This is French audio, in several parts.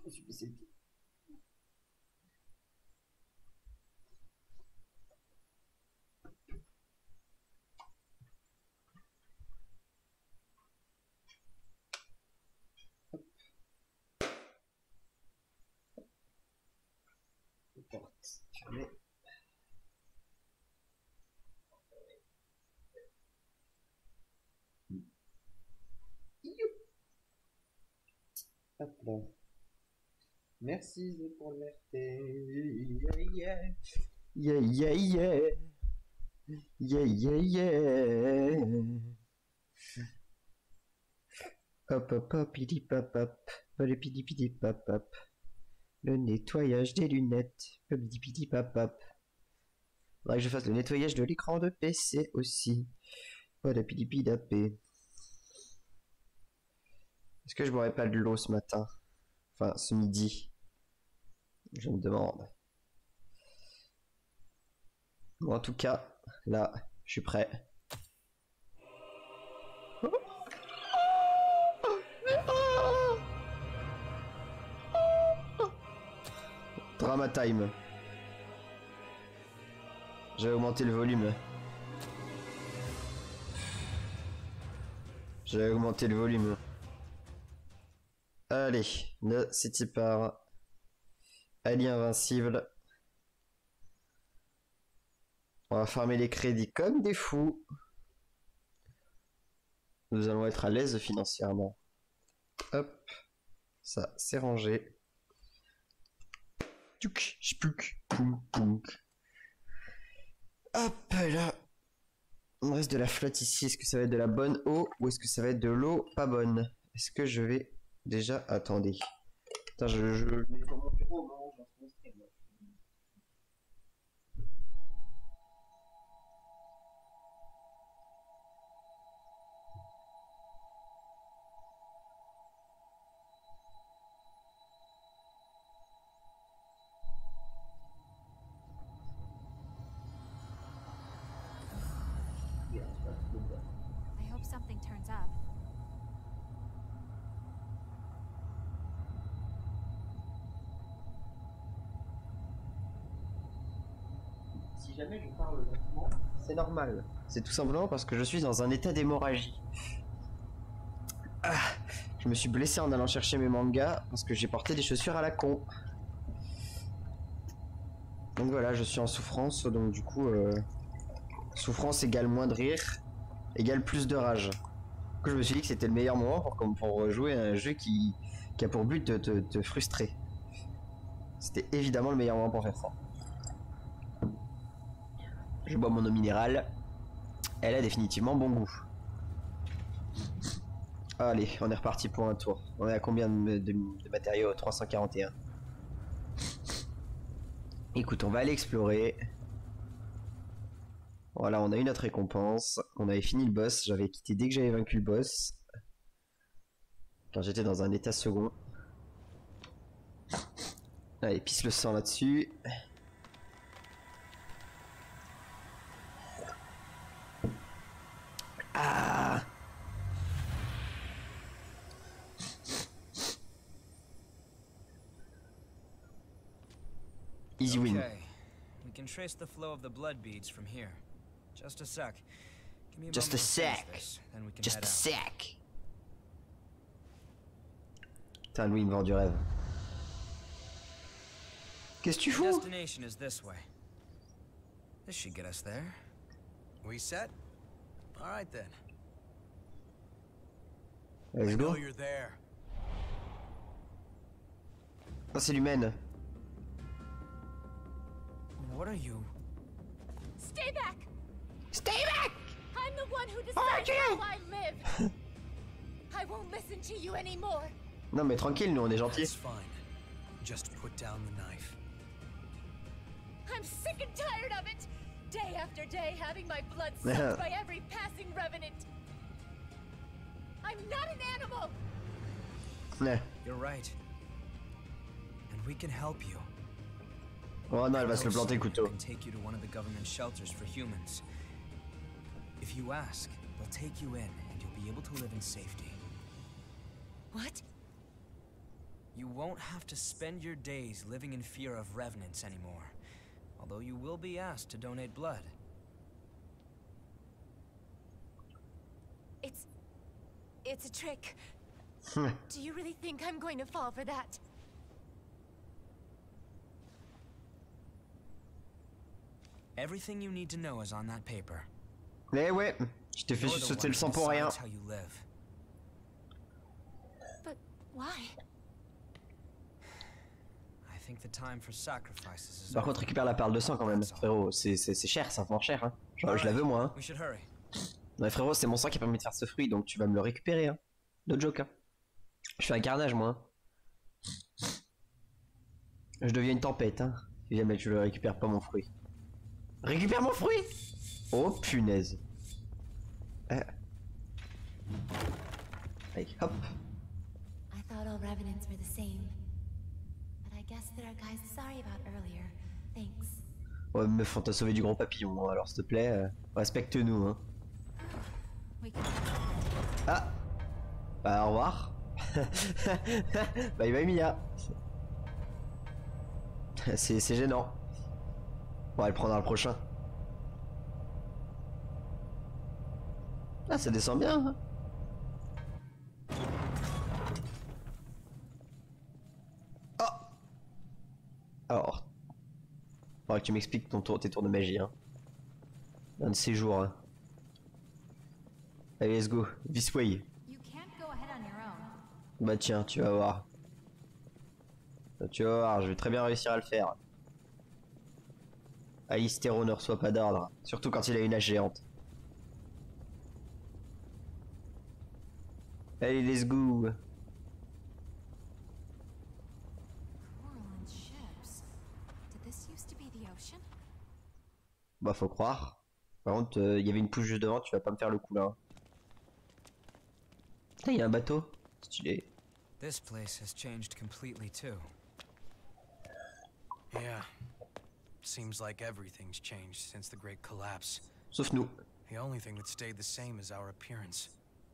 Je me suis blessé le pied. Porte fermée. Hop là. Merci pour le RT. Yeah, yeah. Yeah, yeah, yeah. Yeah, yeah, yeah. Hop, hop, hop, pidi, pop, hop. Le pidi, pidi, pop, hop. Le nettoyage des lunettes. Le pidi, pidi, pop, hop. Faudrait que je fasse le nettoyage de l'écran de PC aussi. Voilà, pidi, pidi, dapé. Est-ce que je boirai pas de l'eau ce matin? Enfin, ce midi. Je me demande. Bon, en tout cas, là, je suis prêt. Drama time. J'ai augmenté le volume. J'ai augmenté le volume. Allez, le City part. Ali invincible. On va farmer les crédits comme des fous. Nous allons être à l'aise financièrement. Hop. Ça, c'est rangé. Tchouk, chpouk, poum, poum. Hop là. Il me reste de la flotte ici. Est-ce que ça va être de la bonne eau ou est-ce que ça va être de l'eau pas bonne? Est-ce que je vais déjà... Attendez. Putain, je mets sur mon bureau, non, j'en suis stream. I hope something turns up. Si jamais je parle lentement, c'est normal. C'est tout simplement parce que je suis dans un état d'hémorragie. Ah, je me suis blessé en allant chercher mes mangas parce que j'ai porté des chaussures à la con. Donc voilà, je suis en souffrance, donc du coup, souffrance égale moins de rire, égale plus de rage. Du coup, je me suis dit que c'était le meilleur moment pour jouer à un jeu qui a pour but de te frustrer. C'était évidemment le meilleur moment pour faire ça. Je bois mon eau minérale. Elle a définitivement bon goût. Allez, on est reparti pour un tour. On est à combien de matériaux? 341. Écoute, on va aller explorer. Voilà, on a eu notre récompense. On avait fini le boss. J'avais quitté dès que j'avais vaincu le boss. Quand j'étais dans un état second. Allez, pisse le sang là-dessus. Ah! Easy win. Okay, we can trace the flow of the blood beads from here. Just a sec. Give me a Just a moment to finish sec. this, then we can Just head a out. sec. Putain, Louis, il me vend du rêve. Qu'est-ce que tu The fous? destination is this way. This should get us there. We set? All right then. Let's I go. know you're there. Ah, c'est l'humaine. What are you? Stay back! Stay back! I'm the one who decides how I live! I won't listen to you anymore! Non mais tranquille, nous on est gentils. It's fine. Just put down the knife. I'm sick and tired of it! Day after day having my blood sucked by every passing revenant! I'm not an animal! Ouais. You're right. And we can help you. Oh non, elle va se le planter le couteau. Can take you to one of the government shelters for humans. If you ask, they'll take you in and you'll be able to live in safety. What? You won't have to spend your days living in fear of revenants anymore. Although you will be asked to donate blood. It's a trick. Do you really think I'm going to fall for that? Everything you need to know is on that paper. Eh ouais, je t'ai fait You're the sauter one le sang who pour rien. decides how you live. But why? I think the time for sacrifices is Par contre, récupère la perle de sang quand même, frérot. C'est cher, ça vend cher. Hein. Genre, je la veux moi. Hein. We should hurry. Ouais, frérot, c'est mon sang qui a permis de faire ce fruit, donc tu vas me le récupérer. Hein. No joke. Hein. Je fais un carnage moi. Hein. Je deviens une tempête. Hein. Si jamais tu le récupères pas mon fruit. Récupère mon fruit! Oh punaise. Allez, hop. I thought all revenants were the same. But I guess there are guys sorry about earlier. Thanks. Ouais, meuf, on t'a sauvé du gros papillon, hein. Alors s'il te plaît, respecte-nous. Hein. Ah! Bah, au revoir. Bye bye Mia. C'est gênant. On va le prendre dans le prochain. Ah, ça descend bien. Hein. Oh! Alors. Faudra que tu m'expliques tes tours de magie. Hein. Un de ces jours. Hein. Allez, let's go. This way. Bah tiens, tu vas voir. Tu vas voir, je vais très bien réussir à le faire. Alistero ne reçoit pas d'ordre, surtout quand il a une hache géante. Allez, let's go. Bah faut croire. Par contre, il y avait une pousse juste devant, tu vas pas me faire le coup là. Putain, il y a un bateau. Stylé. This place has changed completely too. Yeah. Seems like everything's changed since the great collapse. Sauf nous. The only thing that stayed the same is our appearance.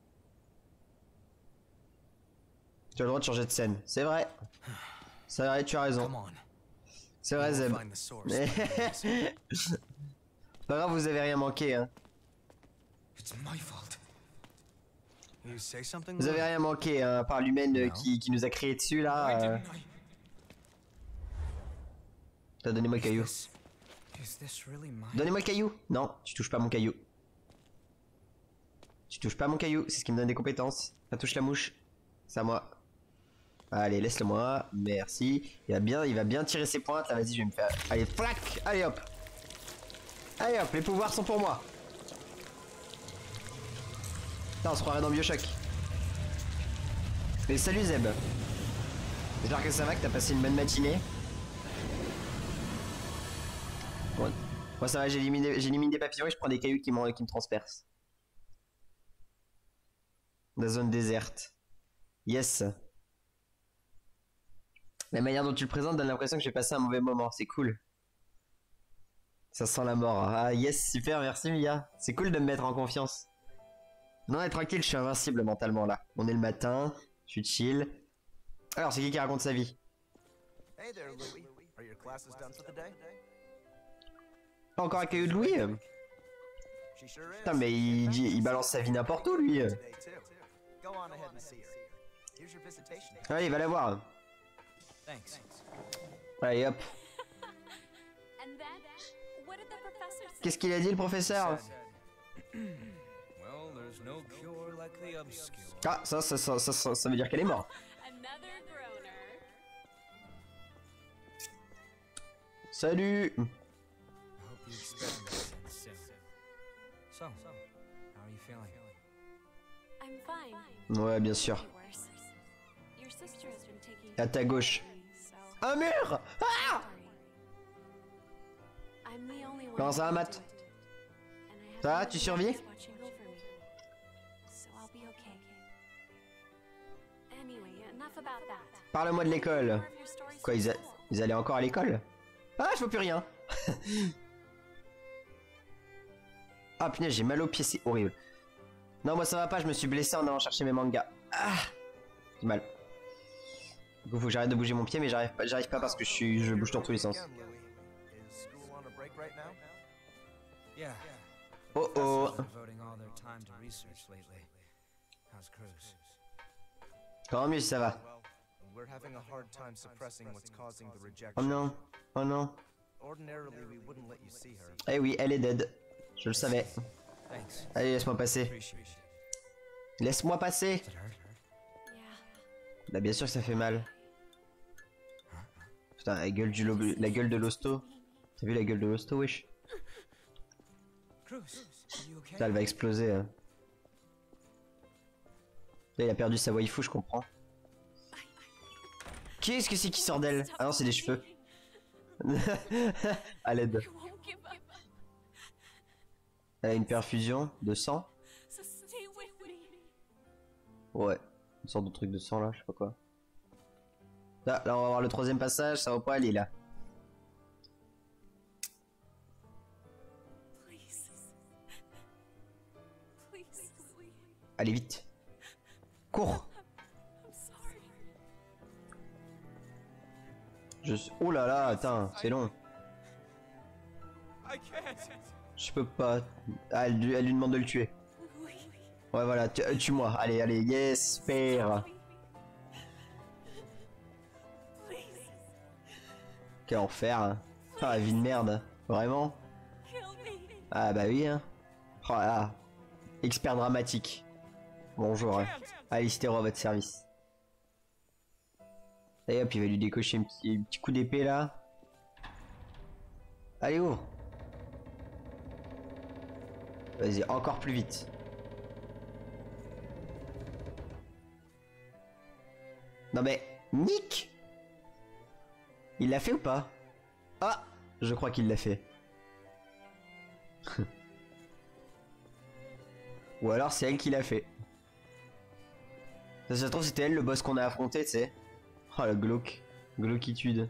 Tu as le droit de changer de scène. C'est vrai. C'est vrai, tu as raison. C'est vrai, Zeb. Pas grave, vous avez rien manqué, hein. Vous avez rien manqué, hein, à part l'humaine qui nous a crié dessus, là. T'as donné moi le caillou. Donnez-moi le caillou. Non, tu touches pas mon caillou. Tu touches pas mon caillou, c'est ce qui me donne des compétences. Ça touche la mouche. C'est à moi. Allez, laisse-le moi. Merci. Il va bien tirer ses pointes. Là, vas-y, je vais me faire. Allez, flac. Allez hop. Allez hop, les pouvoirs sont pour moi. Putain, on se croirait dans Bioshock. Mais salut Zeb. J'espère que ça va, que t'as passé une bonne matinée. Bon. Moi ça va, j'élimine des papillons et je prends des cailloux qui me transpercent. La zone déserte. Yes. La manière dont tu le présentes donne l'impression que j'ai passé un mauvais moment, c'est cool. Ça sent la mort. Ah yes, super, merci Mia. C'est cool de me mettre en confiance. Non, mais tranquille, je suis invincible mentalement là. On est le matin, je suis chill. Alors, c'est qui raconte sa vie? Hey there, Louis. Are your classes done for the day? Pas encore un caillou de Louis? Putain, mais il balance sa vie n'importe où lui. Allez, il va la voir. Allez hop. Qu'est-ce qu'il a dit le professeur? Ah, ça veut dire qu'elle est morte. Salut. Ouais, bien sûr. À ta gauche. Un mur. Ah! Comment ça va, Matt? Ça va, tu survis? Parle-moi de l'école. Quoi, ils allaient encore à l'école? Ah, je vois plus rien. Ah punaise, j'ai mal aux pieds, c'est horrible. Non, moi ça va pas, je me suis blessé en allant chercher mes mangas. Ah, j'ai mal. Du coup, faut que j'arrête de bouger mon pied, mais j'arrive pas parce que je bouge dans tous les sens. Yeah. Oh oh. Devoting all their time to research lately. How's Cruz? Encore mieux si ça va. We're having a hard time suppressing what's causing the rejection. Oh non, oh non. Ordinarily, we wouldn't let you see her. Eh oui, elle est dead. Je le savais. Thanks. Allez, laisse-moi passer. Appreciate it. Laisse-moi passer. Does it hurt? Bah bien sûr que ça fait mal. Putain, la gueule de l'hosto. T'as vu la gueule de l'hosto, wesh? Cruz, are you okay? Putain, elle va exploser. Hein. Là, il a perdu sa waifu, je comprends. Qu'est-ce que c'est qui sort d'elle? Ah non, c'est des cheveux. À l'aide. Elle a une perfusion de sang. Ouais, une sorte de truc de sang là, je sais pas quoi. Là, on va voir le troisième passage, ça va pas aller là. Allez vite. Cours. Oh là là, attends, c'est long. Je peux pas. Ah, elle lui demande de le tuer. Ouais, voilà, tue-moi. Allez, allez, yes, père. Quel enfer. Hein. Ah, la vie de merde. Vraiment? Ah, bah oui, hein. Oh là là. Expert dramatique. Bonjour. Hein. Alistero à votre service. Et hop, il va lui décocher un petit coup d'épée là. Allez, ouvre. Vas-y, encore plus vite. Non mais, Nick! Il l'a fait ou pas? Ah! Je crois qu'il l'a fait. Ou alors c'est elle qui l'a fait. Ça se trouve c'était elle le boss qu'on a affronté, tu sais. Oh la glauque. Glauquitude.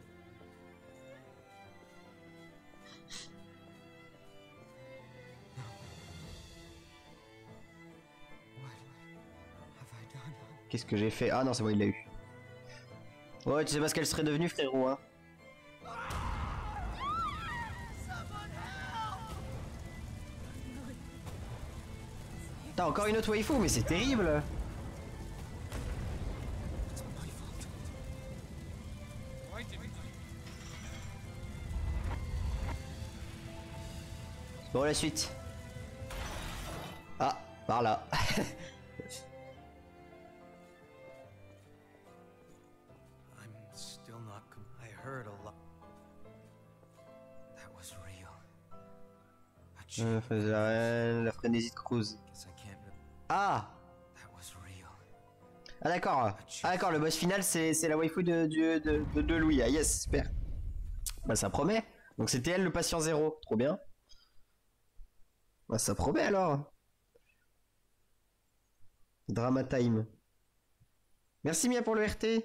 Qu'est-ce que j'ai fait? Ah non, c'est bon, il l'a eu. Ouais, tu sais pas ce qu'elle serait devenue, frérot, hein. T'as encore une autre waifu, mais c'est terrible. Bon, la suite. Ah, par là. La frénésie de Cruz. Ah. Ah d'accord. Ah d'accord, le boss final c'est la waifu de Louis. Ah yes, super. Bah ça promet. Donc c'était elle le patient zéro. Trop bien. Bah ça promet alors. Drama time. Merci Mia pour le RT.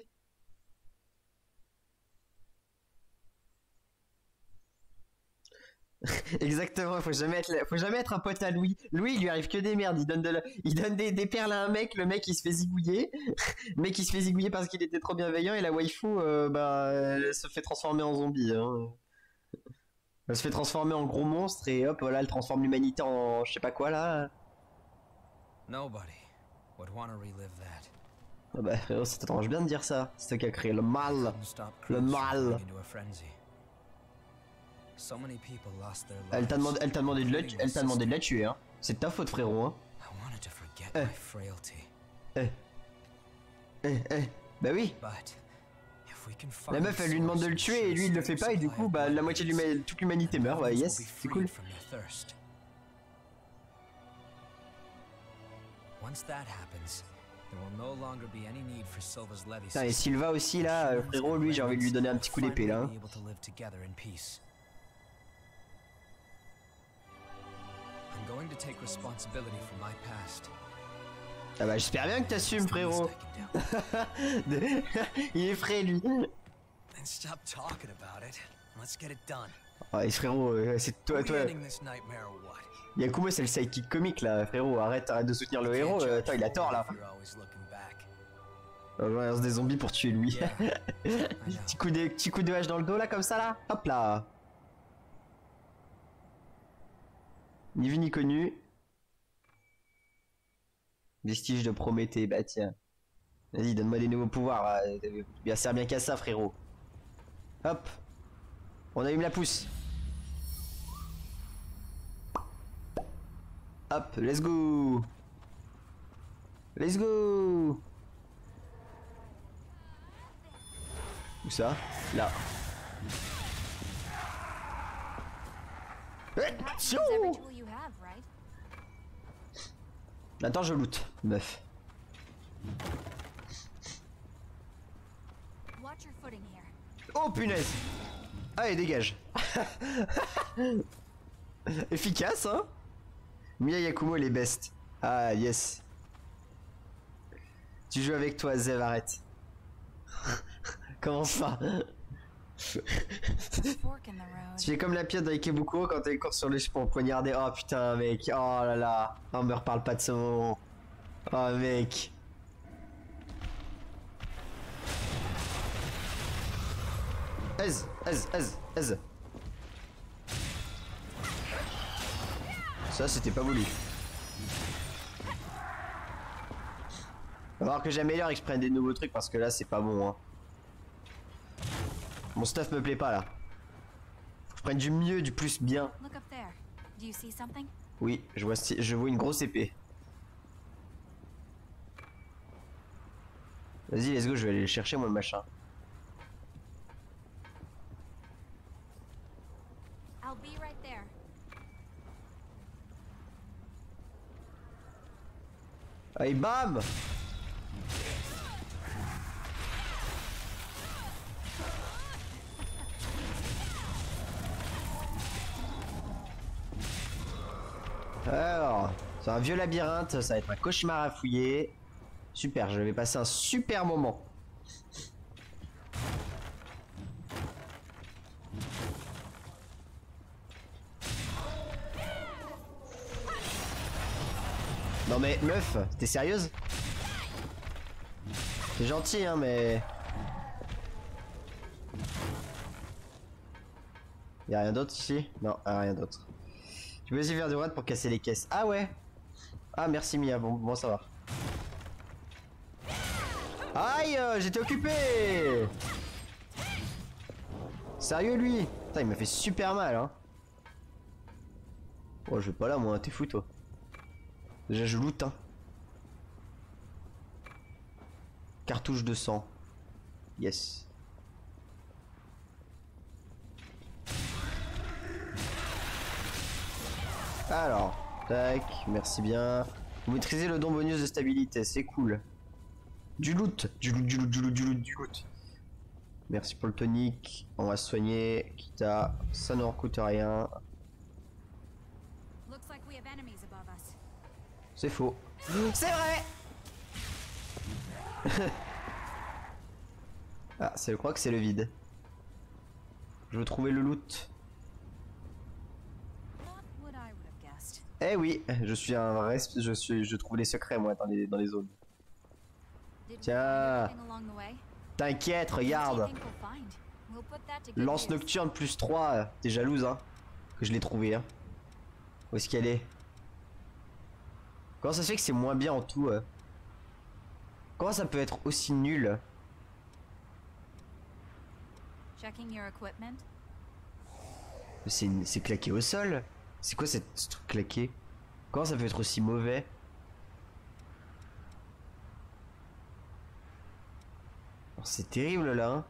Exactement, faut jamais être un pote à Louis. Louis, il lui arrive que des merdes. Il donne des perles à un mec, le mec il se fait zigouiller. Le mec il se fait zigouiller parce qu'il était trop bienveillant et la waifu, elle se fait transformer en zombie. Hein. Elle se fait transformer en gros monstre et hop, voilà, elle transforme l'humanité en je sais pas quoi là. Nobody would want to relive that. Ah bah frérot, ça t'arrange bien de dire ça. C'est toi qui a créé le mal. Le mal. Elle t'a demandé de la tuer, hein. C'est de ta faute, frérot, hein. Bah oui. La meuf, elle lui demande de le tuer et lui, il le fait pas et du coup, bah la moitié de toute l'humanité meurt. Bah yes, c'est cool. Putain, et Silva aussi, là, frérot, lui, j'ai envie de lui donner un petit coup d'épée, là. Hein. Ah bah j'espère bien que t'assumes, frérot. Il est frais, lui. Ouais, frérot, c'est toi. Yakumo, c'est le sidekick comique là, frérot. Arrête de soutenir le héros. Attends, il a tort là. On lance des zombies pour tuer Louis. Yeah, I know. Petit coup de hache dans le dos là comme ça là. Hop là. Ni vu ni connu. Vestige de Prométhée, bah tiens. Vas-y, donne-moi des nouveaux pouvoirs. Là. Bien, sert bien qu'à ça, frérot. Hop. On allume la pousse. Hop, let's go. Let's go. Où ça? Là. Use every tool you have, right? Attends, je loot, meuf. Watch your footing here. Oh punaise. Allez, dégage. Efficace, hein? Mia Yakumo, elle est best. Ah, yes. Tu joues avec toi, Zev, arrête. Comment ça? Fork in the road. Tu fais comme la pièce dans Ikebukuro quand elle court sur les cheveux pour poignarder. Oh putain, mec. Oh là là. Oh, me reparle pas de ce moment. Oh, mec. Ez. Ça, c'était pas voulu. Va falloir que j'améliore et que je prenne des nouveaux trucs parce que là, c'est pas bon, hein. Mon stuff me plaît pas là. Faut que je prenne du mieux, du plus bien. Look up there. Do you see something? Oui, je vois une grosse épée. Vas-y, let's go, je vais aller le chercher moi le machin. I'll be right there. Allez, bam! Alors, c'est un vieux labyrinthe, ça va être un cauchemar à fouiller. Super, je vais passer un super moment. Non mais meuf, t'es sérieuse? C'est gentil hein mais... Y'a rien d'autre ici? Non, rien d'autre. Tu peux essayer vers droite pour casser les caisses. Ah ouais. Ah merci Mia, bon ça va. Aïe, j'étais occupé. Sérieux lui? Putain, il m'a fait super mal hein. Oh je vais pas là moi, t'es fou toi. Déjà je loot hein. Cartouche de sang. Yes. Alors, tac, merci bien. Vous maîtrisez le don bonus de stabilité, c'est cool. Du loot. Merci pour le tonique. On va se soigner. Kita, ça ne coûte rien. Looks like we have enemies above us. C'est faux. C'est vrai. Ah, je crois que c'est le vide. Je veux trouver le loot. Not what I would have guessed. Eh oui, je suis un vrai... Je trouve les secrets moi dans les zones. Did we Tiens. find anything along the way? T'inquiète, What do you regarde. think we'll find? We'll put that to good Lance use. nocturne plus 3. T'es jalouse hein. Que je l'ai trouvé hein. Où est-ce qu'elle est? Comment ça se fait que c'est moins bien en tout Comment ça peut être aussi nul? Checking your equipment. C'est claqué au sol. C'est quoi ce truc claqué? Comment ça peut être aussi mauvais? Oh, c'est terrible là hein.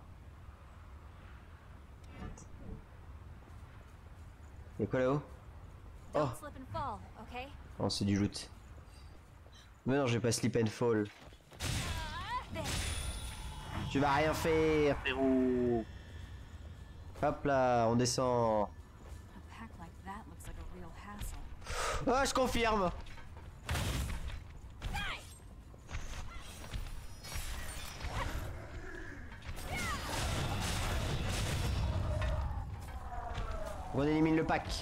Y'a quoi là-haut? Oh, Don't slip and fall, okay? oh c'est du loot. Mais non, je vais pas slip and fall. There. Tu vas rien faire, frérot. Hop là, on descend. A pack like that looks like a real hassle. Ah, je confirme. On élimine le pack.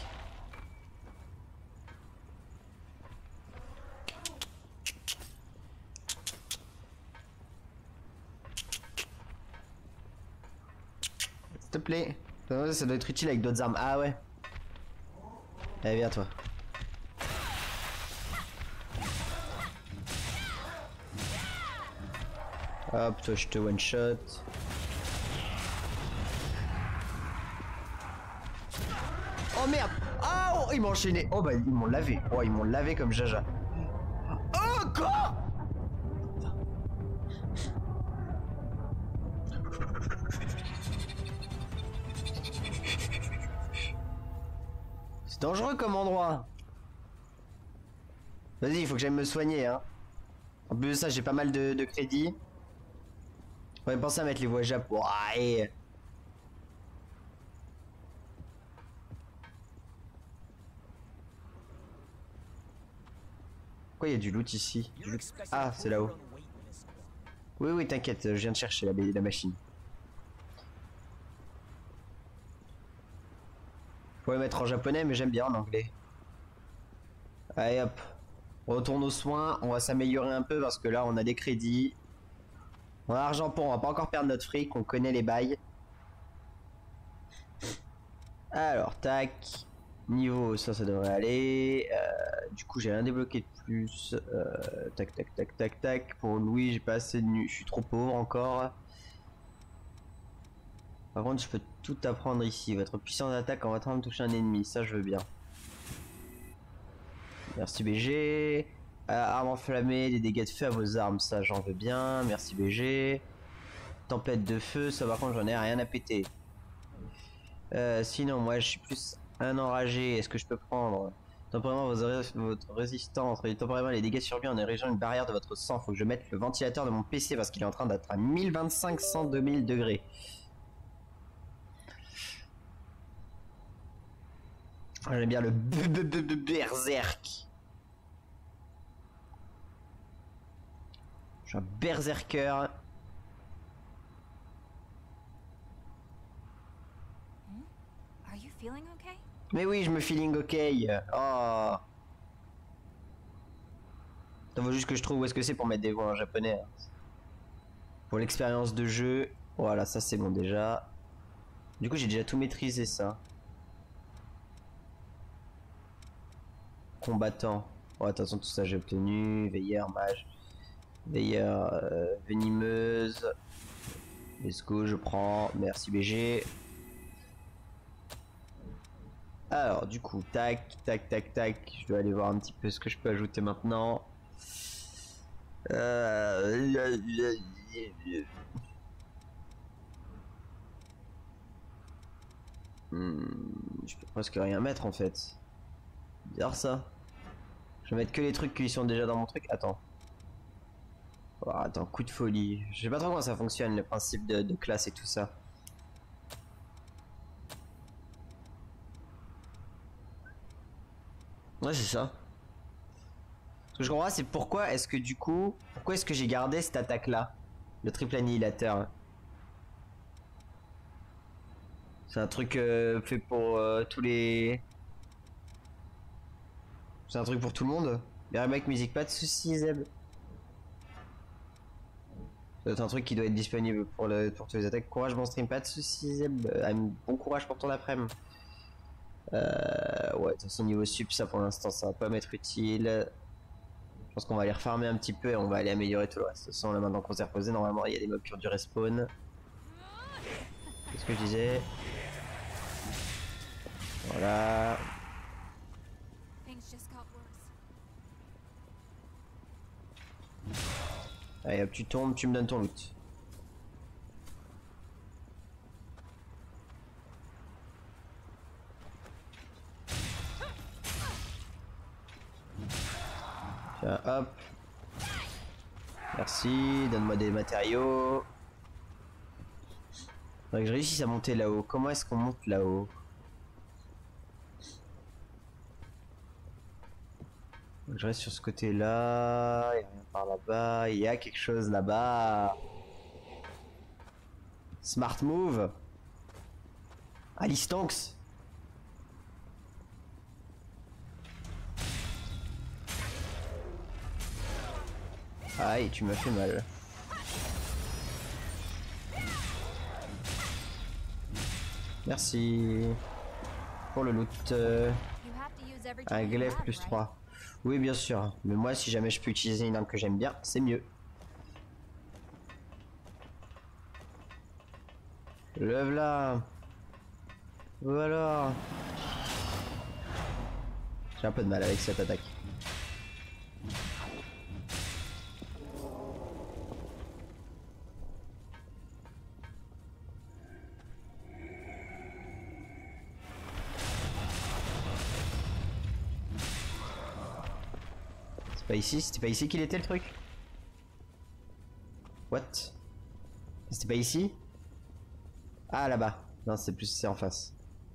te plaît. Ça doit être utile avec d'autres armes. Ah ouais. Allez, viens toi. Hop, toi je te one shot. Oh merde. Oh, ils m'ont enchaîné. Oh bah ils m'ont lavé. Oh, ils m'ont lavé comme jaja. Oh quoi? C'est dangereux comme endroit. Vas-y, il faut que j'aille me soigner, hein. En plus de ça, j'ai pas mal de crédits. On va penser à mettre les voies Jap. Ouais. Pourquoi il y a du loot ici? Du loot... Ah, c'est là-haut. Oui, oui, t'inquiète, je viens de chercher la machine. Faut les mettre en japonais, mais j'aime bien en anglais. Allez hop. On retourne aux soins, on va s'améliorer un peu parce que là on a des crédits. On a l'argent pour, on va pas encore perdre notre fric, on connaît les bails. Alors, tac. Niveau, ça devrait aller. Du coup, j'ai rien débloqué de plus. Tac, tac, tac, tac, tac. Pour Louis, j'ai pas assez de nu. Je suis trop pauvre encore. Par contre, je peux tout apprendre ici. Votre puissance d'attaque en train de toucher un ennemi. Ça, je veux bien. Merci BG. Arme enflammée, des dégâts de feu à vos armes. Ça, j'en veux bien. Merci BG. Tempête de feu. Ça, par contre, j'en ai rien à péter. Sinon, moi, je suis plus un enragé. Est-ce que je peux prendre temporairement votre résistance, réduit temporairement les dégâts subis en érigeant une barrière de votre sang. Faut que je mette le ventilateur de mon PC parce qu'il est en train d'être à 1025 102 000 degrés. J'aime bien le berserk. Je suis un berserker. Are you feeling okay? Mais oui, je me feeling ok. Oh. Il faut juste que je trouve où est-ce que c'est pour mettre des voix en japonais. Pour l'expérience de jeu. Voilà, ça c'est bon déjà. Du coup, j'ai déjà tout maîtrisé ça. Combattant. Oh, attention, tout ça j'ai obtenu. Veilleur, mage. Veilleur, venimeuse. Let's go, je prends. Merci BG. Alors, du coup, tac, tac, tac, tac. Je dois aller voir un petit peu ce que je peux ajouter maintenant. Je peux presque rien mettre en fait. Bizarre ça. Je vais mettre que les trucs qui sont déjà dans mon truc. Attends. Oh, attends, coup de folie. Je sais pas trop comment ça fonctionne, le principe de classe et tout ça. Ouais, c'est ça. Ce que je comprends, c'est pourquoi est-ce que du coup... Pourquoi est-ce que j'ai gardé cette attaque-là? Le triple annihilateur. C'est un truc fait pour tous les... C'est un truc pour tout le monde. Les remakes musique, pas de soucis, Zeb. Ça doit être un truc qui doit être disponible pour toutes les attaques. Courage, bon stream, pas de soucis, Zeb. Bon courage pour ton après-midi. Ouais, de toute façon, niveau sup, ça pour l'instant, ça va pas m'être utile. Je pense qu'on va aller refarmer un petit peu et on va aller améliorer tout le reste. De toute façon, là maintenant qu'on s'est reposé, normalement, il y a des mobs qui ont du respawn. Qu'est-ce que je disais? Voilà. Allez hop, tu tombes, tu me donnes ton loot. Tiens, hop. Merci, donne-moi des matériaux. Faudrait que je réussisse à monter là-haut. Comment est-ce qu'on monte là-haut? Je reste sur ce côté-là. Il y a rien par là-bas. Il y a quelque chose là-bas. Smart move. Alice Tonks. Aïe, tu m'as fait mal. Merci. Pour le loot. You have to use every Un tool you glaive have, plus right? 3. Oui, bien sûr. Mais moi, si jamais je peux utiliser une arme que j'aime bien, c'est mieux. Lève là. Voilà. J'ai un peu de mal avec cette attaque. C'est pas ici? C'était pas ici qu'il était le truc? What? C'était pas ici? Ah, là-bas. Non, c'est plus, c'est en face.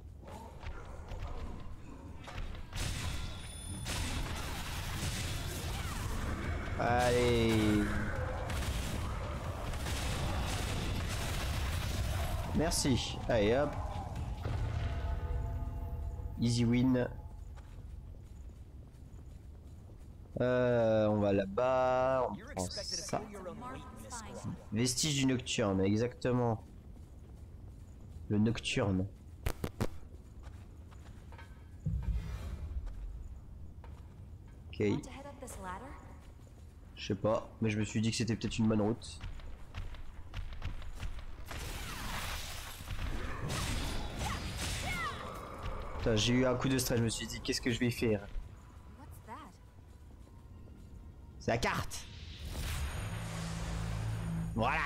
Allez. Merci. Allez, hop. Easy win. On va là-bas. On You're prend expected to ça. feel your own weight in this squad. Vestige du nocturne, exactement. Le nocturne. Ok. Want to head up this ladder? Je sais pas, mais je me suis dit que c'était peut-être une bonne route. Putain, j'ai eu un coup de stress, je me suis dit qu'est-ce que je vais faire? What's that? C'est la carte. Voilà.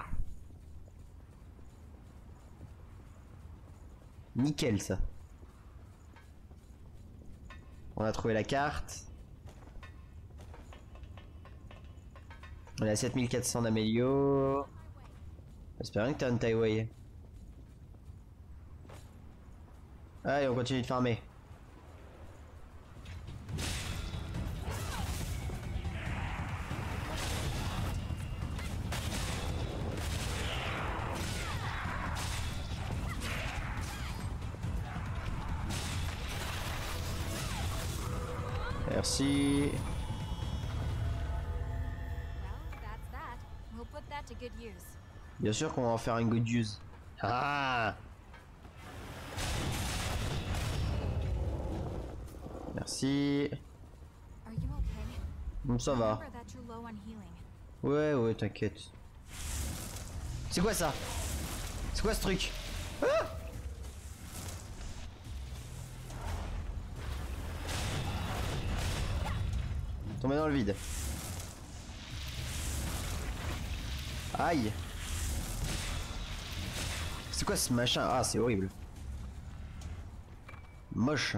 Nickel ça. On a trouvé la carte. On est à 7400 d'Amélio. J'espère bien que t'as un Taiwai. Allez, on continue de farmer. Merci. Well, that's that. We'll put that to good use. Bien sûr qu'on va en faire une good use. Ah! Merci. Are you okay? Bon, ça va. Remember that you're low on healing. Ouais, ouais, t'inquiète. C'est quoi ça? C'est quoi ce truc? Ah! Tombé dans le vide. Aïe. C'est quoi ce machin? Ah, c'est horrible. Moche.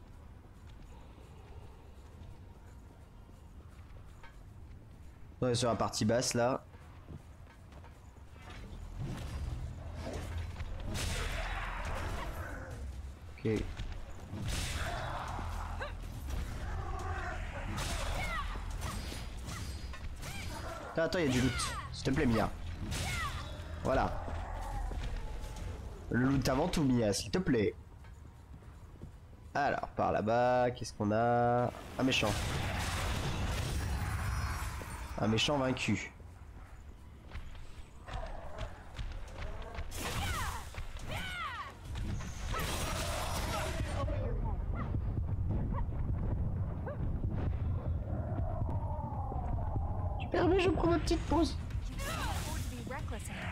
On est sur la partie basse là. Ok. Attends, il y a du loot. S'il te plaît, Mia. Voilà. Le loot avant tout, Mia, s'il te plaît. Alors, par là-bas, qu'est-ce qu'on a? Un méchant. Un méchant vaincu. Tu permets, je prends ma petite pause. You can't afford to be reckless anymore.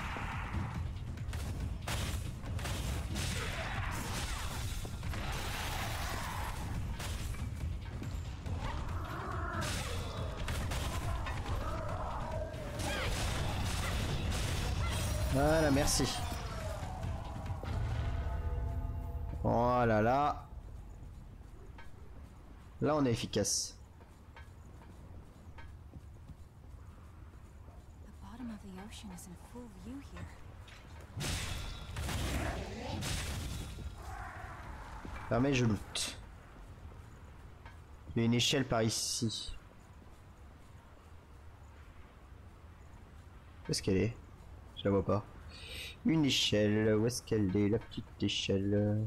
Voilà, merci. Voilà, là. Là, on est efficace. The bottom of the ocean is in full view here. Fermé, je loot. Il y a une échelle par ici. Où est-ce qu'elle est? Je la vois pas. Une échelle. Où est-ce qu'elle est, la petite échelle?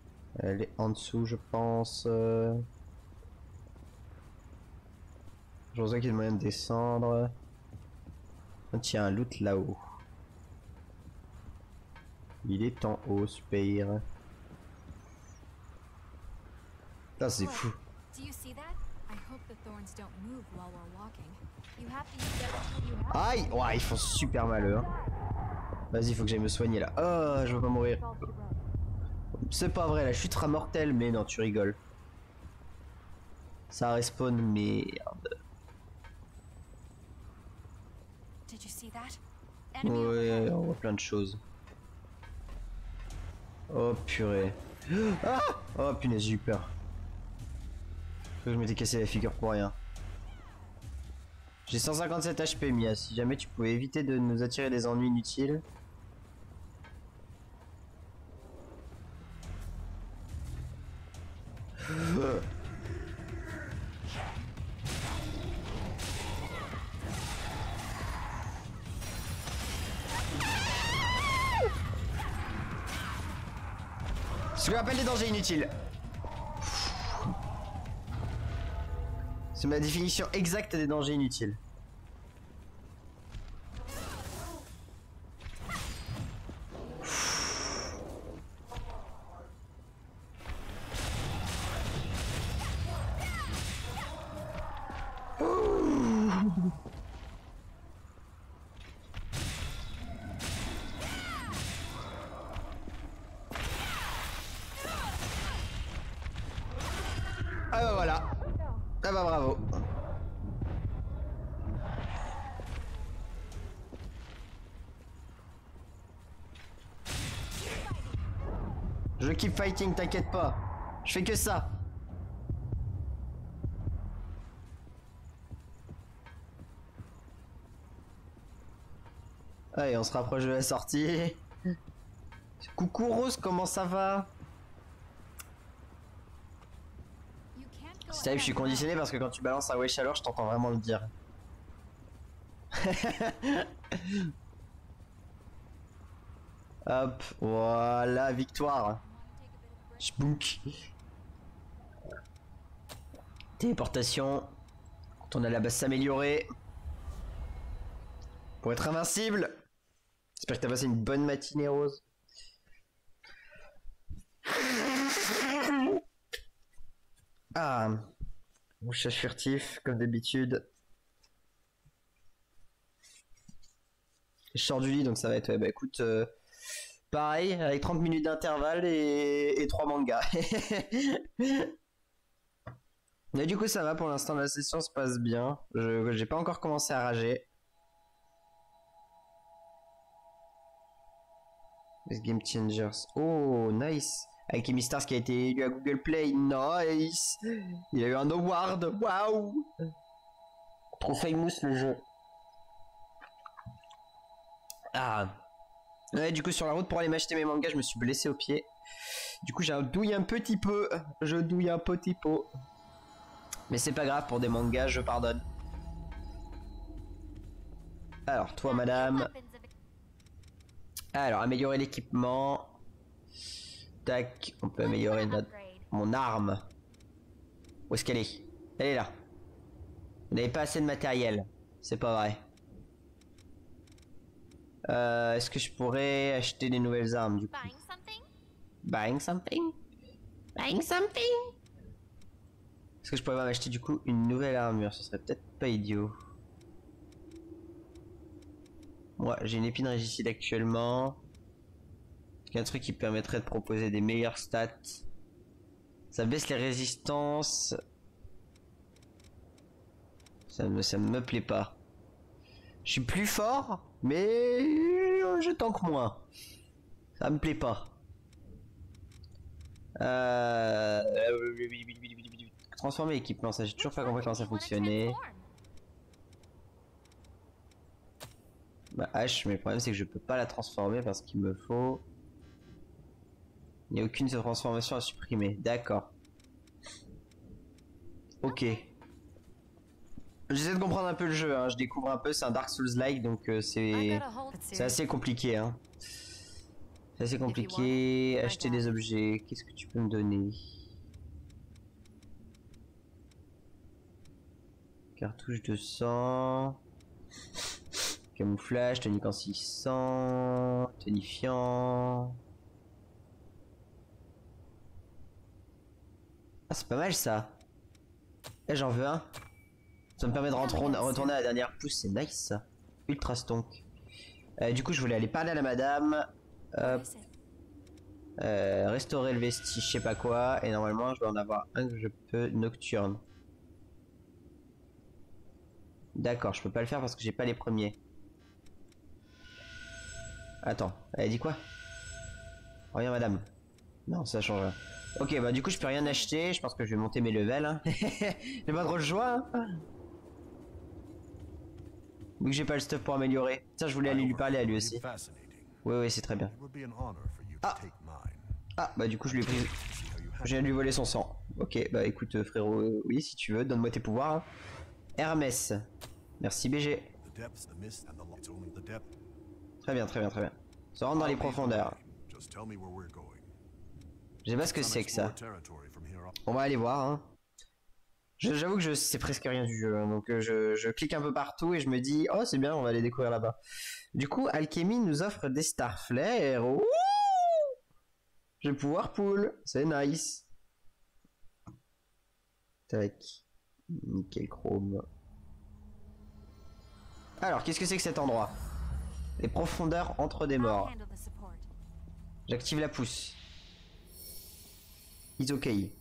Elle est en dessous, je pense. Je pense qu'il y a moyen de descendre. Oh, tiens, un loot là-haut. Il est en haut, super. Putain, c'est fou. Do you see that? I hope the thorns don't move while we're walking. You have to use everything you have. Aïe! Ouais, ils font super mal eux. Hein. Vas-y, faut que j'aille me soigner là. Oh, je veux pas mourir. C'est pas vrai, la chute sera mortelle, mais non, tu rigoles. Ça respawn, merde. Did you see that? Enemy Ouais, overhead. on voit plein de choses. Oh purée. Ah! Oh punaise, j'ai eu peur. Je m'étais cassé la figure pour rien. J'ai 157 HP, Mia. Si jamais tu pouvais éviter de nous attirer des ennuis inutiles. Ce que j'appelle des dangers inutiles. C'est ma définition exacte des dangers inutiles. Ah bah voilà. Ah bah bravo. Je keep fighting, t'inquiète pas. Je fais que ça. Allez, on se rapproche de la sortie. Coucou Rose, comment ça va? You can't go Steve, je suis ahead. conditionné parce que quand tu balances un wesh alors, je t'entends vraiment le dire. Hop, voilà, victoire. Spook. Téléportation. Quand on a la base s'améliorer. Pour être invincible. J'espère que t'as passé une bonne matinée, Rose. Ah. Mon chat furtif, comme d'habitude. Je sors du lit, donc ça va être... Ouais, bah écoute... pareil, avec 30 minutes d'intervalle et 3 mangas. Mais du coup ça va pour l'instant, la session se passe bien. J'ai pas encore commencé à rager. Les Game Changers. Oh, nice. Avec Amy Stars qui a été élu à Google Play. Nice. Il a eu un award. Waouh. Trop famous le jeu. Ah. Ouais, du coup, sur la route pour aller m'acheter mes mangas, je me suis blessé au pied. Du coup, j'ai douillé un petit peu. Je douille un petit peu. Mais c'est pas grave, pour des mangas, je pardonne. Alors, toi, madame. Alors, améliorer l'équipement. Tac, on peut améliorer mon arme. Où est-ce qu'elle est? Elle est là. Vous n'avez pas assez de matériel. C'est pas vrai. Est-ce que je pourrais acheter des nouvelles armes du coup? Buying something? Buying something? Buying something? Est-ce que je pourrais m'acheter du coup une nouvelle armure? Ce serait peut-être pas idiot. Moi, j'ai une épine régicide actuellement. Il y a un truc qui permettrait de proposer des meilleures stats. Ça baisse les résistances. Ça me plaît pas. Je suis plus fort, mais je tank moins. Ça me plaît pas. Transformer l'équipement, ça j'ai toujours pas compris comment ça fonctionnait. Ma hache, mais le problème c'est que je peux pas la transformer parce qu'il me faut... Il n'y a aucune transformation à supprimer. D'accord. Ok. J'essaie de comprendre un peu le jeu, hein. Je découvre un peu, c'est un Dark Souls-like, donc c'est assez compliqué. Hein. C'est assez compliqué. Acheter des objets, qu'est-ce que tu peux me donner? Cartouche de sang. Camouflage, tonique en 600. Tonifiant. Ah, c'est pas mal ça. Eh, j'en veux un. Ça me permet de retourner à la dernière pousse, c'est nice ça. Ultra stonk. Du coup, je voulais aller parler à la madame. Restaurer le vestige, je sais pas quoi. Et normalement, je dois en avoir un que je peux nocturne. D'accord, je peux pas le faire parce que j'ai pas les premiers. Attends, elle a dit quoi? Rien, madame. Non, ça change rien. Ok, bah du coup, je peux rien acheter. Je pense que je vais monter mes levels. Hein. J'ai pas trop le choix. Hein. Vu que j'ai pas le stuff pour améliorer. Tiens, je voulais aller lui parler à lui aussi. Oui, oui, c'est très bien. Ah. Ah, bah du coup, je lui ai pris. Je viens de lui voler son sang. Ok, bah écoute, frérot, oui, si tu veux, donne-moi tes pouvoirs. Hein. Hermès. Merci, BG. Très bien, très bien, très bien. Ça rentre dans les profondeurs. Je sais pas ce que c'est que ça. On va aller voir. Hein. J'avoue que je sais presque rien du jeu, hein, donc je clique un peu partout et je me dis oh c'est bien, on va aller découvrir là-bas. Du coup, Alchemy nous offre des Starflares. Ouh, je vais pouvoir pull, c'est nice. Tac, nickel chrome. Alors, qu'est-ce que c'est que cet endroit? Les profondeurs entre des morts. J'active la pousse. It's okay.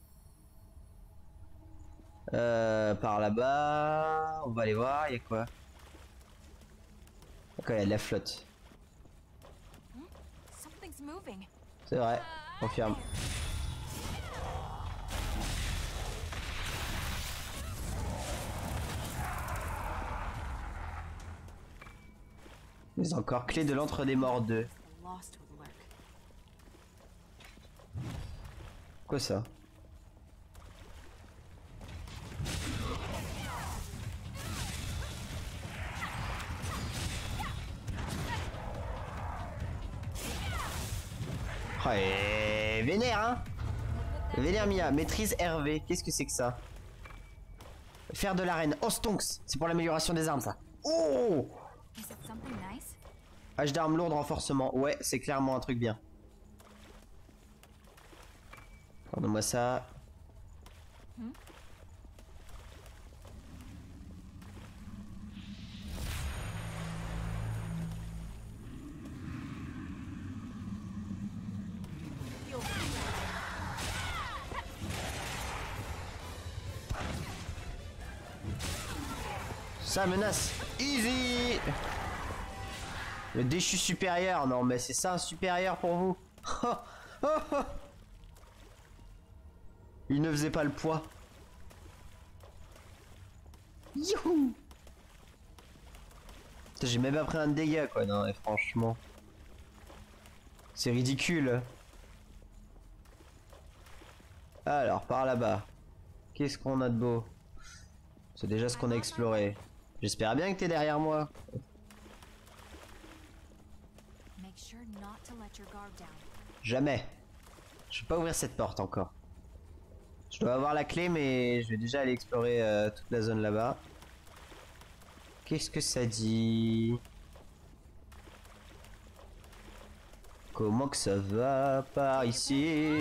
Par là-bas, on va aller voir, il y a quoi? D'accord, il y a de la flotte. C'est vrai, confirme. Mais encore clé de l'entre des morts 2. Quoi ça? Oh, et vénère hein. Vénère Mia, maîtrise Hervé. Qu'est-ce que c'est que ça? Faire de l'arène. Oh Stonks, c'est pour l'amélioration des armes ça. Oh, H d'armes lourdes renforcement. Ouais, c'est clairement un truc bien. Donne-moi ça. Ça menace. Easy. Le déchu supérieur. Non mais c'est ça un supérieur pour vous. Il ne faisait pas le poids. Youhou. J'ai même pas pris un dégât quoi. Non mais franchement. C'est ridicule. Alors par là-bas. Qu'est-ce qu'on a de beau? C'est déjà ce qu'on a exploré. J'espère bien que t'es derrière moi. Jamais. Je vais pas ouvrir cette porte encore. Je dois avoir la clé mais je vais déjà aller explorer toute la zone là-bas. Qu'est-ce que ça dit? Comment que ça va par ici?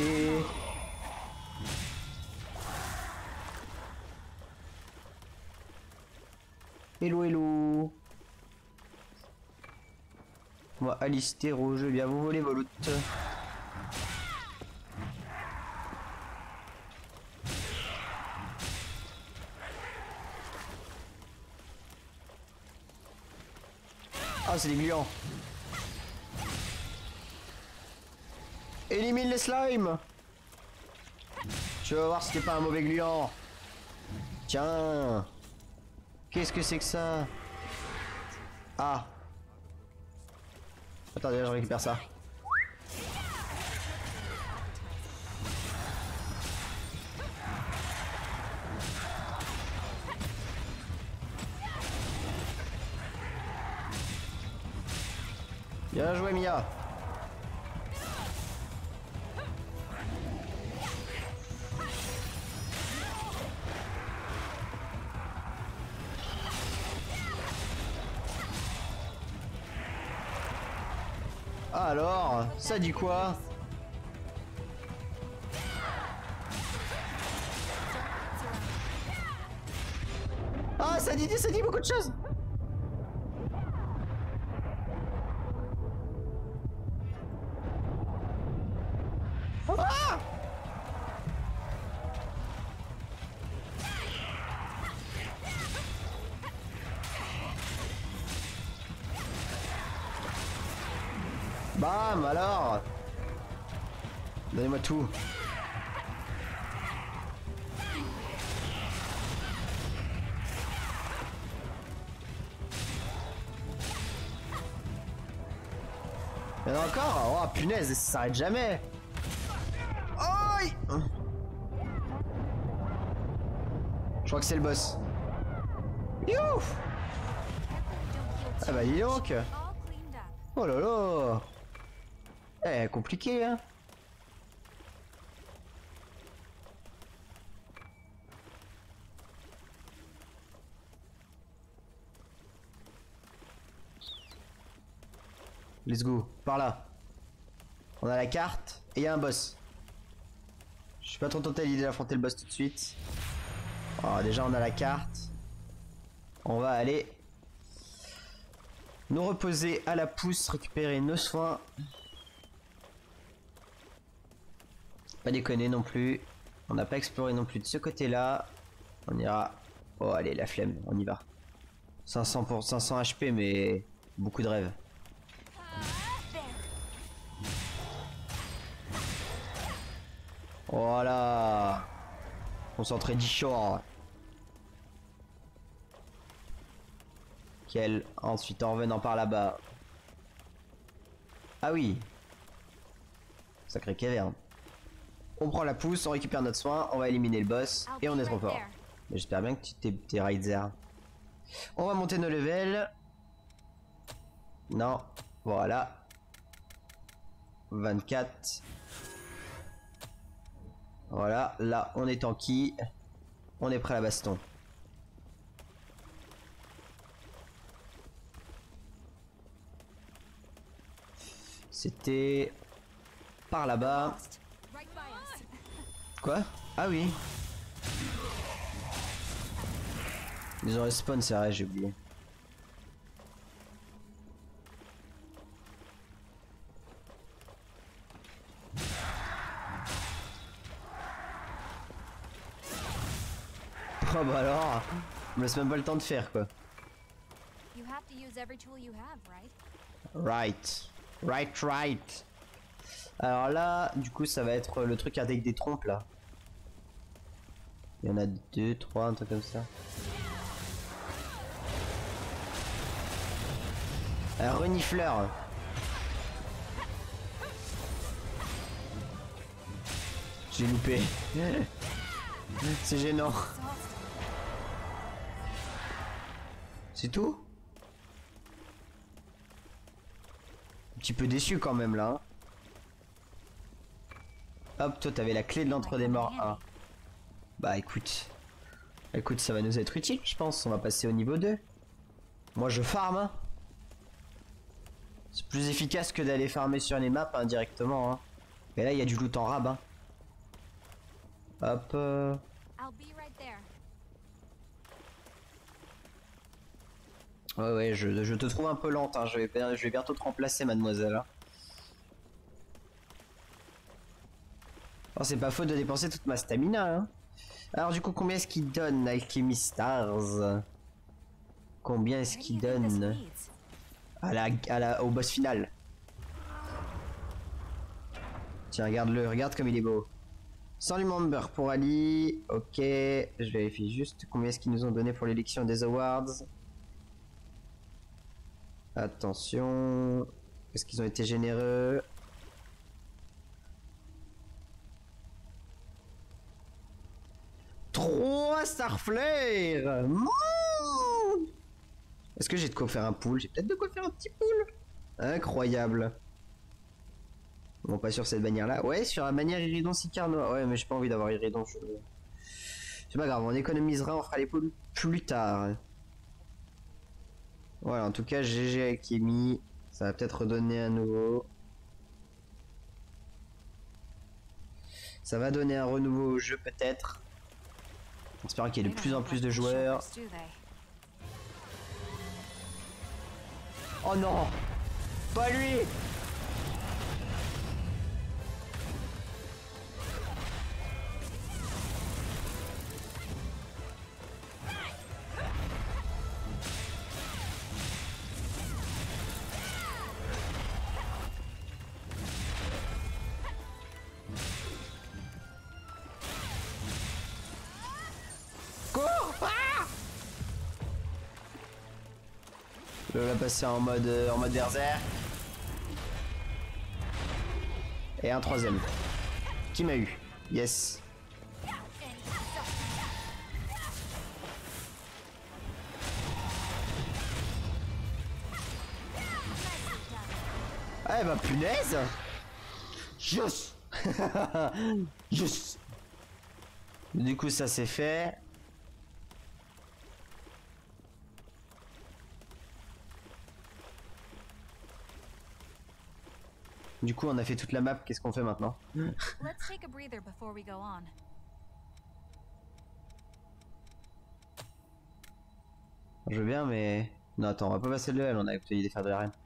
Hello hello. Moi Alistero, je viens vous voler vos loot. Ah c'est des gluants. Élimine les slimes. Tu vas voir si t'es pas un mauvais gluant. Tiens. Qu'est-ce que c'est que ça? Ah. Attendez, je récupère ça. Bien joué Mia. Alors, ça dit quoi? Ah, ça dit beaucoup de choses. Ah! Bam, alors. Donnez-moi tout. Il y en a encore? Oh punaise, ça s'arrête jamais. Aïe! Je crois que c'est le boss. Youf! Ah bah dis donc. All cleaned up. Oh là là. Eh, compliqué hein. Let's go, par là. On a la carte et il y a un boss. Je suis pas trop tenté à l'idée d'affronter le boss tout de suite. Alors déjà on a la carte. On va aller nous reposer à la pousse, récupérer nos soins. Pas déconner non plus. On n'a pas exploré non plus de ce côté là. On ira. Oh allez la flemme, on y va. 500 pour 500 HP mais beaucoup de rêves. Voilà. Concentré 10 short. Quel. Ensuite en revenant par là-bas. Ah oui. Sacré caverne. On prend la pousse, on récupère notre soin, on va éliminer le boss et on est trop fort. Mais j'espère bien que t'es rider. On va monter nos levels. Non. Voilà. 24. Voilà, là on est tanky. On est prêt à la baston. C'était par là-bas. Right by us. Quoi? Ah oui. Ils ont respawn, c'est vrai, j'ai oublié. Oh bah alors, je me laisse même pas le temps de faire quoi. You have to use every tool you have, Right. Right. Alors là, du coup, ça va être le truc avec des trompes là. Il y en a 2, 3, un truc comme ça. Un renifleur. J'ai loupé. C'est gênant. C'est tout? Un petit peu déçu quand même là. Hop, toi t'avais la clé de l'entre des morts 1. Bah écoute. Écoute, ça va nous être utile je pense. On va passer au niveau 2. Moi je farm hein. C'est plus efficace que d'aller farmer sur les maps hein, directement hein. Mais là il y a du loot en rab hein. Hop. I'll be right there. Ouais, je te trouve un peu lente, hein. Je vais bientôt te remplacer, mademoiselle. Hein. Oh, c'est pas faute de dépenser toute ma stamina. Hein. Alors, du coup, combien est-ce qu'il donne, Alchemy Stars? Combien est-ce qu'il donne au boss final? Tiens, regarde-le, regarde comme il est beau. 100 member pour Ali. Ok, je vérifie juste combien est-ce qu'ils nous ont donné pour l'élection des awards. Attention, est-ce qu'ils ont été généreux? Trois Starflare. Est-ce que j'ai de quoi faire un pool? J'ai peut-être de quoi faire un petit pool. Incroyable. Bon, pas sur cette bannière-là. Ouais, sur la bannière Iridon Sicarnois. Ouais, mais j'ai pas envie d'avoir Iridon. C'est pas grave, on économisera, on fera les pools plus tard. Voilà, en tout cas, GG Alchemy. Ça va peut-être redonner un nouveau. Ça va donner un renouveau au jeu peut-être. En espérant qu'il y ait de plus en plus de joueurs. Oh non! Pas lui! Je vais passer en mode berserk. Et un troisième. Qui m'a eu? Yes. Ah bah punaise. Yes. Yes. Du coup ça c'est fait. Du coup, on a fait toute la map, qu'est-ce qu'on fait maintenant? Let's take a breather before we go on. Je veux bien, mais... Non, attends, on va pas passer le level, on a obtenu des fers de l'arène.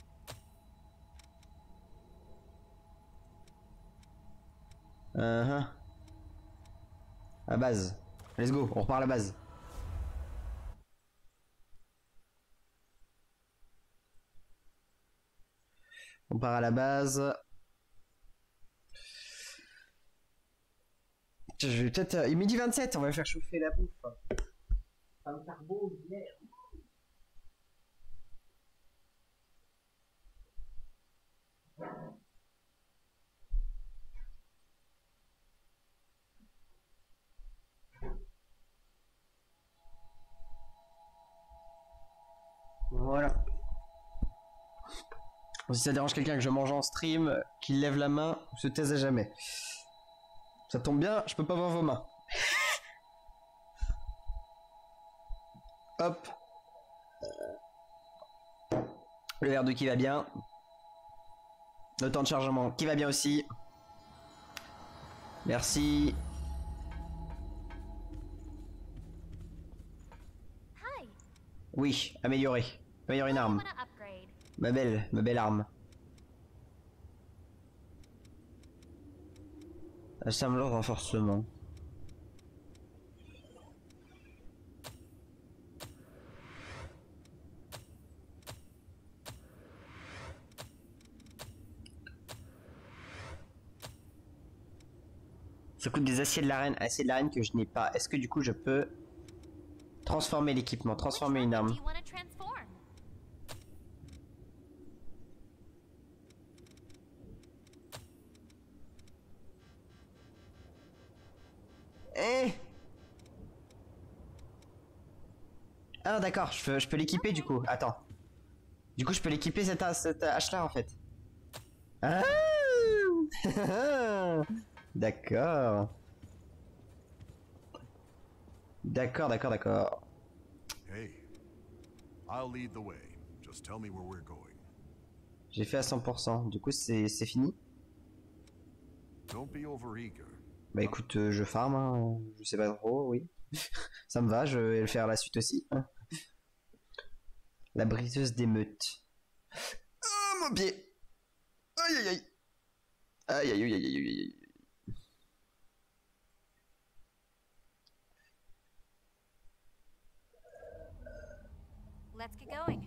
À base. Let's go, on repart à la base. On part à la base. Je vais peut-être... Il est midi 27, on va faire chauffer la bouffe. Ça va me faire beau, merde. Voilà. Bon, si ça dérange quelqu'un que je mange en stream, qu'il lève la main ou se taise à jamais. Ça tombe bien, je peux pas voir vos mains. Hop. Le verre de qui va bien. Le temps de chargement qui va bien aussi. Merci. Hi. Oui, amélioré. Améliorer une arme. Wanna upgrade? Ma belle arme. Assembler renforcement. Ça coûte des aciers de l'arène que je n'ai pas. Est-ce que du coup je peux transformer l'équipement, transformer une arme? Do you wanna transform? Eh. Ah d'accord, je peux l'équiper du coup. Attends. Du coup je peux l'équiper cette hache là en fait. Ah. D'accord. D'accord. Hey, I'll lead the way. Just tell me where we're going. J'ai fait à 100%. Du coup c'est fini. Don't be overeager. Bah écoute, je farm, hein. Je sais pas trop, oui. Ça me va, je vais le faire la suite aussi. La briseuse d'émeute. Oh mon pied. Aïe aïe aïe. Aïe aïe aïe aïe aïe aïe. Let's get going.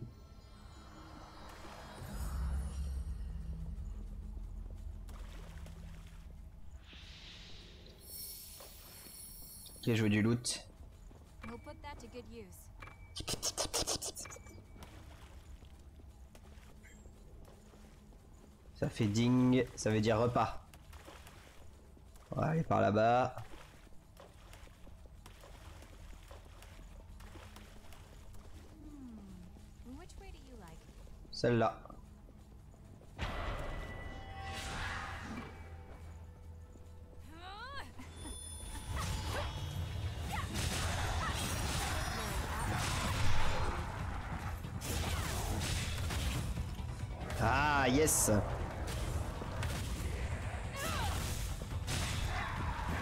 Ok, je veux du loot. We'll put that to good use. Ça fait ding, ça veut dire repas. On va aller par là-bas. Which way do you like? Celle-là. Ah, yes.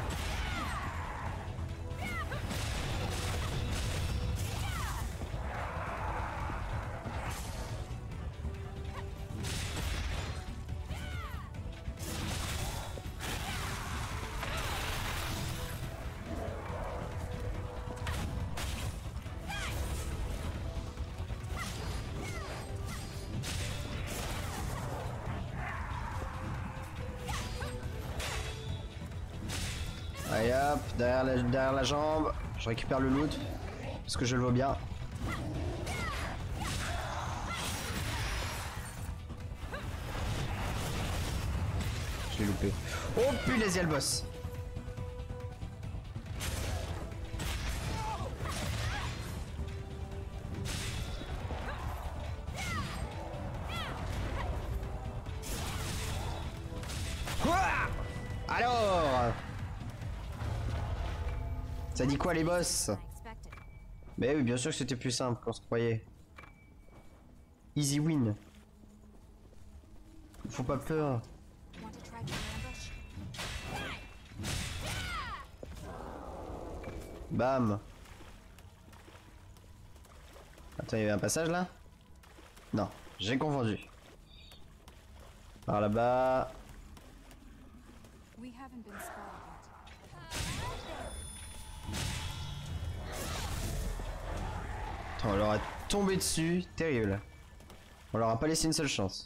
Allez hop, derrière la jambe. Je récupère le loot. Parce que je le vois bien. Je l'ai loupé. Oh punaise, y'a le boss. Alors, ça dit quoi les boss? Mais oui, bien sûr que c'était plus simple qu'on se croyait. Easy win. Faut pas peur. Bam. Attends, il y avait un passage là? Non, j'ai confondu. Par là-bas. On leur a tombé dessus, terrible. On leur a pas laissé une seule chance.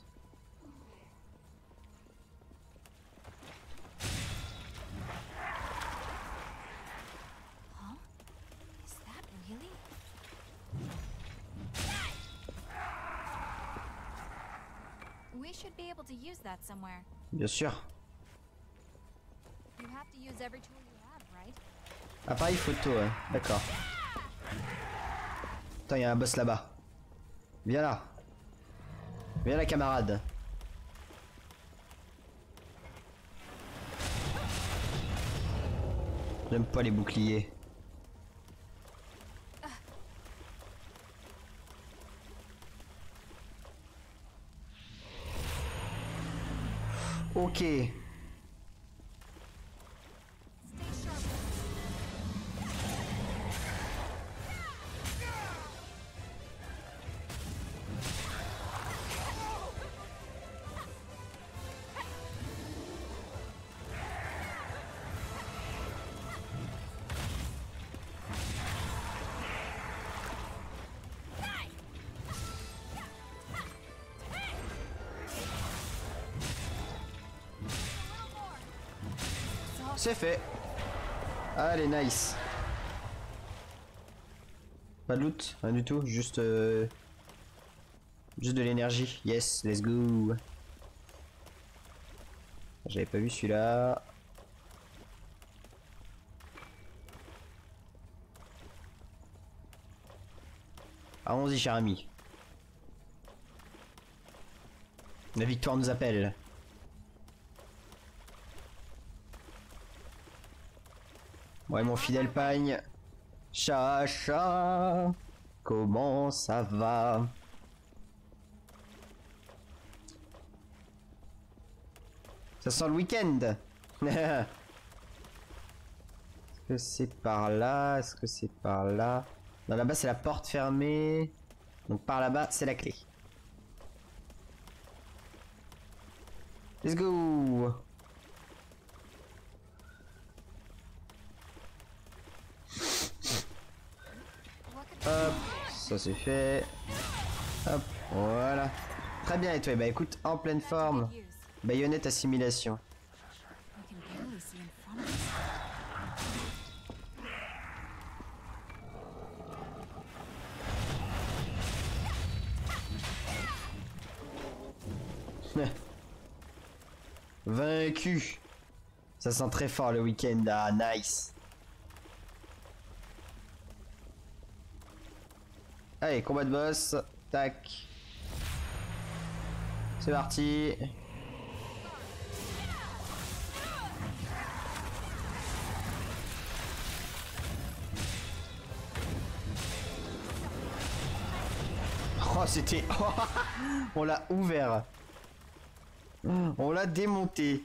We should be able to use that somewhere. Bien sûr. You have to use every tool you have, right? Appareil photo, ouais. D'accord. Attends, il y a un boss là-bas. Viens là. Viens là, camarade. J'aime pas les boucliers. Ok. C'est fait. Allez, nice. Pas de loot, rien du tout, juste de l'énergie. Yes, let's go. J'avais pas vu celui-là. Allons-y, cher ami. La victoire nous appelle. Ouais, mon fidèle pagne. Chacha, comment ça va? Ça sent le week-end. Est-ce que c'est par là? Est-ce que c'est par là? Non, là-bas c'est la porte fermée. Donc par là-bas c'est la clé. Let's go. Hop, ça c'est fait. Hop, voilà. Très bien, et toi? Bah écoute, en pleine forme. Baïonnette assimilation. Vaincu. Ça sent très fort le week-end. Ah, nice. Allez, combat de boss. Tac. C'est parti. Oh, c'était... On l'a ouvert. On l'a démonté.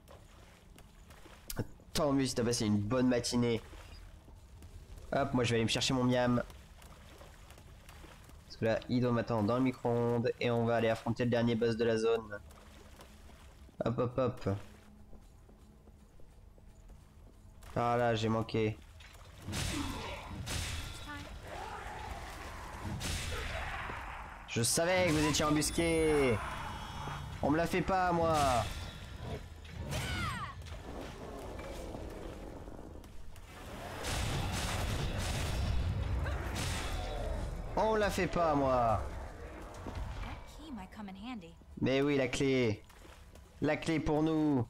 Tant mieux si t'as passé une bonne matinée. Hop, moi je vais aller me chercher mon miam. Parce que là, Ido m'attend dans le micro-ondes. Et on va aller affronter le dernier boss de la zone. Hop, hop, hop. Ah là, j'ai manqué. Je savais que vous étiez embusqués. On me la fait pas, moi. On la fait pas, moi. That key might come in handy. Mais oui, la clé. La clé pour nous.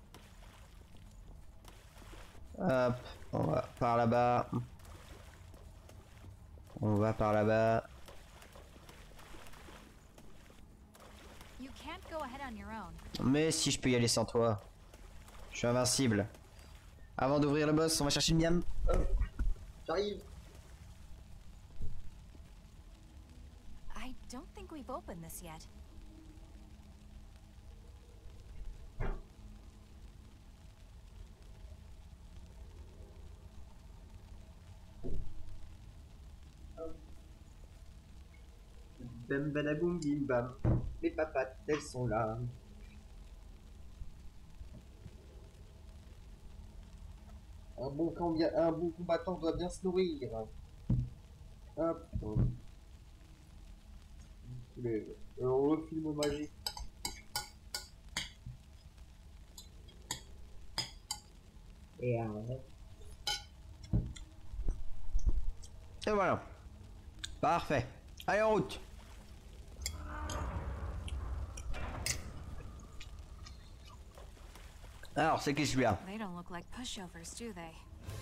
Hop, on va par là-bas. On va par là-bas. You can't go ahead on your own. Mais si je peux y aller sans toi. Je suis invincible. Avant d'ouvrir le boss, on va chercher une miam. J'arrive. I don't think we've opened this yet. Bam badaboum bim bam. Les papates, elles sont là. Un bon combattant doit bien se nourrir. Hop. Le film magique. Et voilà. Parfait. Allez, en route. Alors, c'est qui celui-là? They don't look like pushovers, do they?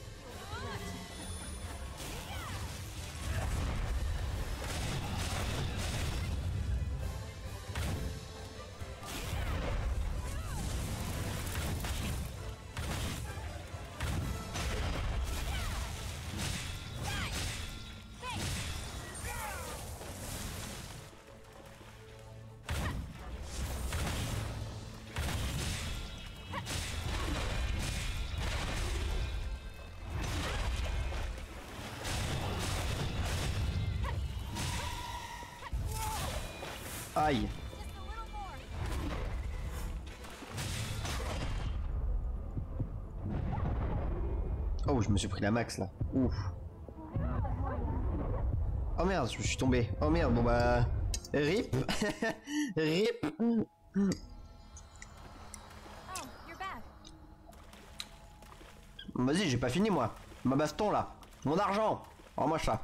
Aïe. Oh, je me suis pris la max là. Ouf. Oh merde, je suis tombé. Oh merde, bon bah... RIP. RIP. Oh, you're back. Vas-y, j'ai pas fini moi. Ma baston là. Mon argent. Oh moi ça.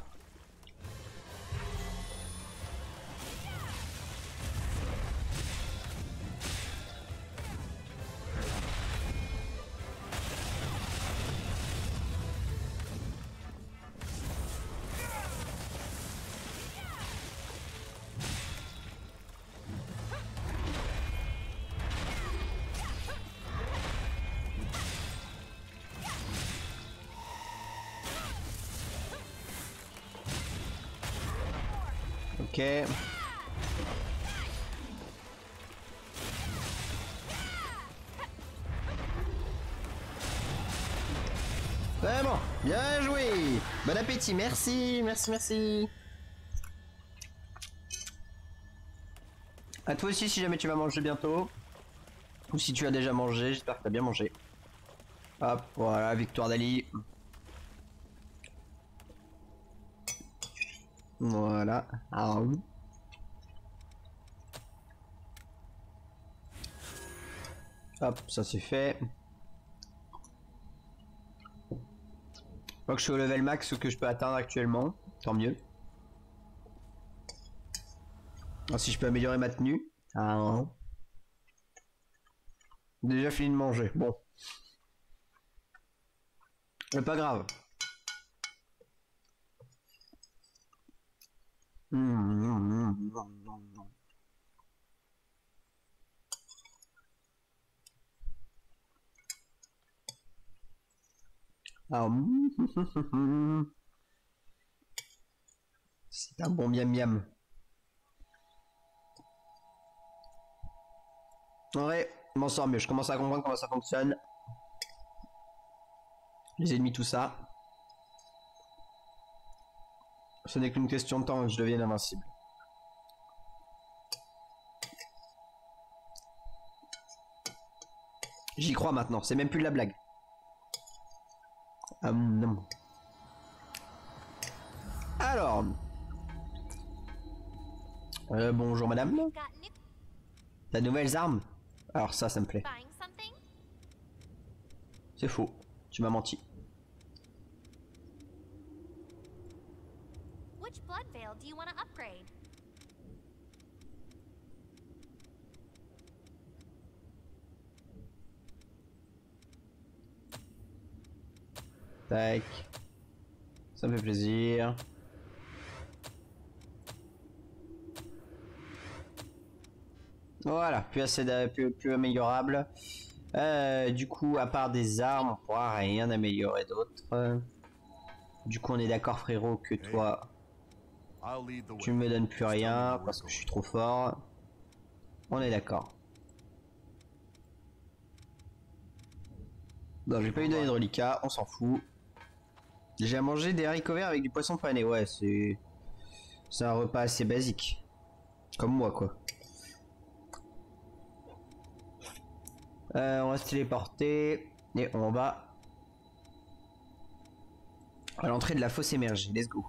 Ok. C'est bon, bien joué. Bon appétit, merci, merci, merci. À toi aussi si jamais tu vas manger bientôt. Ou si tu as déjà mangé, j'espère que tu as bien mangé. Hop, voilà, victoire d'Ali. Voilà. Ah, oui. Hop, ça c'est fait. Je crois que je suis au level max que je peux atteindre actuellement. Tant mieux. Alors, si je peux améliorer ma tenue. Ah non. Déjà fini de manger. Bon. Mais pas grave. Ah, c'est un bon miam miam. Ouais, je m'en sors mieux. Je commence à comprendre comment ça fonctionne. Les ennemis, tout ça. Ce n'est qu'une question de temps que je devienne invincible. J'y crois maintenant, c'est même plus de la blague. Non. Alors. Bonjour madame. Got new T'as de nouvelles armes? Alors ça me plaît. buying something? C'est faux. Tu m'as menti. Which blood veil do you want trade. Tac. Ça me fait plaisir. Voilà, plus améliorable. Du coup, à part des armes, on pourra rien améliorer d'autre. Du coup, on est d'accord, frérot, que toi, I'll lead the way. tu me donnes plus Just tell me rien where we're parce que je going. suis trop fort. On est d'accord. Non, j'ai pas eu donné de reliquat, on s'en fout. J'ai à manger des haricots verts avec du poisson pané. Ouais, c'est un repas assez basique. Comme moi, quoi. On va se téléporter et on va à l'entrée de la fosse émergée. Let's go.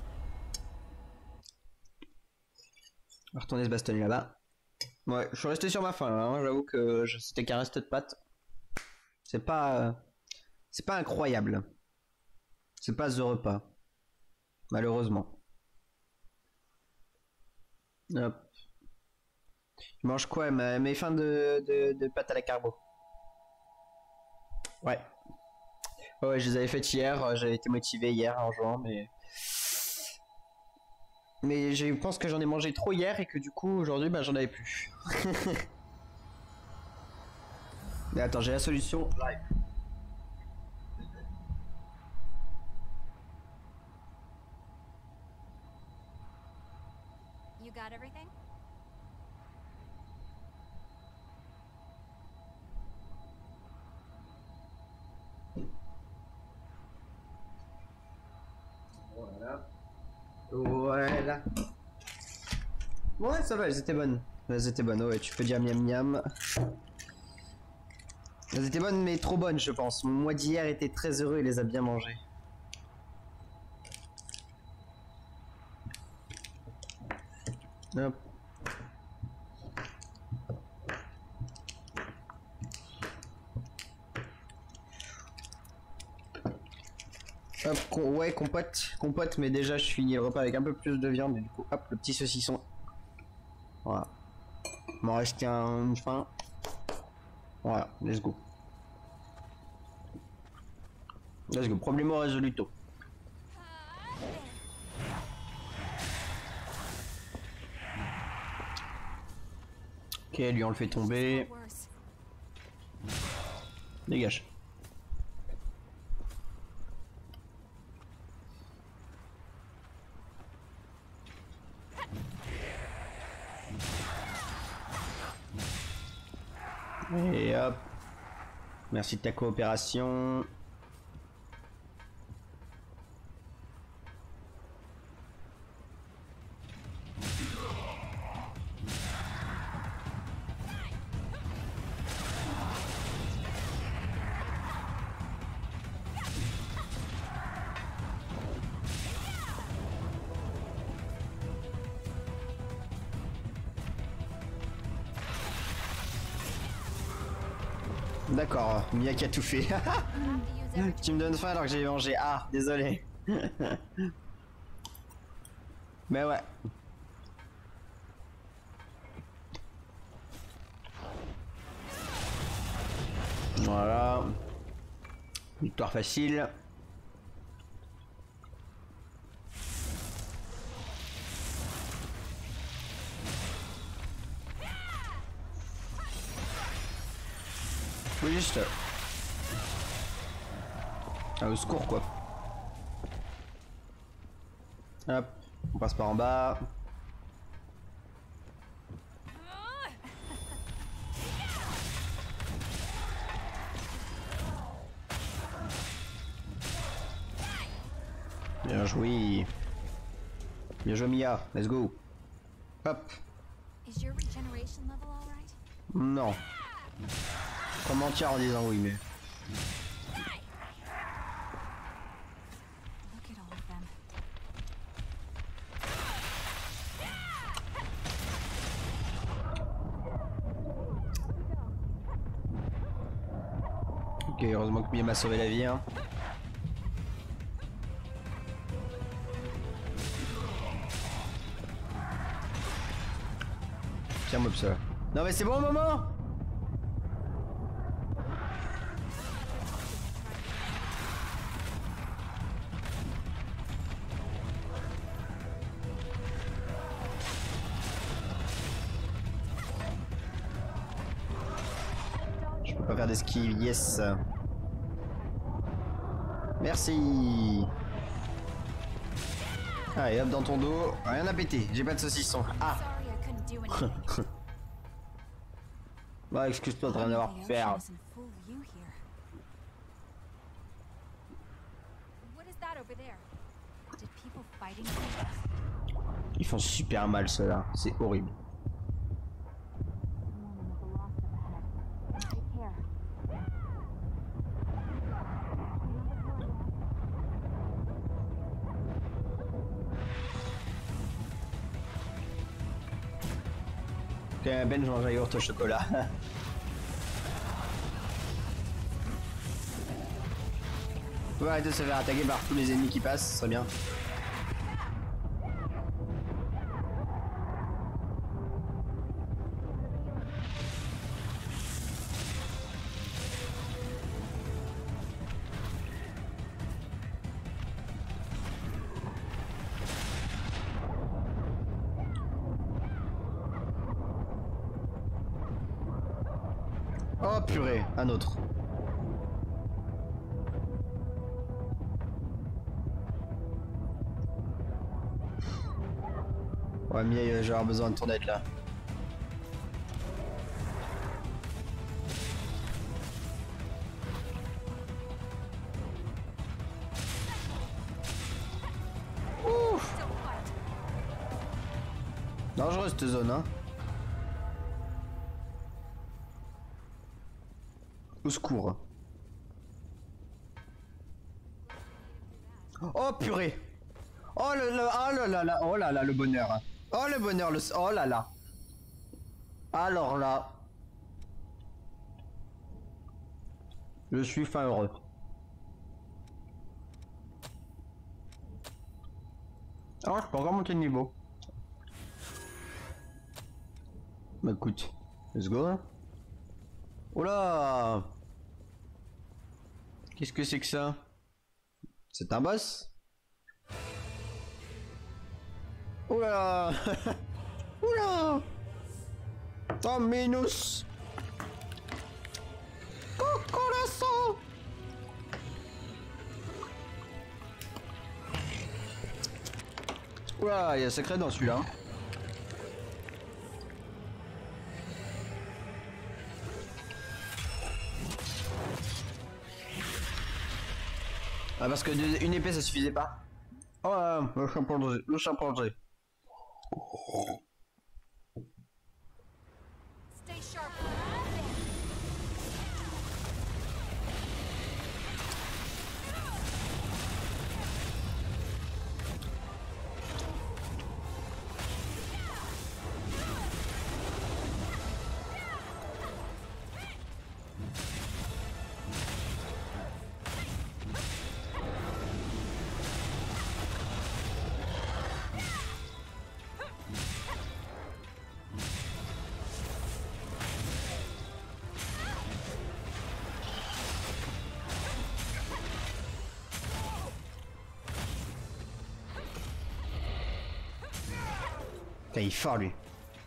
On va retourner se bastonner là-bas. Ouais, je suis resté sur ma faim là, hein. J'avoue que c'était qu'un reste de pâtes. C'est pas incroyable. C'est pas ce repas. Malheureusement. Hop. Je mange quoi? Mes fins de pâtes à la carbo. Ouais. Ouais, je les avais faites hier. J'avais été motivé hier en jouant, mais je pense que j'en ai mangé trop hier et que du coup aujourd'hui bah j'en avais plus. Mais attends, j'ai la solution. You got everything? Voilà. Ouais, ça va, elles étaient bonnes. Elles étaient bonnes, ouais, tu peux dire miam miam. Elles étaient bonnes, mais trop bonnes, je pense. Moi d'hier était très heureux, il les a bien mangées. Hop. Hop, ouais, compote, mais déjà je finis le repas avec un peu plus de viande, et du coup, hop, le petit saucisson. Voilà. Il m'en reste une fin. Voilà, let's go. Let's go, problème résoluto. Ok, lui on le fait tomber. Worse. Dégage. Et hop. Merci de ta coopération. D'accord, Mia qui a tout fait. Have to use everything. Tu me donnes faim alors que j'ai mangé. Ah, désolé. Mais ouais. Voilà. Victoire facile. Oui, juste. Ah, au secours quoi. Hop, on passe par en bas. Bien joué. Bien joué Mia, let's go. Hop. Is your regeneration level all right? Non. Faut mentir en disant oui mais. Look at all of them. Ok, heureusement que Mia m'a sauvé la vie hein. Tiens mob ça. Non mais c'est bon maman. Je peux pas faire d'esquive, yes. Merci. Allez hop dans ton dos, rien à péter, j'ai pas de saucisson. Ah. Sorry I couldn't do anything. Bah excuse-toi de rien avoir The faire. ocean is in full view here. What is that over there? Did people fighting something? Ils font super mal ceux-là, c'est horrible. Take care. Tiens, Ben, je mange un yaourt au chocolat. On va arrêter de se faire attaquer par tous les ennemis qui passent, ce serait bien. Oh purée, un autre. Ouais, Mia, je vais avoir besoin de ton aide là. Ouf. Dangereuse cette zone, hein. Au secours. Oh purée. Oh oh là là, le bonheur. Oh le bonheur, oh là là. Alors là. Je suis fin heureux. Oh, je peux encore monter de niveau. Bah écoute, let's go. Hein. Oh là! Qu'est-ce que c'est que ça? C'est un boss? Oh là! Oula! Oh minus! Cocolasso! Oula, il y a secret dans celui-là. Ah, parce que une épée ça suffisait pas. Oh le chimpanzé, le chimpanzé. Stay sharp. Putain, il est fort lui.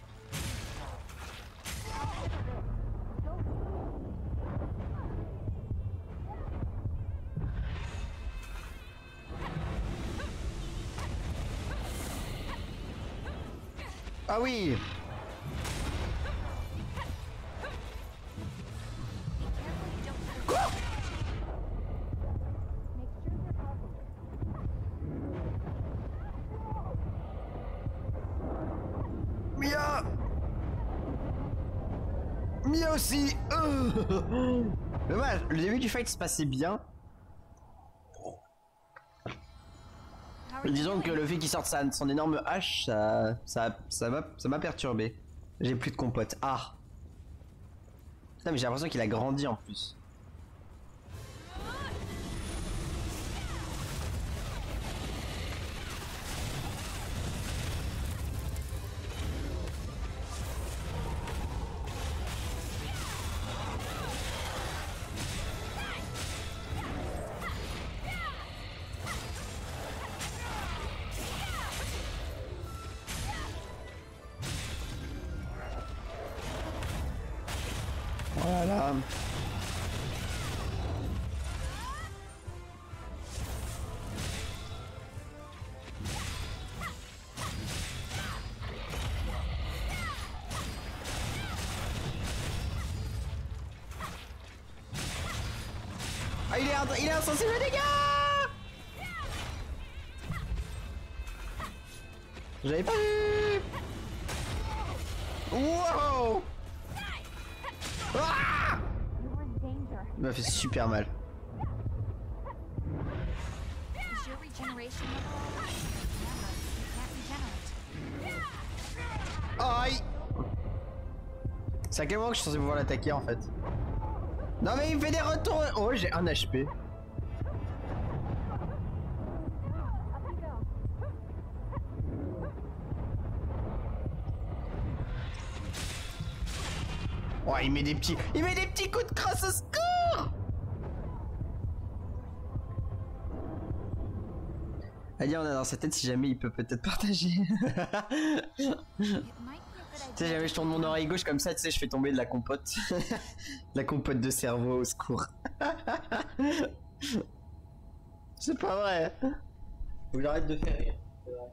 Ah oui. Quoi? Mia. Mia aussi. Dommage, le début du fight se passait bien. Disons que le fait qu'il sorte son énorme hache, ça m'a perturbé. J'ai plus de compote. Ah. Putain, mais j'ai l'impression qu'il a grandi en plus. Voilà. Ah, il est insensible aux dégâts. J'avais pas vu. Wow. Ah, il m'a fait super mal. Is your regeneration level? Remember, you can't regenerate. Aïe. C'est à quel moment que je suis censé pouvoir l'attaquer en fait? Non mais il me fait des retours. Oh, j'ai 1 HP. Oh, il met des petits coups de crosse au secours. Allez, on a dans sa tête si jamais il peut peut-être partager. Tu sais, jamais je tourne mon oreille gauche comme ça, tu sais, je fais tomber de la compote. La compote de cerveau, au secours. C'est pas vrai. Faut que j'arrête de faire rire. C'est vrai.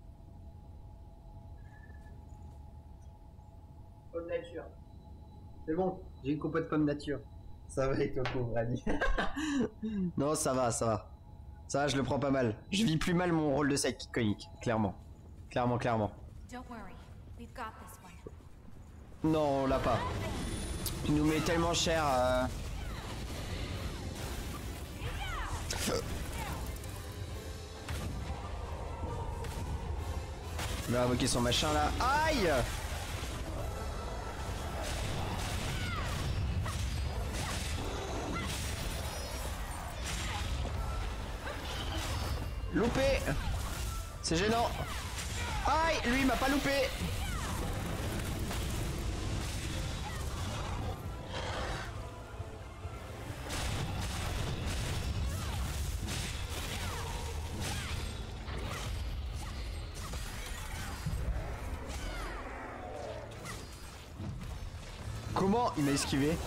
Pomme nature. C'est bon, j'ai une compote pomme nature. Ça va et toi, pauvre Annie. Non, ça va, ça va. Ça va, je le prends pas mal. Je vis plus mal mon rôle de sidekick conique, clairement. Clairement. Don't worry, we've got this one. Non, on l'a pas. Il nous met tellement cher. Il va invoquer son machin là. Aïe! Loupé! C'est gênant. Aïe! Lui il m'a pas loupé. Comment il m'a esquivé?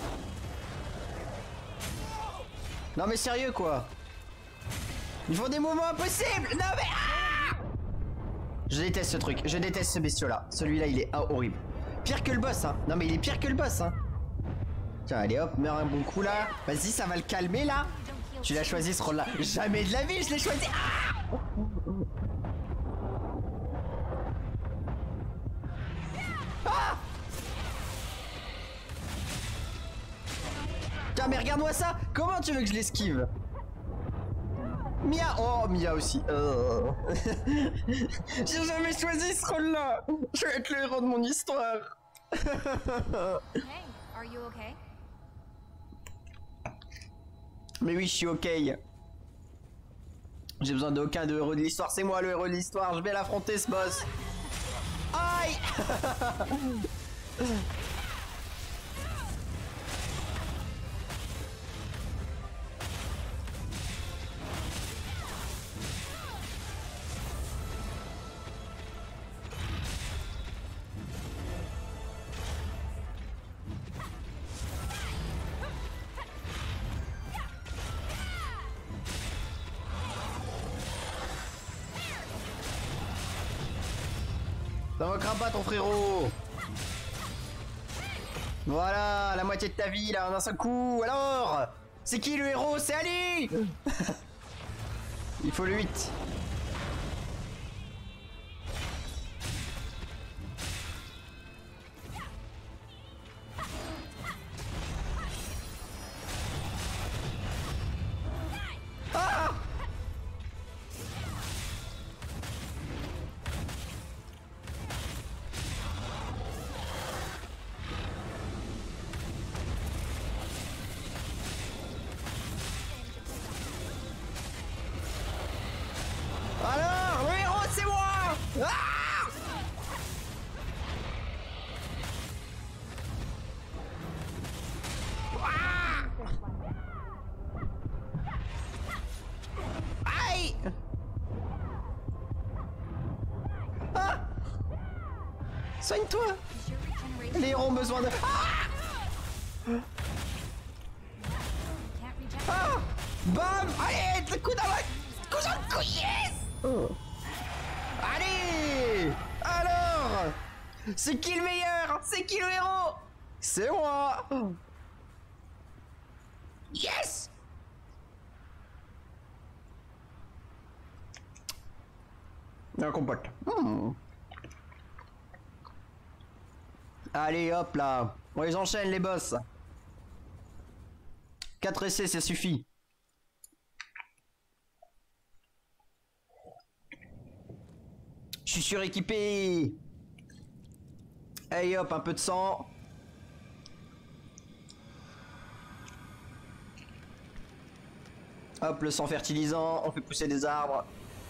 Non mais sérieux quoi? Ils font des mouvements impossibles. Non mais ah, je déteste ce truc, je déteste ce bestiau là. Celui-là il est horrible. Pire que le boss hein. Non mais il est pire que le boss hein. Tiens allez hop, meurs un bon coup là. Vas-y ça va le calmer là. Tu l'as choisi ce rôle là. Jamais de la vie je l'ai choisi. Ah, ah, tiens mais regarde-moi ça. Comment tu veux que je l'esquive? Mia, oh Mia aussi. J'ai jamais choisi ce rôle-là. Je vais être le héros de mon histoire. Hey, are you okay? Mais oui, je suis ok. J'ai besoin d'aucun héros de l'histoire. C'est moi le héros de l'histoire. Je vais l'affronter ce boss. Aïe. T'invoqueras pas ton frérot. Voilà, la moitié de ta vie là en un seul coup. Alors, c'est qui le héros? C'est Ali. Il faut le 8. Ah! Alors, le héros, c'est moi! Ah! Ah! Aïe! Ah! Soigne-toi! Is your regeneration Les héros ont besoin de... Ah! là. Bam. Allez, le coup d'avant. Coup de coup, yes. Oh. Allez. Alors, c'est qui le meilleur? C'est qui le héros? C'est moi. Yes. Un compote. Allez hop là. On les enchaîne les boss. 4 essais ça suffit. Je suis suréquipé. Allez hop, un peu de sang. Hop, le sang fertilisant, on fait pousser des arbres.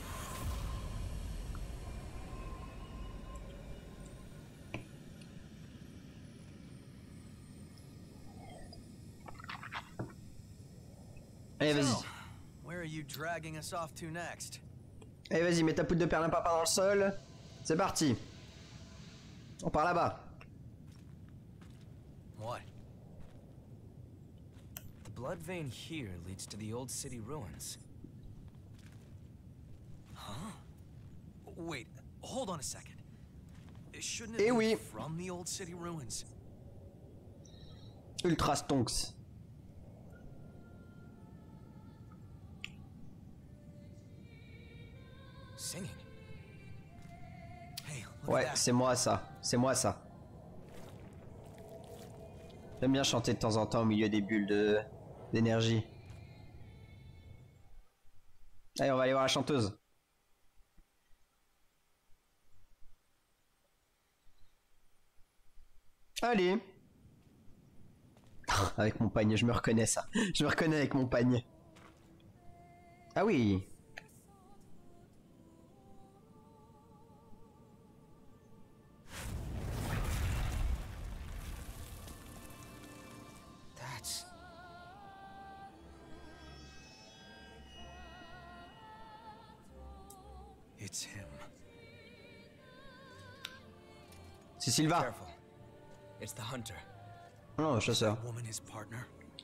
Allez, vas-y. Where are you dragging us off to next? Allez, vas-y, mets ta poudre de perlimpinpin dans le sol. C'est parti. On part là-bas. What? The blood vein here leads to the old city ruins. Huh? Wait, hold on a second. Shouldn't Eh it oui. be from the old city ruins? Ultra stonks. Singing. Hey, look Ouais, at that. c'est moi ça. C'est moi ça. J'aime bien chanter de temps en temps au milieu des bulles d'énergie. Allez, on va aller voir la chanteuse. Allez. Avec mon panier, je me reconnais ça. Je me reconnais avec mon panier. Ah oui. That's... It's him. C'est Sylva. Careful. It's the hunter. Non, le chasseur. Woman, his partner.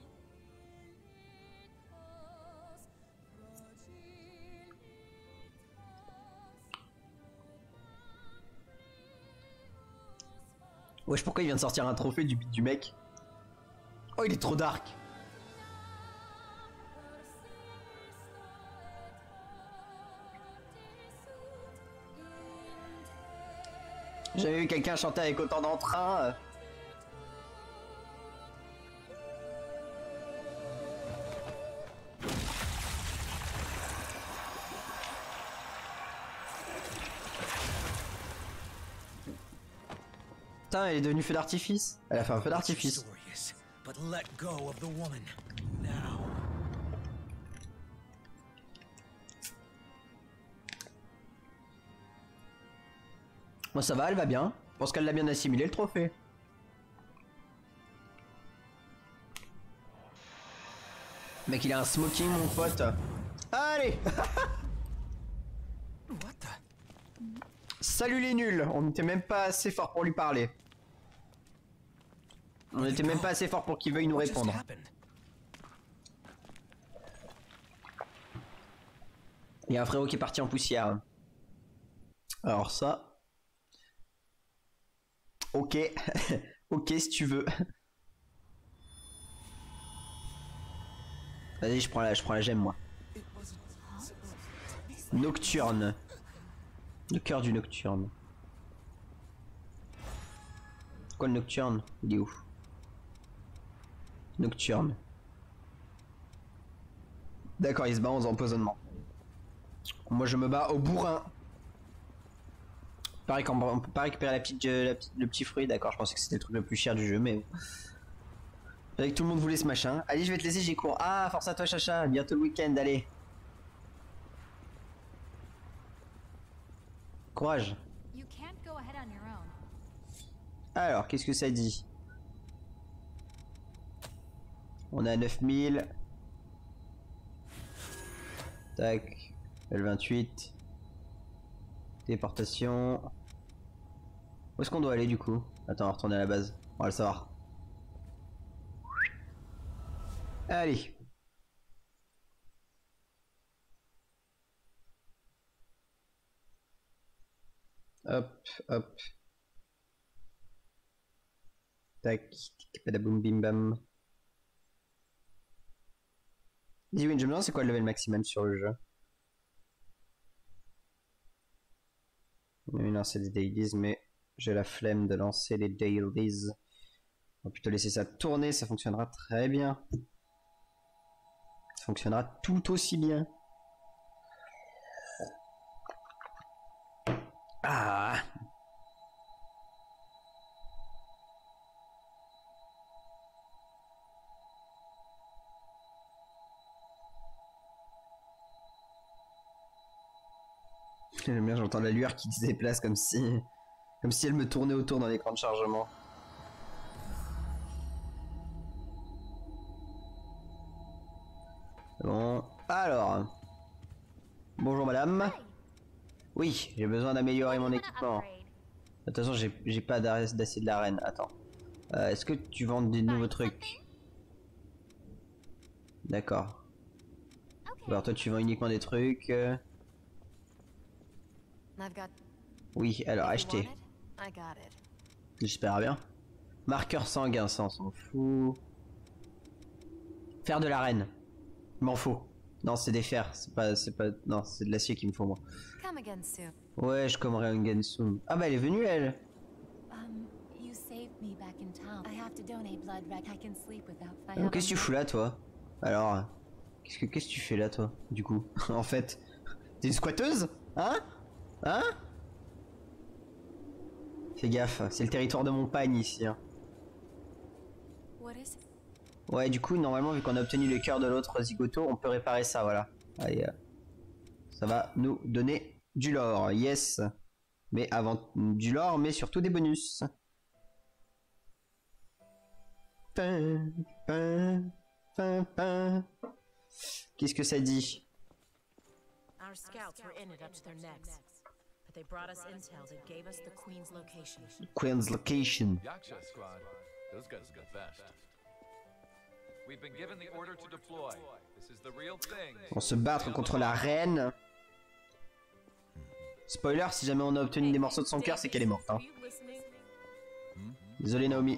Wesh, pourquoi il vient de sortir un trophée du mec? Oh, il est trop dark. J'ai jamais vu quelqu'un chanter avec autant d'entrain. Putain, elle est devenue feu d'artifice. Elle a fait un feu d'artifice. Glorious, but let go of the woman now. Moi ça va, elle va bien. Je pense qu'elle l'a bien assimilé le trophée. Mec, il a un smoking, mon pote. Allez. What the... Salut les nuls. On n'était même pas assez fort pour lui parler. On n'était même pas assez fort pour qu'il veuille nous What just répondre. happened? Il y a un frérot qui est parti en poussière. Alors ça... Ok. Ok si tu veux. Vas-y, je prends la gemme moi. Nocturne. Le cœur du nocturne. Quoi le nocturne? Il est où? Nocturne. D'accord, il se bat en empoisonnement. Moi je me bats au bourrin. Pareil qu'on peut pas récupérer le petit fruit, d'accord, je pensais que c'était le truc le plus cher du jeu, mais... Avec tout le monde voulait ce machin. Allez, je vais te laisser, j'ai cours. Ah, force à toi Chacha, bientôt le week-end, allez. Courage. You can't go ahead on your own. Alors, qu'est-ce que ça dit? On a 9000. Tac. L28. Déportation. Où est-ce qu'on doit aller du coup? Attends, on va retourner à la base. On va le savoir. Allez. Hop, hop. Tac, badaboum bim bam. Dis oui, je me demande c'est quoi le level maximum sur le jeu. Oui, non, c'est des dailies, mais j'ai la flemme de lancer les dailies. On va plutôt laisser ça tourner, ça fonctionnera très bien. Ça fonctionnera tout aussi bien. Ah! J'aime bien, j'entends la lueur qui se déplace comme si elle me tournait autour dans l'écran de chargement. Bon, alors. Bonjour madame. Oui, j'ai besoin d'améliorer mon équipement. De toute façon, j'ai pas d'acier de la reine. Attends. Est-ce que tu vends des nouveaux trucs? D'accord. Alors toi, tu vends uniquement des trucs. Oui, alors acheter. J'espère bien. Marqueur sanguin, ça on s'en fout. Fer de la reine. M'en faut. Non, c'est des fers. Non, c'est de l'acier qu'il me faut moi. Ouais, je commerai un Gensun. Ah bah elle est venue elle. Qu'est-ce que tu fous là toi? Alors, qu'est-ce que tu fais là toi? Du coup, en fait, t'es une squatteuse? Hein? Hein? Fais gaffe, c'est le territoire de montagne ici. Hein. Ouais, du coup, normalement, vu qu'on a obtenu le cœur de l'autre zigoto, on peut réparer ça, voilà. Allez, ça va nous donner du lore, yes. Mais avant du lore, mais surtout des bonus. Qu'est-ce que ça dit? Our scouts were in it up to their necks. But they brought us intel that gave us the Queen's location. Queen's location. Yaksha squad. Those guys are the best. We've been given the order to deploy. This is the real thing. On se battre contre la reine. Spoiler, si jamais on a obtenu des morceaux de son cœur, c'est qu'elle est morte. Hein. Désolé Naomi.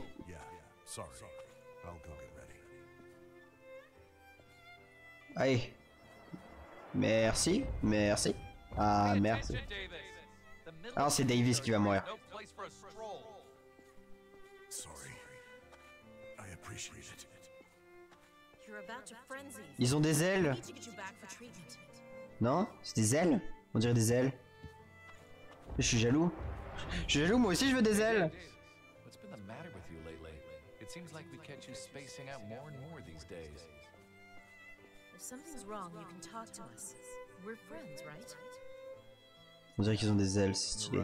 Allez. Merci, merci. Ah, merci. Ah, c'est Davis qui va mourir. Ils ont des ailes. Non? C'est des ailes? On dirait des ailes. Je suis jaloux. Je suis jaloux, moi aussi je veux des ailes. What's been the matter with you lately? It seems like we catch you spacing out more and more these days. If something's wrong, you can talk to us. We're friends, right? On dirait qu'ils ont des ailes, c'est stylé.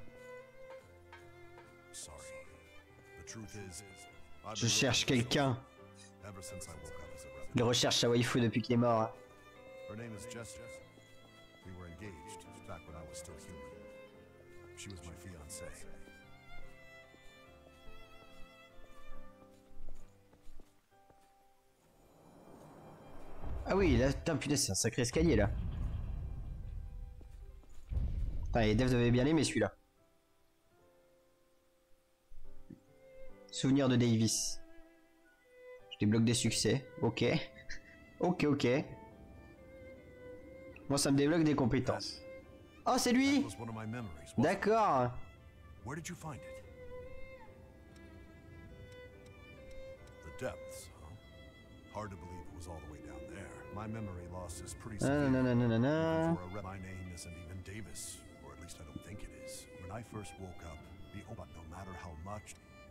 Je cherche quelqu'un. Il recherche sa waifu depuis qu'il est mort. Hein. Ah oui, là, putain, punaise, c'est un sacré escalier là. Putain, les devs devaient bien l'aimer celui-là. Souvenir de Davis. Je débloque des succès. Ok. Ok. Moi, ça me débloque des compétences. Oh, c'est lui! D'accord. Hard to believe it was all the way down there. My memory loss is pretty severe. My name isn't even Davis, or at least I don't think it is. When I first woke up, but no matter how much,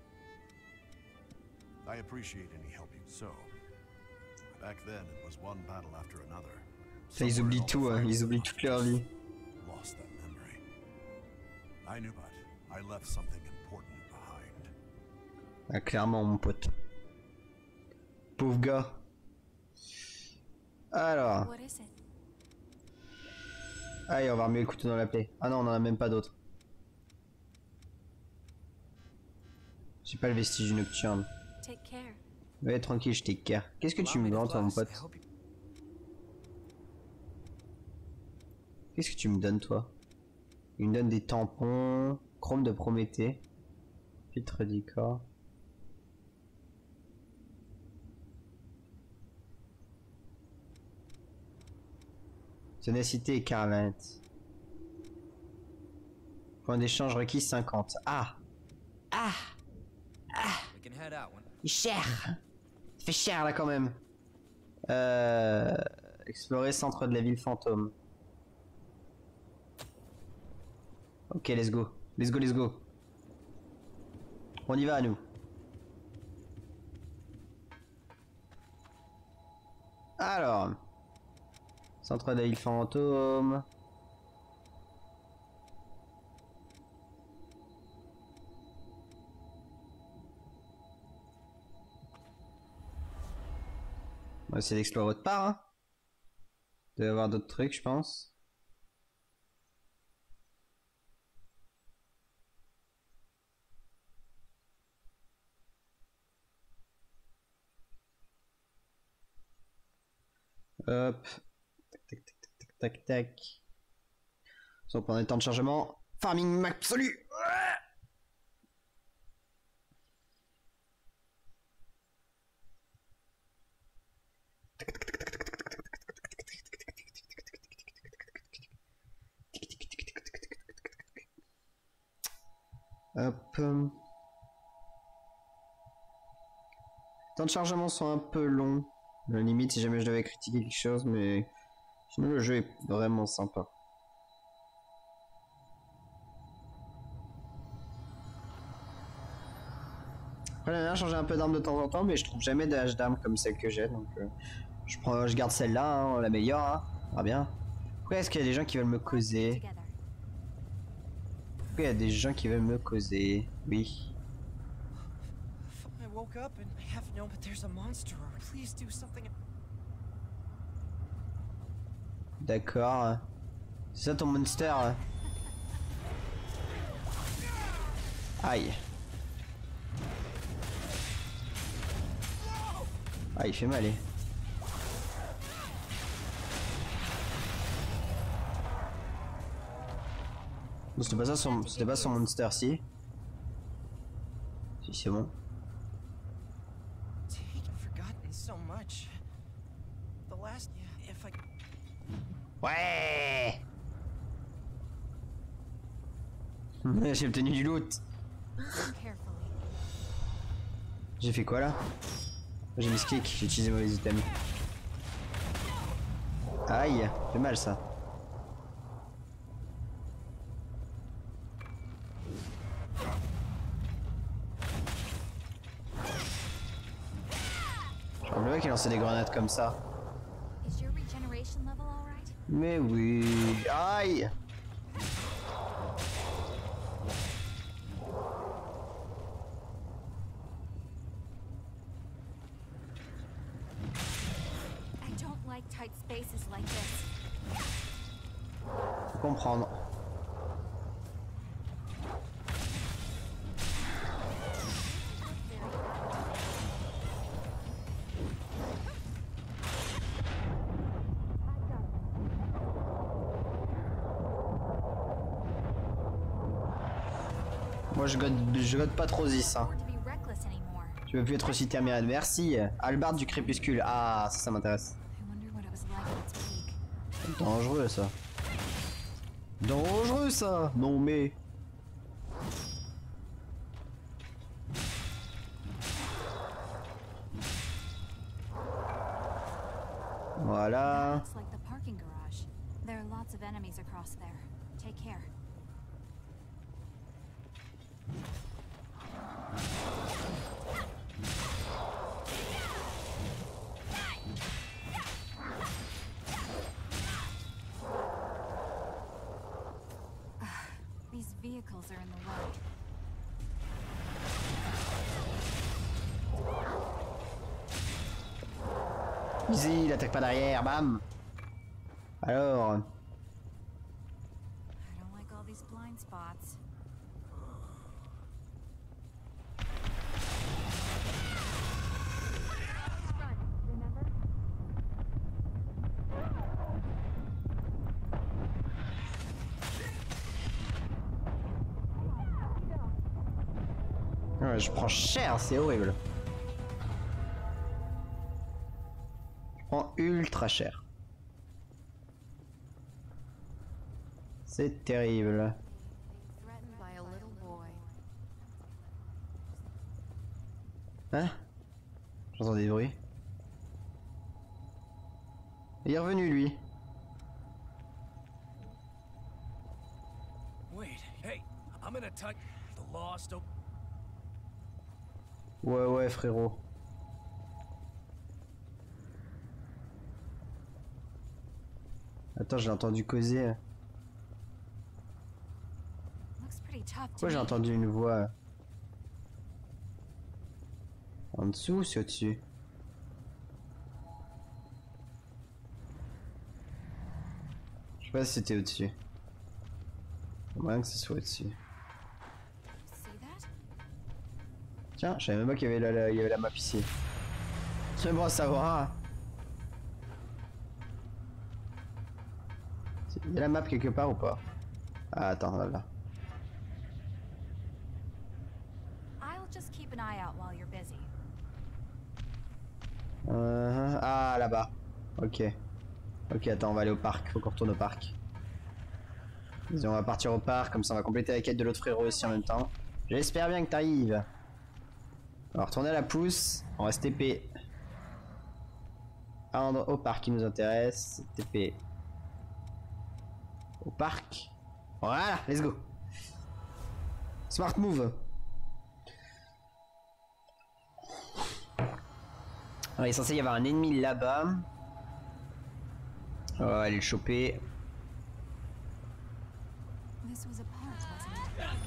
I appreciate any help you. So, back then it was one battle after another. Ils oublient tout, hein. Ils oublient toute leur vie. Lost that memory. I knew, but I left something important behind. Ah, clairement, mon pote. Pauvre gars. Alors. Allez, on va remuer le couteau dans la plaie. Ah non, on en a même pas d'autres. J'ai pas le vestige nocturne. Ouais, tranquille, je take care. Qu'est-ce que tu me donnes, toi, mon pote? Qu'est-ce que tu me donnes, toi? Il me donne des tampons. Chrome de Prométhée. Filtre d'Icor. Ténacité écarlate. Point d'échange requis 50. Ah! Ah! Ah! We can head out when... Il est cher! Ça fait cher là quand même. Explorer centre de la ville fantôme. Ok, let's go. Let's go, let's go. On y va à nous. Alors. Centre de la ville fantôme. On va essayer d'explorer autre part. Hein. Il doit y avoir d'autres trucs, je pense. Hop. Tac, tac, tac, tac, tac, tac. On prend des temps de chargement. Farming absolu. Hop. Temps de chargement sont un peu longs. À la limite, si jamais je devais critiquer quelque chose, mais sinon le jeu est vraiment sympa. Après, j'aime bien changer un peu d'arme de temps en temps, mais je trouve jamais de hache d'arme comme celle que j'ai, donc je garde celle-là, hein, la meilleure, hein. Ah bien. Pourquoi est-ce qu'il y a des gens qui veulent me causer? Pourquoi il y a des gens qui veulent me causer? Oui. I woke up and I have known but there's a monster. Please do something. D'accord. C'est ça ton monster? Aïe. Ah, il fait mal, Bon, c'était pas ça c'était pas son monster, si. Si, c'est bon. Ouais. J'ai obtenu du loot. J'ai fait quoi là? J'ai mis kick, j'ai utilisé mauvais items. Aïe, fait mal ça. Je crois bien qu'il lançait des grenades comme ça. Mais oui. Aïe. Faut comprendre. Moi je gode pas trop Zis. Hein. Tu veux plus être aussi terminal. Merci. Hallebarde du crépuscule. Ah, ça m'intéresse. Dangereux ça. Dangereux ça. Non mais. Voilà. These vehicles are in the way. Easy, il attaque pas derrière, bam. Alors. I don't like all these blind spots. Ouais, je prends cher, c'est horrible. Je prends ultra cher. C'est terrible. Threatened by a little boy. Hein? J'entends des bruits. Il est revenu lui. Wait, hey, I'm gonna touch the lost. Ouais frérot. Attends, j'ai entendu causer. Looks pretty tough to Pourquoi j'ai me. entendu une voix? En dessous ou c'est au-dessus? Je sais pas si c'était au-dessus. Il y a moyen que ce soit au-dessus. See that? Tiens, je savais même pas qu'il y avait il y avait la map ici. C'est bon à savoir. Il y a la map quelque part ou pas? Ah, attends, voilà. I'll just keep an eye out while you're busy. Ah, là-bas. Ok. Ok, attends, on va aller au parc. Faut qu'on retourne au parc. Vas-y, on va partir au parc, comme ça on va compléter la quête de l'autre frérot aussi en même temps. J'espère bien que t'arrives. On va retourner à la pousse. On va se TP. Au parc qui nous intéresse. TP. Au parc. Voilà, let's go. Smart move. Alors, il est censé y avoir un ennemi là-bas. On va aller le choper. This was a part, wasn't it?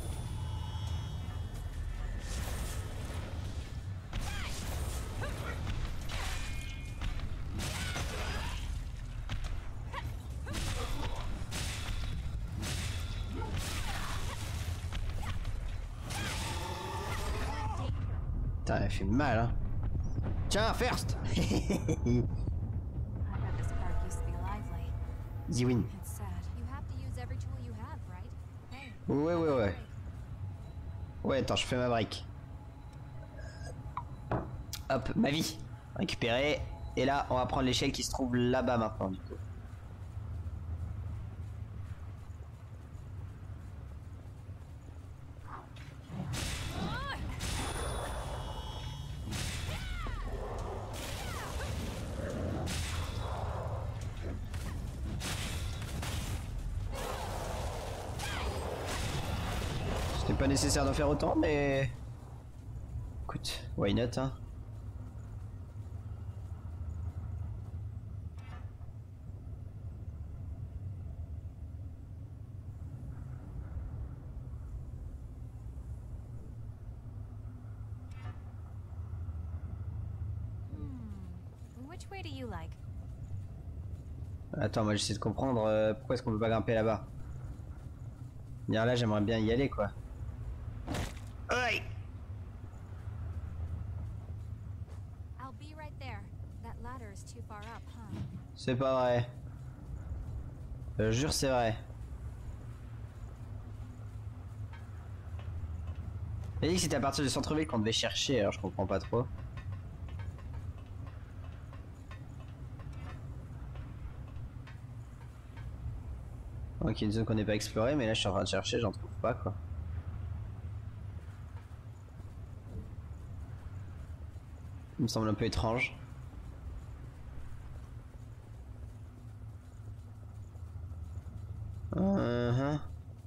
Putain, elle fait mal, hein. Tiens, first. I bet this park used to be lively. The win. It's sad. You have to use every tool you have, right? Hey. Ouais. Ouais, attends, je fais ma brique. Hop, ma vie. Récupérer. Et là, on va prendre l'échelle qui se trouve là-bas maintenant, du coup. C'était pas nécessaire d'en faire autant, mais... Écoute, why not, hein. Which way do you like? Attends, moi j'essaie de comprendre pourquoi est-ce qu'on peut pas grimper là-bas. Dire là, j'aimerais bien y aller, quoi. Aïe! I'll be right there. That ladder is too far up, huh? C'est pas vrai. Je jure, c'est vrai. Il a dit que c'était à partir du centre-ville qu'on devait chercher, alors je comprends pas trop. Ok, une zone qu'on n'est pas explorée, mais là je suis en train de chercher, j'en trouve pas, quoi. Il me semble un peu étrange. That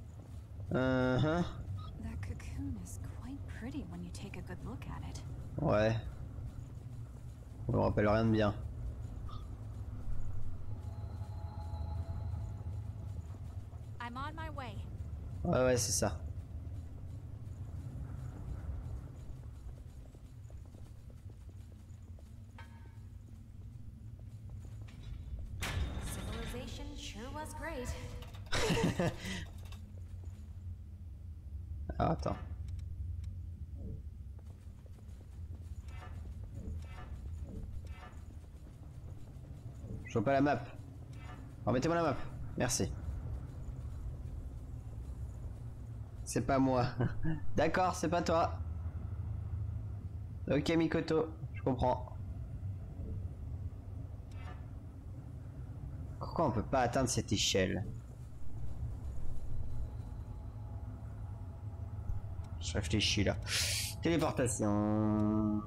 cocoon is quite pretty when you take a good look at it. Ouais. On me rappelle rien de bien. I'm on my way. Ouais, c'est ça. Civilization sure was great. Ah, attends. Je vois pas la map. Remettez-moi la map. Merci. C'est pas moi. D'accord, c'est pas toi. Ok Mikoto, je comprends. Pourquoi on peut pas atteindre cette échelle? Je réfléchis là. Téléportation.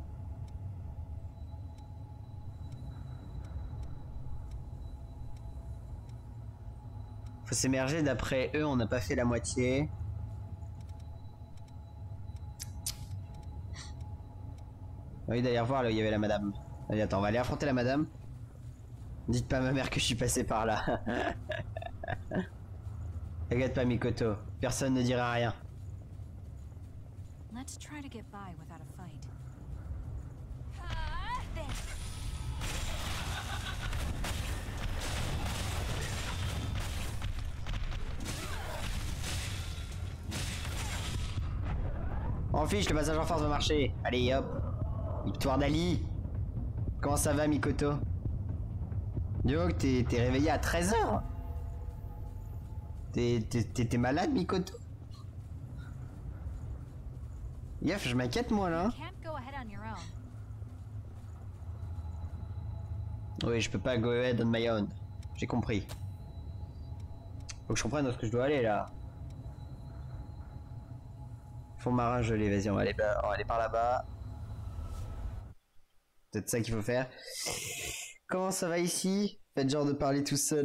Faut s'émerger, d'après eux on n'a pas fait la moitié. Oui d'ailleurs voir là où il y avait la madame. Allez attends, on va aller affronter la madame. Dites pas à ma mère que je suis passé par là. T'inquiète pas Mikoto, personne ne dira rien. Let's try to get by without a fight. En fiche, le passage en force va marcher. Allez hop. Victoire d'Ali. Comment ça va Mikoto? Dis donc, t'es réveillé à 13h. T'es malade Mikoto? Yef, je m'inquiète moi là. Oui, je peux pas go ahead on my own. J'ai compris. Faut que je comprenne où est-ce que je dois aller là. Fond marin gelé, vas-y, on va aller par là-bas. Peut-être ça qu'il faut faire. Comment ça va ici? Faites genre de parler tout seul.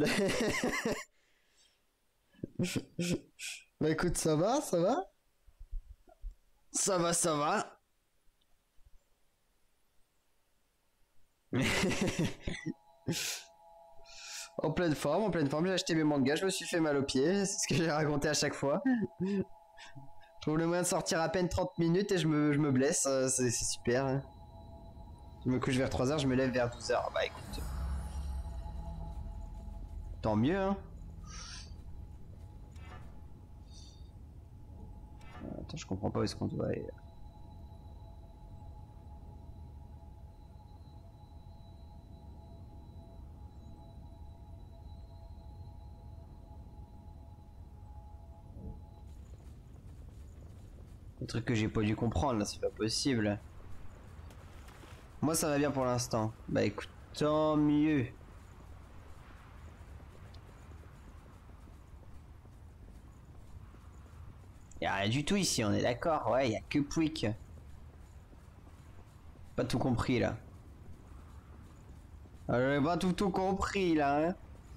Bah écoute, ça va, ça va. Ça va, ça va. En pleine forme, j'ai acheté mes mangas, je me suis fait mal aux pieds, c'est ce que j'ai raconté à chaque fois. Je trouve le moyen de sortir à peine 30 minutes et je me blesse, c'est super. Hein. Je me couche vers 3h, je me lève vers 12h. Bah écoute. Tant mieux hein. Attends, je comprends pas où est-ce qu'on doit aller. Le truc que j'ai pas dû comprendre là, c'est pas possible. Moi ça va bien pour l'instant. Bah écoute, tant mieux. Y'a rien du tout ici, on est d'accord. Ouais, y'a que Pouic. Pas tout compris là. J'ai pas tout compris là. Hein.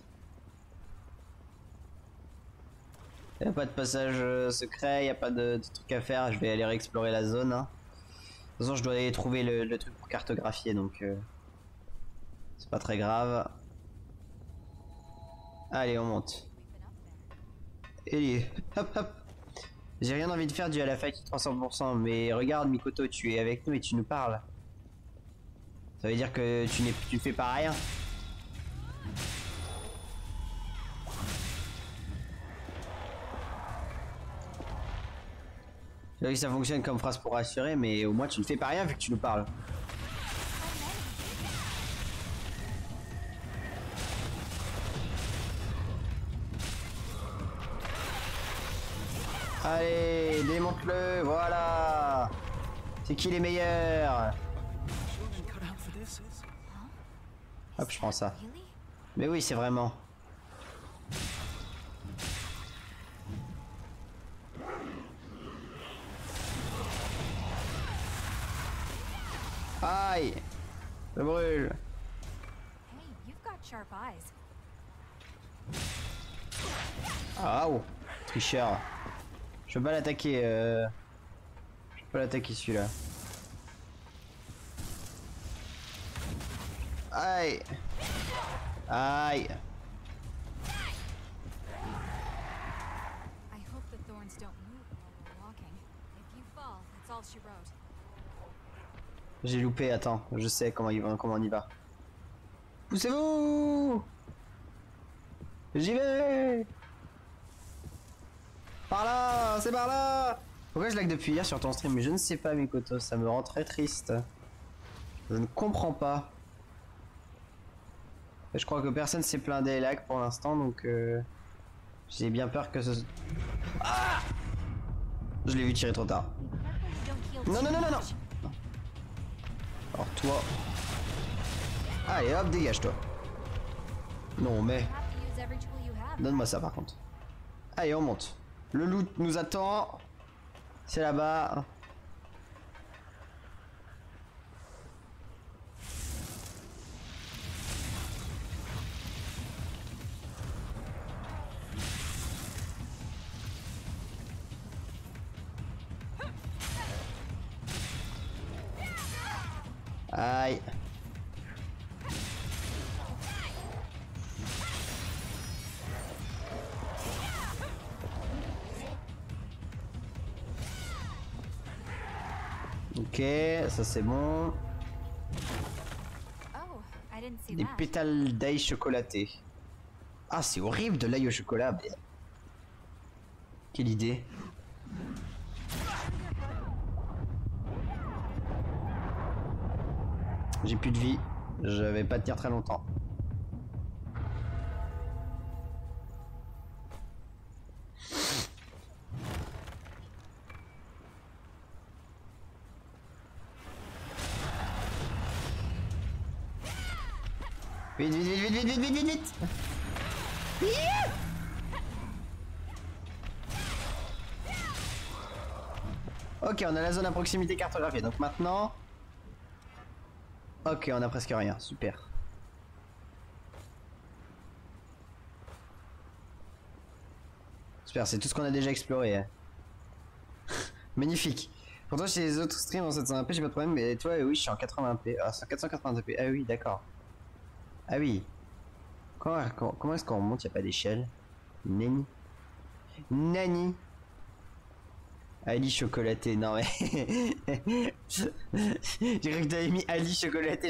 Y'a pas de passage secret, y'a pas de truc à faire. Je vais aller réexplorer la zone. Hein. De toute façon, je dois aller trouver le truc pour cartographier donc. C'est pas très grave. Allez, on monte. Et hop hop. J'ai rien envie de faire dû à la fatigue 300%, mais regarde Mikoto, tu es avec nous et tu nous parles. Ça veut dire que tu fais pas rien. Je sais que ça fonctionne comme phrase pour rassurer, mais au moins tu ne fais pas rien vu que tu nous parles. Allez, démonte-le, voilà. C'est qui les meilleurs? Hop, je prends ça. Mais oui, c'est vraiment. Aïe, ça brûle. Ah, oh, tricheur. Je peux pas l'attaquer. Je peux pas l'attaquer celui-là. Aïe. Aïe. J'ai loupé, attends, je sais comment on y va. Poussez-vous! J'y vais! Par là! C'est par là! Pourquoi je lag depuis hier sur ton stream? Mais je ne sais pas Mikoto, ça me rend très triste. Je ne comprends pas. Et je crois que personne s'est plaint des lags pour l'instant, donc j'ai bien peur que ce... Ah! Je l'ai vu tirer trop tard. Non, non, non, non, non! Alors toi... Allez hop, dégage-toi. Non mais... You have to use every tool you have. Donne-moi ça par contre. Allez, on monte. Le loot nous attend. C'est là-bas. Aïe. Ok, ça c'est bon. Oh, I didn't see Des that. pétales d'ail chocolaté. Ah, c'est horrible de l'ail au chocolat. Mais... Quelle idée. J'ai plus de vie. Je vais pas tenir très longtemps. Vite, vite, vite, vite, vite, vite, vite, vite. Yeah. Ok, on a la zone à proximité cartographiée. Donc maintenant... Ok, on a presque rien. Super. Super, c'est tout ce qu'on a déjà exploré. Hein. Magnifique. Pourtant, chez les autres streams en 720p, j'ai pas de problème. Mais toi, oui, je suis en 80p. Ah, c'est en 480p. Ah oui, d'accord. Ah oui. Comment est-ce qu'on remonte? Y a pas d'échelle. Nani. Nani. Ali chocolaté, non mais... J'ai cru que t'avais mis Ali chocolaté,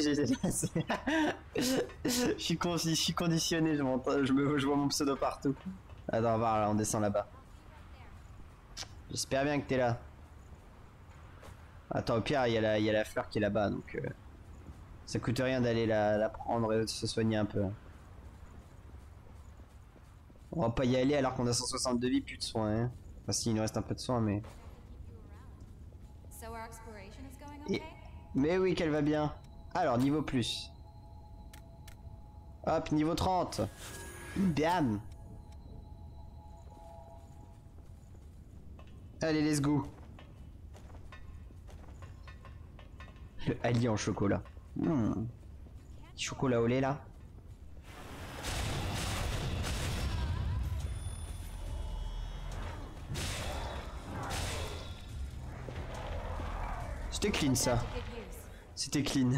je suis conditionné, je vois mon pseudo partout. Attends, on va voir, là, on descend là-bas. J'espère bien que t'es là. Attends, au pire, il y a la fleur qui est là-bas, donc... ça coûte rien d'aller la prendre et de se soigner un peu. On va pas y aller alors qu'on a 162 vies, plus de soins. Hein. Enfin, si, il nous reste un peu de soins, mais... So our exploration is going Et... okay? Mais oui, qu'elle va bien. Alors, niveau plus. Hop, niveau 30. Bam. Allez, let's go. Le Ali en chocolat. Chocolat au lait, là. C'était clean, ça. Good use. C'était clean.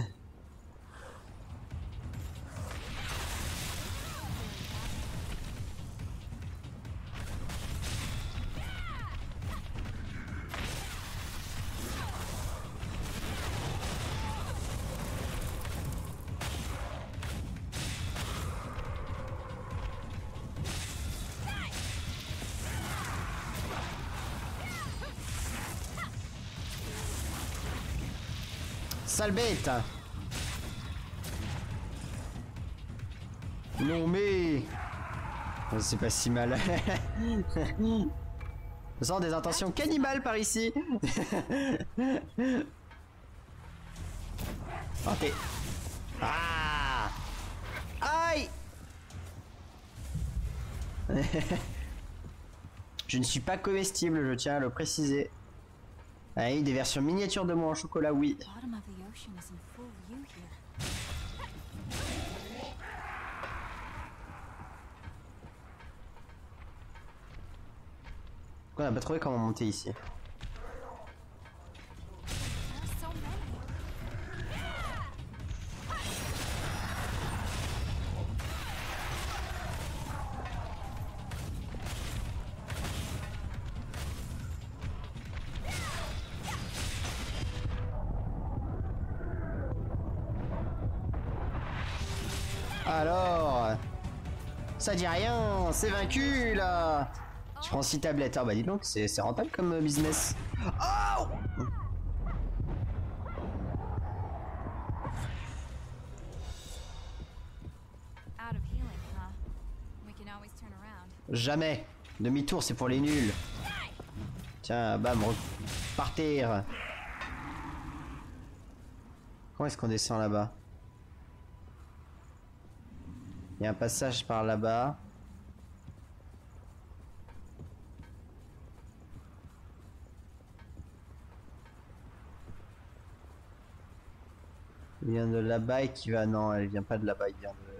Sale bête. Non mais... C'est pas si mal. Je sens des intentions cannibales par ici. Ok. Ah. Aïe. Je ne suis pas comestible, je tiens à le préciser. Ah oui, des versions miniatures de moi en chocolat, oui. The bottom of the ocean is in full view here. Pourquoi on n'a pas trouvé comment monter ici? There's so many. Alors, ça dit rien, c'est vaincu là. Je prends 6 tablettes. Ah bah dis donc, c'est rentable comme business. Oh! Out of healing, huh? We can always turn around. Jamais. Demi-tour, c'est pour les nuls. Tiens, bam, partir. Comment est-ce qu'on descend là-bas? Il y a un passage par là-bas. Il vient de là-bas et qui va... Non, elle vient pas de là-bas, il vient de...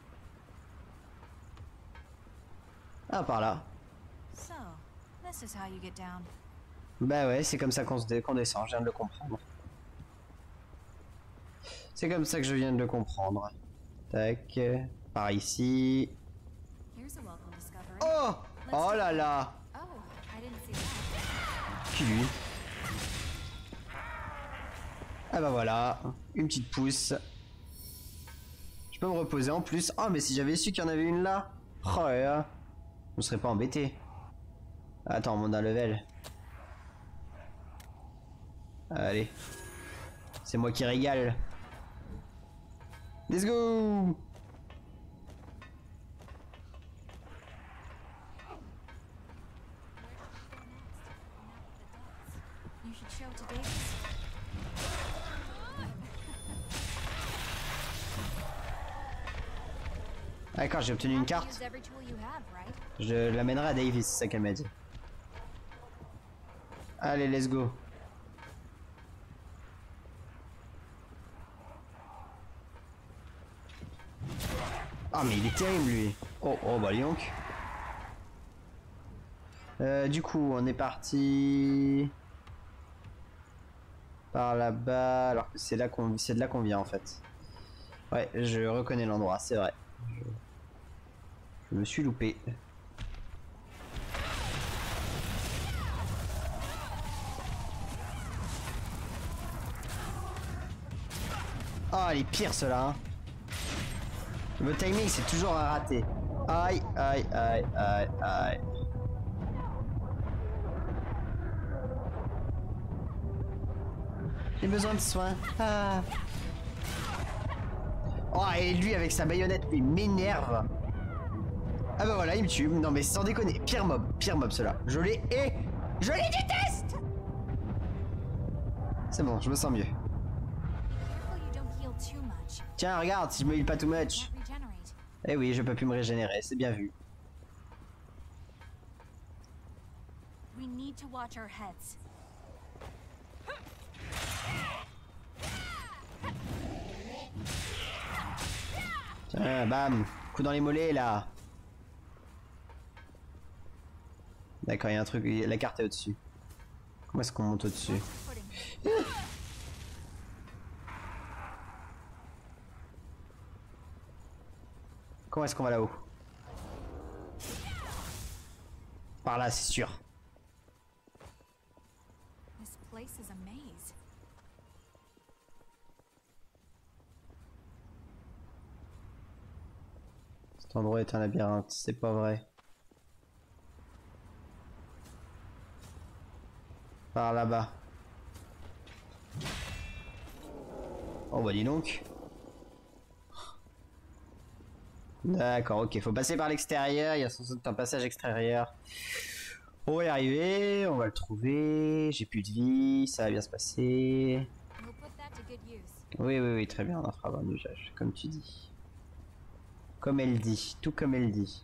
Ah, par là. So, this is how you get down. Bah ouais, c'est comme ça qu'on descend, je viens de le comprendre. C'est comme ça que je viens de le comprendre. Tac, par ici. Here's a welcome discovery. Oh! Oh là là! Oh, I didn't see that. Qui lui? Ah bah voilà, une petite pousse. Je peux me reposer en plus. Oh mais si j'avais su qu'il y en avait une là. Oh là. Je me serais pas embêté. Attends, on monte d'un level. Allez. C'est moi qui régale. Let's go! You should show to Davis. D'accord, j'ai obtenu une carte. Use every tool you have, right? Je l'amènerai à Davis, c'est ça qu'elle m'a dit. Allez, let's go. Ah mais il est terrible lui. Oh oh bah dis donc. Du coup on est parti par là-bas alors que c'est de là qu'on vient en fait. Ouais, je reconnais l'endroit, c'est vrai. Je me suis loupé. Oh les pires ceux-là hein. Le timing c'est toujours un raté. Aïe aïe aïe aïe aïe. J'ai besoin de soins. Ah. Oh et lui avec sa baïonnette il m'énerve. Ah bah voilà il me tue. Non mais sans déconner. Pire mob ceux-là. Je les hais. Je les déteste. C'est bon je me sens mieux. Tiens regarde si je me heal pas too much. Eh oui je peux plus me régénérer, c'est bien vu. We need to watch our heads. Tiens bam, coup dans les mollets là. D'accord il y a un truc, la carte est au-dessus. Comment est-ce qu'on monte au-dessus? Comment est-ce qu'on va là-haut? Par là, c'est sûr. This place is a maze. Cet endroit est un labyrinthe, c'est pas vrai. Par là-bas. Oh bah dis donc. D'accord, ok, faut passer par l'extérieur, il y a sans doute un passage extérieur. On va y arriver, on va le trouver, j'ai plus de vie, ça va bien se passer. Oui, oui, oui, très bien, on en fera bon usage, comme tu dis. Comme elle dit, tout comme elle dit.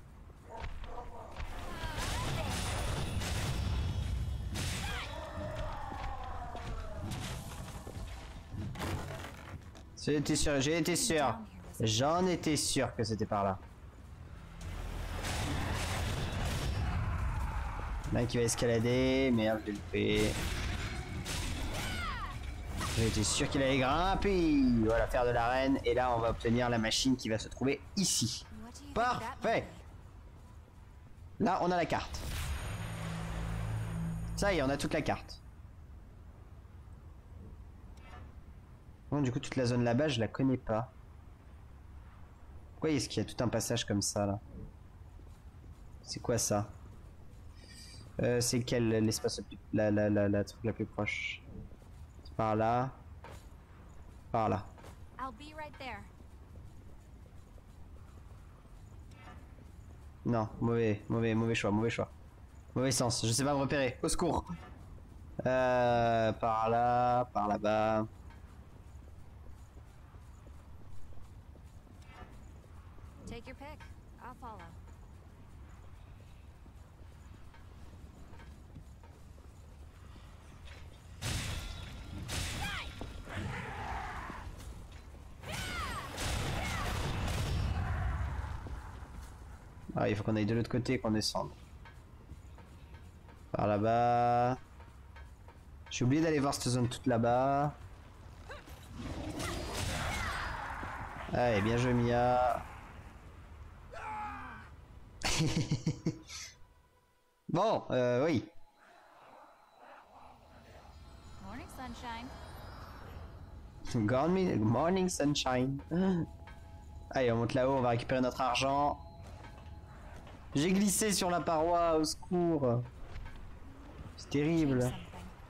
J'étais sûr, j'ai été sûr. J'en étais sûr que c'était par là. Là qui va escalader, merde, je l'ai loupé. J'étais sûr qu'il allait grimper. Voilà, faire de l'arène. Et là, on va obtenir la machine qui va se trouver ici. Parfait. Là, on a la carte. Ça y est, on a toute la carte. Bon, du coup, toute la zone là-bas, je la connais pas. Pourquoi est-ce qu'il y a tout un passage comme ça, là? C'est quoi ça? C'est lequel l'espace le plus... la truc la plus proche? C'est par là. Par là. I'll be right there. Non, mauvais choix, mauvais choix. Mauvais sens, je sais pas me repérer. Au secours. Par là, par là-bas. Take your pick. I'll follow. Ah, il faut qu'on aille de l'autre côté et qu'on descende. Par là-bas. J'ai oublié d'aller voir cette zone toute là-bas. Allez, bien joué Mia. Bon, oui. Morning, sunshine. Good morning, sunshine. Allez, on monte là-haut, on va récupérer notre argent. J'ai glissé sur la paroi, au secours. C'est terrible. Change something.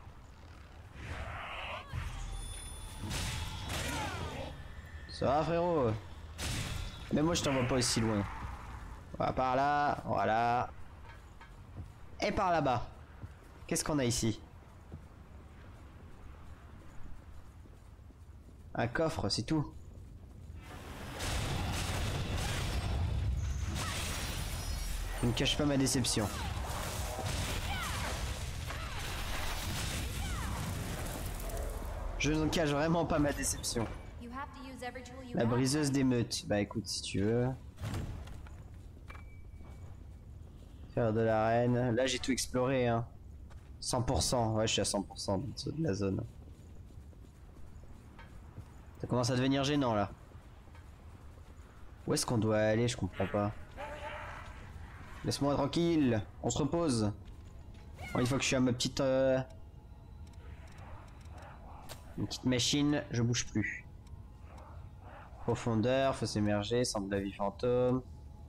Ça va frérot? Mais moi je t'envoie pas aussi loin. Voilà, par là, voilà. Et par là-bas. Qu'est-ce qu'on a ici? Un coffre, c'est tout. Je ne cache pas ma déception. Je ne cache vraiment pas ma déception. You have to use every tool you La have. briseuse d'émeute. Bah écoute, si tu veux. Faire de l'arène. Là j'ai tout exploré hein. 100%. Ouais je suis à 100% de la zone. Ça commence à devenir gênant là. Où est-ce qu'on doit aller? Je comprends pas. Laisse-moi tranquille. On se repose. Bon, une fois que je suis à ma petite... une petite machine, je bouge plus. Profondeur, faut s'émerger, centre de la vie fantôme.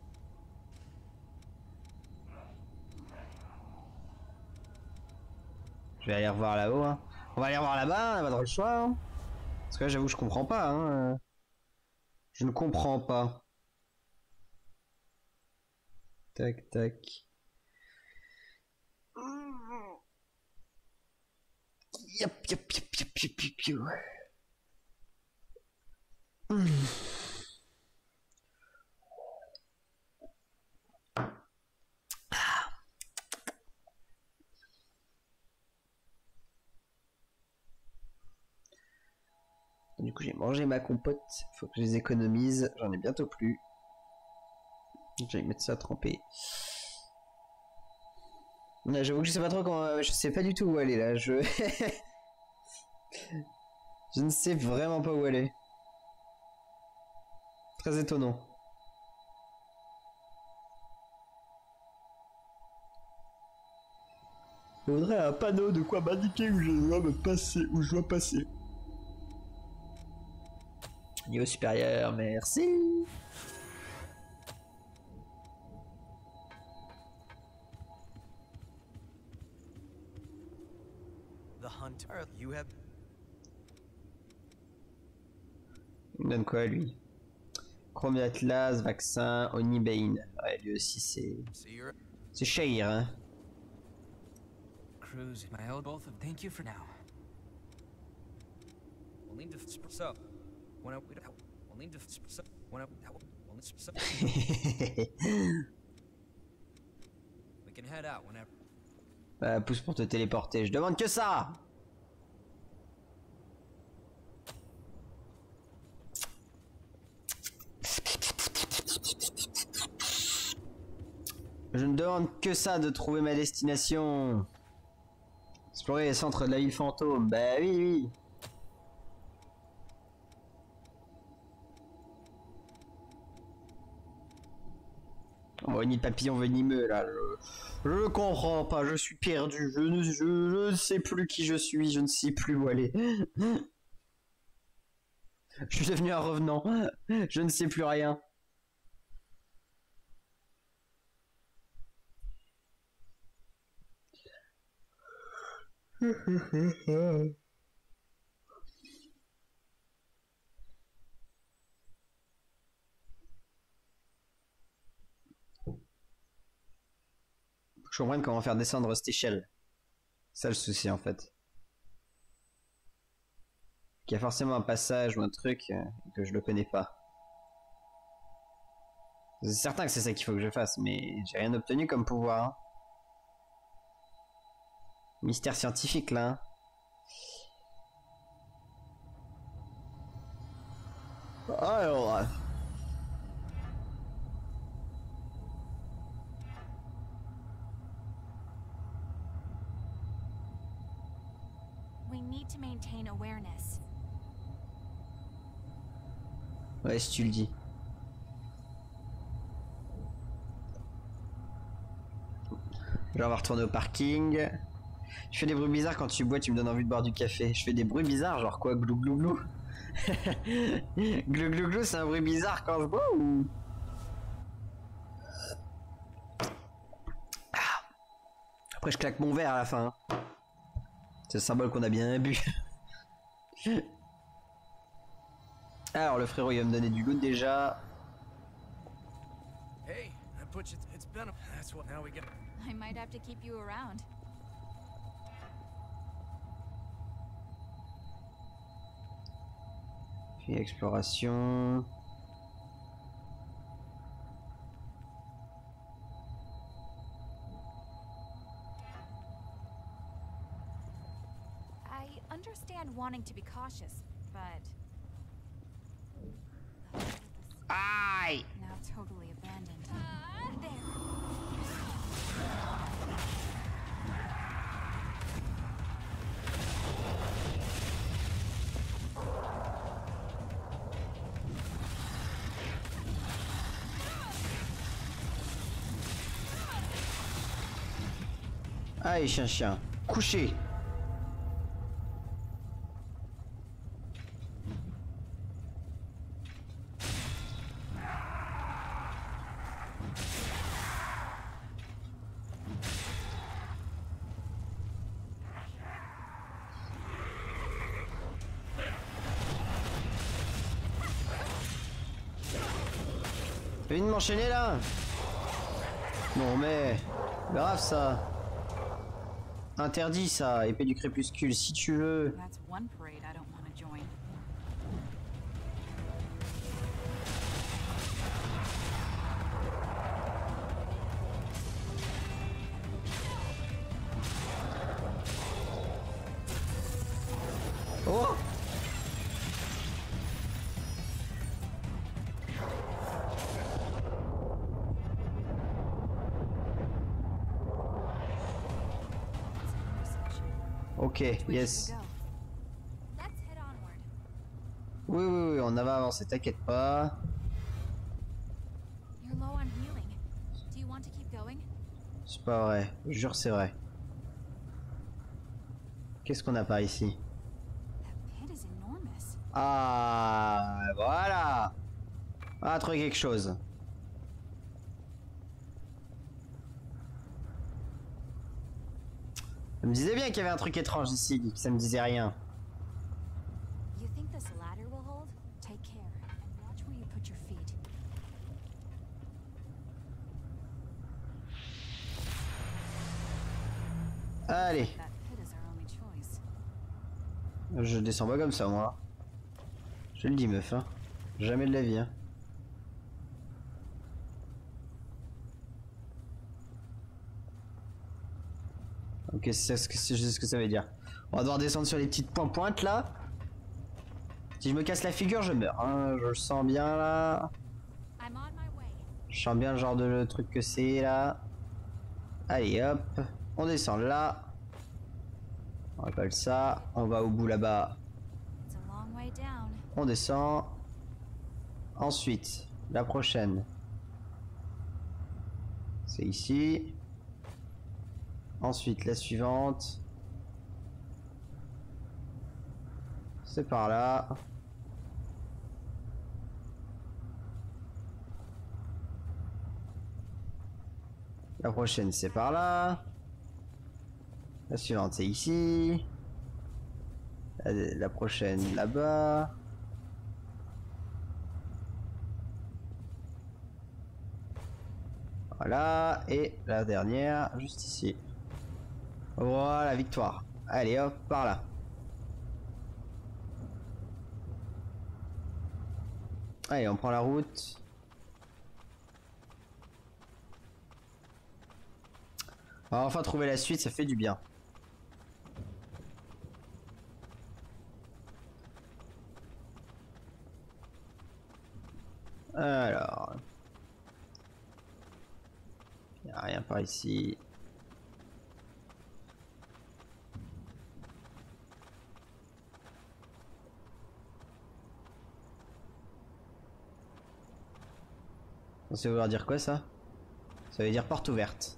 Je vais aller revoir là-haut. Hein. On va aller revoir là-bas, on va dans le choix. Hein. Parce que là, j'avoue, je comprends pas. Hein. Je ne comprends pas. Tac, tac. Yep, yep, yep, yep, yep, yep, yep. Du coup j'ai mangé ma compote, faut que je les économise, j'en ai bientôt plus. Je vais mettre ça à tremper. J'avoue que je sais pas trop comment, je sais pas du tout où aller là, je ne sais vraiment pas où aller. Très étonnant. Je voudrais un panneau de quoi m'indiquer où je dois me passer, où je dois passer. Niveau supérieur, merci. The hunter, you have. Il me donne quoi lui? Chrome Atlas, vaccin, Onibane. Ouais, lui aussi c'est. See your. C'est Shahir, hein. Cruz, my old both of thank you for now. We'll need to so when I we'll need to so when I we'll need so we can head out whenever. Pousse pour te téléporter, je demande que ça. Je ne demande que ça, de trouver ma destination. Explorer les centres de la ville fantôme, bah oui, oui. Oh, ni papillon venimeux là, je comprends pas, je suis perdu, je ne sais plus qui je suis, je ne sais plus où aller. Je suis devenu un revenant, je ne sais plus rien. Je comprends comment faire descendre cette échelle. C'est ça le souci en fait. Il y a forcément un passage ou un truc que je ne connais pas. C'est certain que c'est ça qu'il faut que je fasse, mais j'ai rien obtenu comme pouvoir. Hein. Mystère scientifique là. Hein. Alors. We need to maintain awareness. Ouais, si tu le dis. Genre, on va retourner au parking. Je fais des bruits bizarres quand tu bois, tu me donnes envie de boire du café. Je fais des bruits bizarres, genre quoi, glou glou glou. Glou glou glou, c'est un bruit bizarre quand je bois ou... Après, je claque mon verre à la fin. Hein. C'est le symbole qu'on a bien bu. Alors, le frérot, il va me donner du loot déjà. Hey, I put you. It's been a. That's what. Now we get. I might have to keep you around. Puis exploration. I understand wanting to be cautious, but Aïe! now totally abandoned. There. Allez, chien. Couché. T'as envie de m'enchaîner là? Non mais... grave ça. Interdit ça, épée du crépuscule, si tu veux. That's one parade I don't want to join. Oh! Ok, yes. Let's head onward. Oui, on va avancer, t'inquiète pas. You're low on healing. Do you want to keep going? C'est pas vrai, je jure c'est vrai. Qu'est-ce qu'on a par ici? That pit is enormous. Ah, voilà. On a trouvé quelque chose. Ça me disait bien qu'il y avait un truc étrange ici, que ça me disait rien. You think this ladder will hold? Take care and watch where you put your feet. Allez, That pit is our only choice. je descends pas comme ça moi. Je le dis meuf, hein. Jamais de la vie, hein. Ok, c'est ce que ça veut dire. On va devoir descendre sur les petites pointes là. Si je me casse la figure, je meurs. Hein. Je le sens bien là. I'm on my way. Je sens bien le genre de truc que c'est là. Allez hop, on descend là. On rappelle ça. On va au bout là-bas. It's a long way down. On descend. Ensuite, la prochaine. C'est ici. Ensuite, la suivante. C'est par là. La prochaine, c'est par là. La suivante, c'est ici. La prochaine, là-bas. Voilà. Et la dernière, juste ici. Voilà, victoire. Allez, hop, par là. Allez, on prend la route. On va enfin trouver la suite, ça fait du bien. Alors... Il n'y a rien par ici. Ça veut vouloir dire quoi ça? Ça veut dire porte ouverte.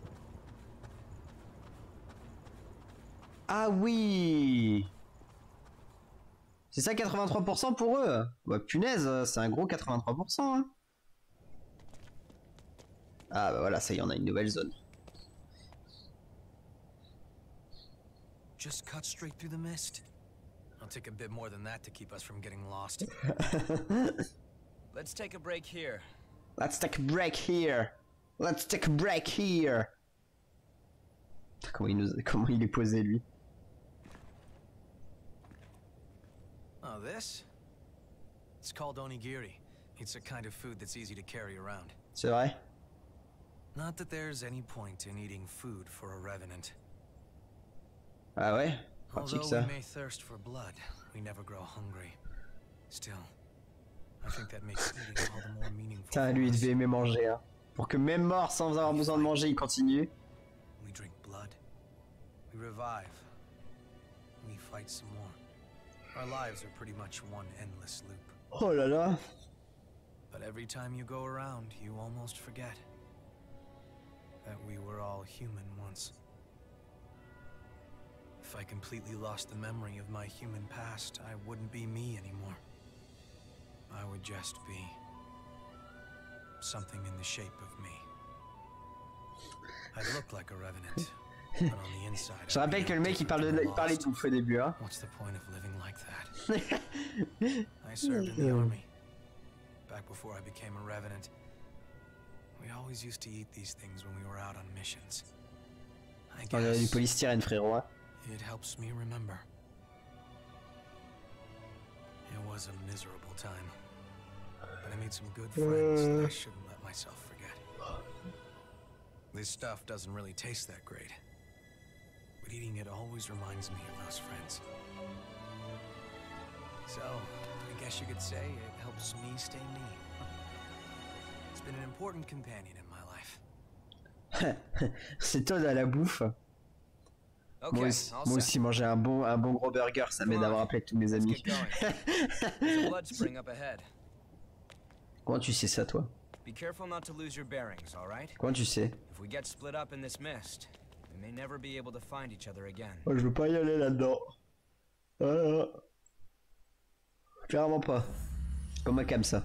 Ah oui! C'est ça 83% pour eux? Bah punaise, c'est un gros 83%. Hein. Ah bah voilà, ça y est, on a une nouvelle zone. Just cut straight through the mist. I'll take a bit more than that to keep us from getting lost. Let's take a break here. Let's take a break here. Let's take a break here. Comment il est posé lui? Oh, this? It's called onigiri. It's a kind of food that's easy to carry around. C'est vrai? Not that there's any point in eating food for a revenant. Ah ouais? Pratique Although ça. we may thirst for blood, we never grow hungry. Still, I think that makes eating all the more meaningful. Putain, lui il devait aimer manger. Hein. Pour que même mort sans avoir besoin de manger, il continue. We drink blood. We revive. We fight some more. Our lives are pretty much one endless loop. Oh là là. But every time you go around, you almost forget that we were all human once. If I completely lost the memory of my human past, I wouldn't be me anymore. I would just be something in the shape of me. I'd look like a revenant, but on the inside. Je rappelle que le mec il parlait tout au début. Hein. What's the point of living like that? I served in the army. Back before I became a revenant. We always used to eat these things when we were out on missions. I On a du guess polystyrène, frérot. Hein. it helps me remember. It was a miserable time. But I made some good friends that I shouldn't let myself forget. This stuff doesn't really taste that great. But eating it always reminds me of those friends. So, I guess you could say it helps me stay me. It's been an important companion in my life. C'est Todd à la bouffe. Moi aussi manger un bon gros burger, ça m'aide à me rappeler tous mes amis. Comment tu sais ça toi? Be careful not to lose your bearings, all right? Comment tu sais? If we get split up in this mist, we may never be able to find each other again. Oh, je veux pas y aller là-dedans. Clairement pas. Comme un cam ça.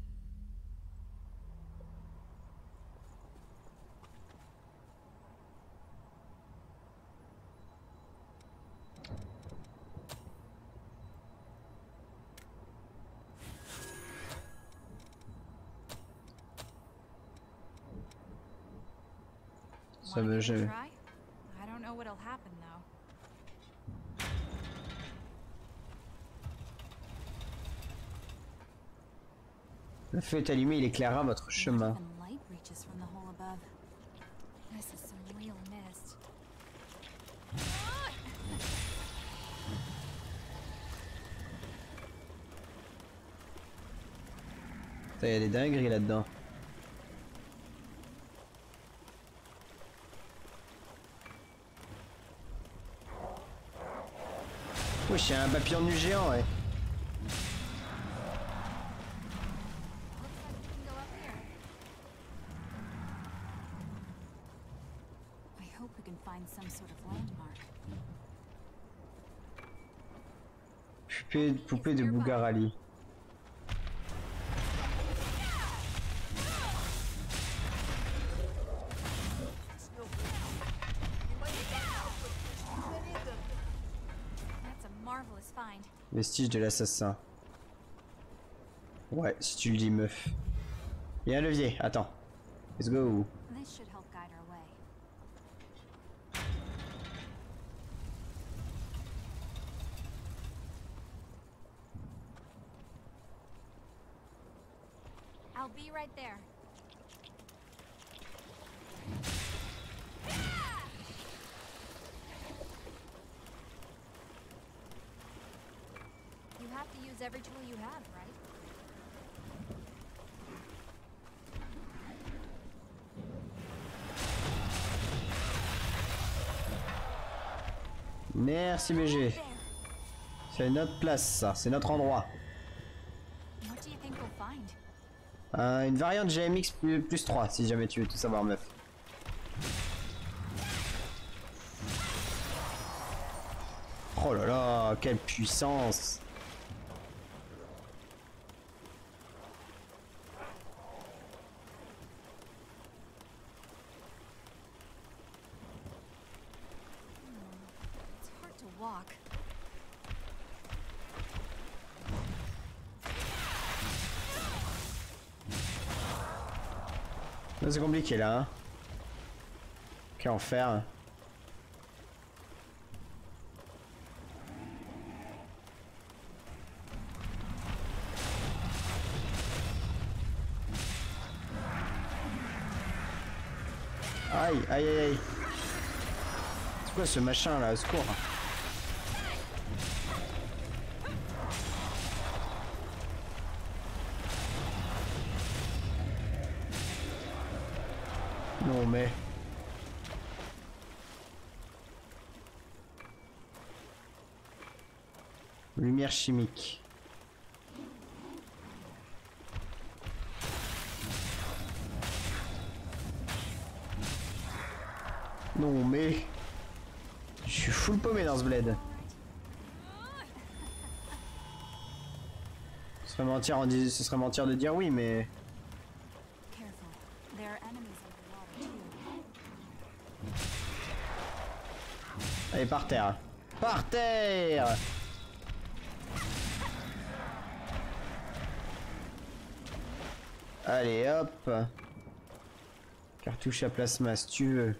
Ça me gêne. I don't know what'll happen though. Le feu est allumé, il éclairera votre chemin. Even light reaches from the hole above. This is some real mist. Il y a des dingueries là-dedans. Wesh, il y a un papillon nu géant, ouais. I hope we can find some sort of landmark. Poupée de Bougarali. That's a marvelous find. Vestige de l'assassin. Ouais, si tu le dis, meuf. Il y a un levier, attends. Let's go. This should help guide our way. I'll be right there. have to use every tool you have, right? Merci BG. C'est notre place ça, c'est notre endroit. What do you think we'll find? Une variante GMX plus 3 si jamais tu veux tout savoir meuf. Oh là là, quelle puissance! It's hard to walk. C'est compliqué là. Hein. Qu'en faire? Aïe, aïe, aïe, aïe. C'est quoi ce machin là? Au secours. Non mais... Lumière chimique. Non mais... Je suis full paumé dans ce bled. Ce serait mentir de dire oui mais... Careful. There are enemies underwater too. Allez par terre. Par terre! Allez hop. Cartouche à plasma si tu veux.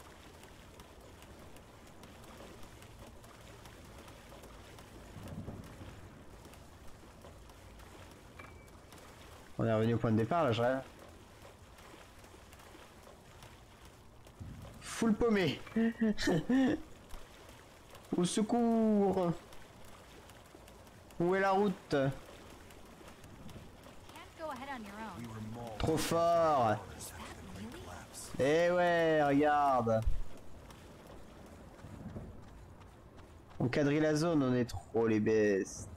On est revenu au point de départ là, je rêve. Full paumé. Au secours. Où est la route? Can't go ahead on your own. Trop fort. Is that really? Eh ouais, regarde. On quadrille la zone, on est trop les bestes.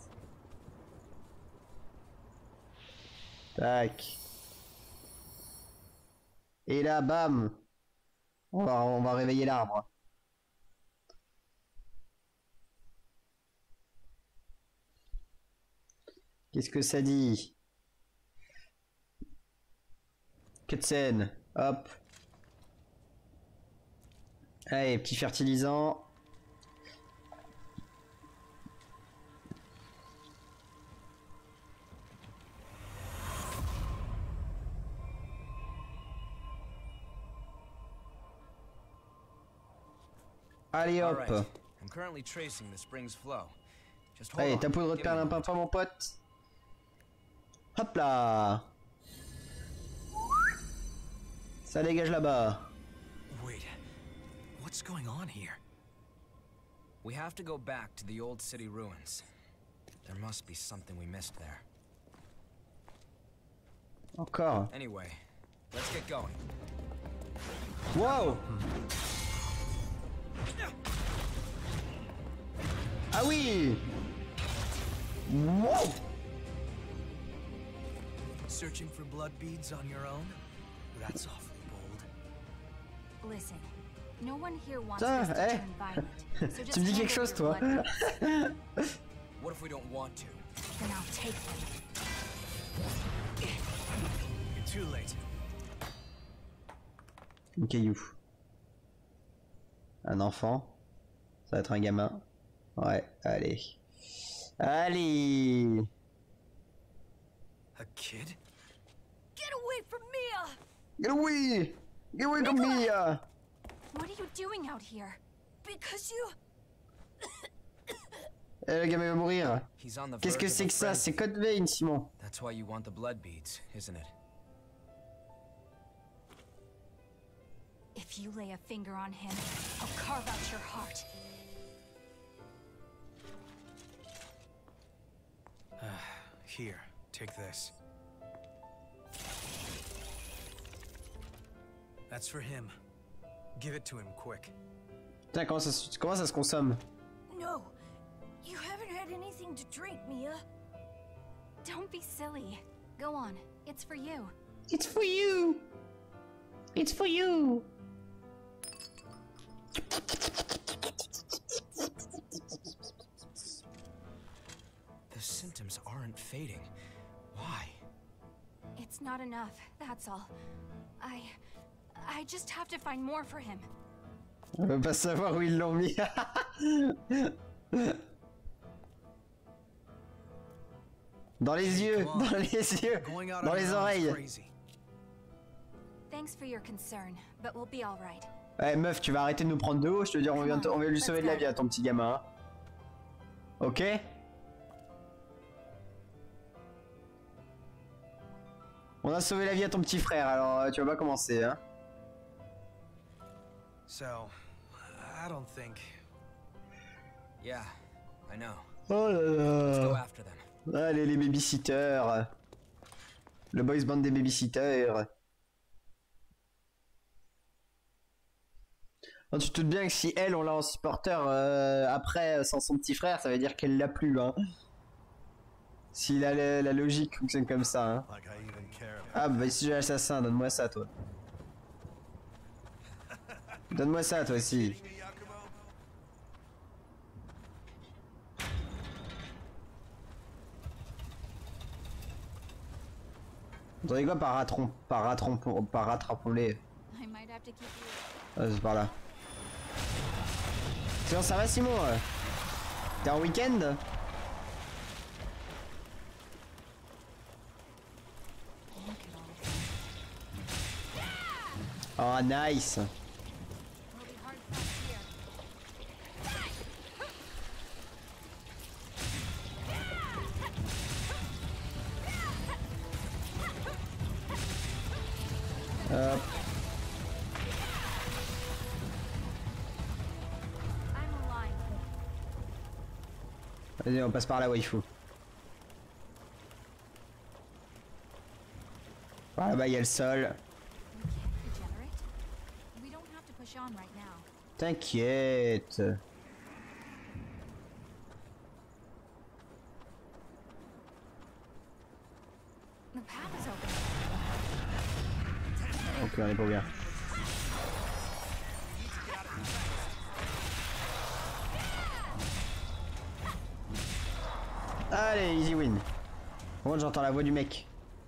Tac. Et là, bam. On va réveiller l'arbre. Qu'est-ce que ça dit? Cutscene. Hop. Allez, petit fertilisant. Allez hop. Alright, I'm currently tracing the spring's flow. Just hold Allez, on. ta poudre de Give me a moment. perlimpinpin mon pote. Hop là. Ça dégage là-bas. Wait, what's going on here? We have to go back to the old city ruins. There must be something we missed there. Encore. Anyway, let's get going. Wow. Ah oui. Wow. Searching for blood beads on your own? That's awfully bold. Listen, no one here wants Tiens, this to eh. turn violent. So just Tu me dis quelque handle chose your toi? blood. What if we don't want to? Then I'll take them. You're too late. Un caillou. Un enfant. Ça va être un gamin. Ouais, allez. Allez. A kid? Get away from Mia! Get away! Get away from me! What are you doing out here? Because you... Eh, le gamin va mourir. He's on the Qu'est-ce que verge of c'est a que ça? frenzy. C'est Code Vein, Simon. That's why you want the blood beads, isn't it? If you lay a finger on him, I'll carve out your heart. Here, take this. That's for him. Give it to him quick. Putain, comment ça se consomme? No, you haven't had anything to drink, Mia. Don't be silly. Go on. It's for you. It's for you. It's for you. The symptoms aren't fading. Why? It's not enough, that's all. I just have to find more for him. On veut pas savoir où ils l'ont mis. Dans les yeux, dans les yeux, dans les oreilles. Thanks for your concern, but we'll be all right. Ouais, meuf, tu vas arrêter de nous prendre de haut, je te dis, on va lui sauver de la vie à ton petit gamin. Hein. Ok? On a sauvé la vie à ton petit frère, alors tu vas pas commencer, hein. So, I don't think. Yeah, I know. Oh là Let's go là. after them. Allez, les babysitters. Le boys band des babysitters. Oh, tu te doutes bien que si elle, on l'a en supporter après sans son petit frère, ça veut dire qu'elle l'a plus, hein. Si la logique fonctionne comme ça, hein. Ah bah si j'ai l'assassin, donne-moi ça toi. Donne-moi ça toi aussi. Vous entendez quoi par rattrapons-les? Ah, c'est par là. Sinon ça va Simon? T'es en week-end? Oh nice. Vas-y, on passe par la waifu. Par là-bas, il y a le sol. T'inquiète. Ok, on est pas bien. Allez, easy win. Bon, j'entends la voix du mec.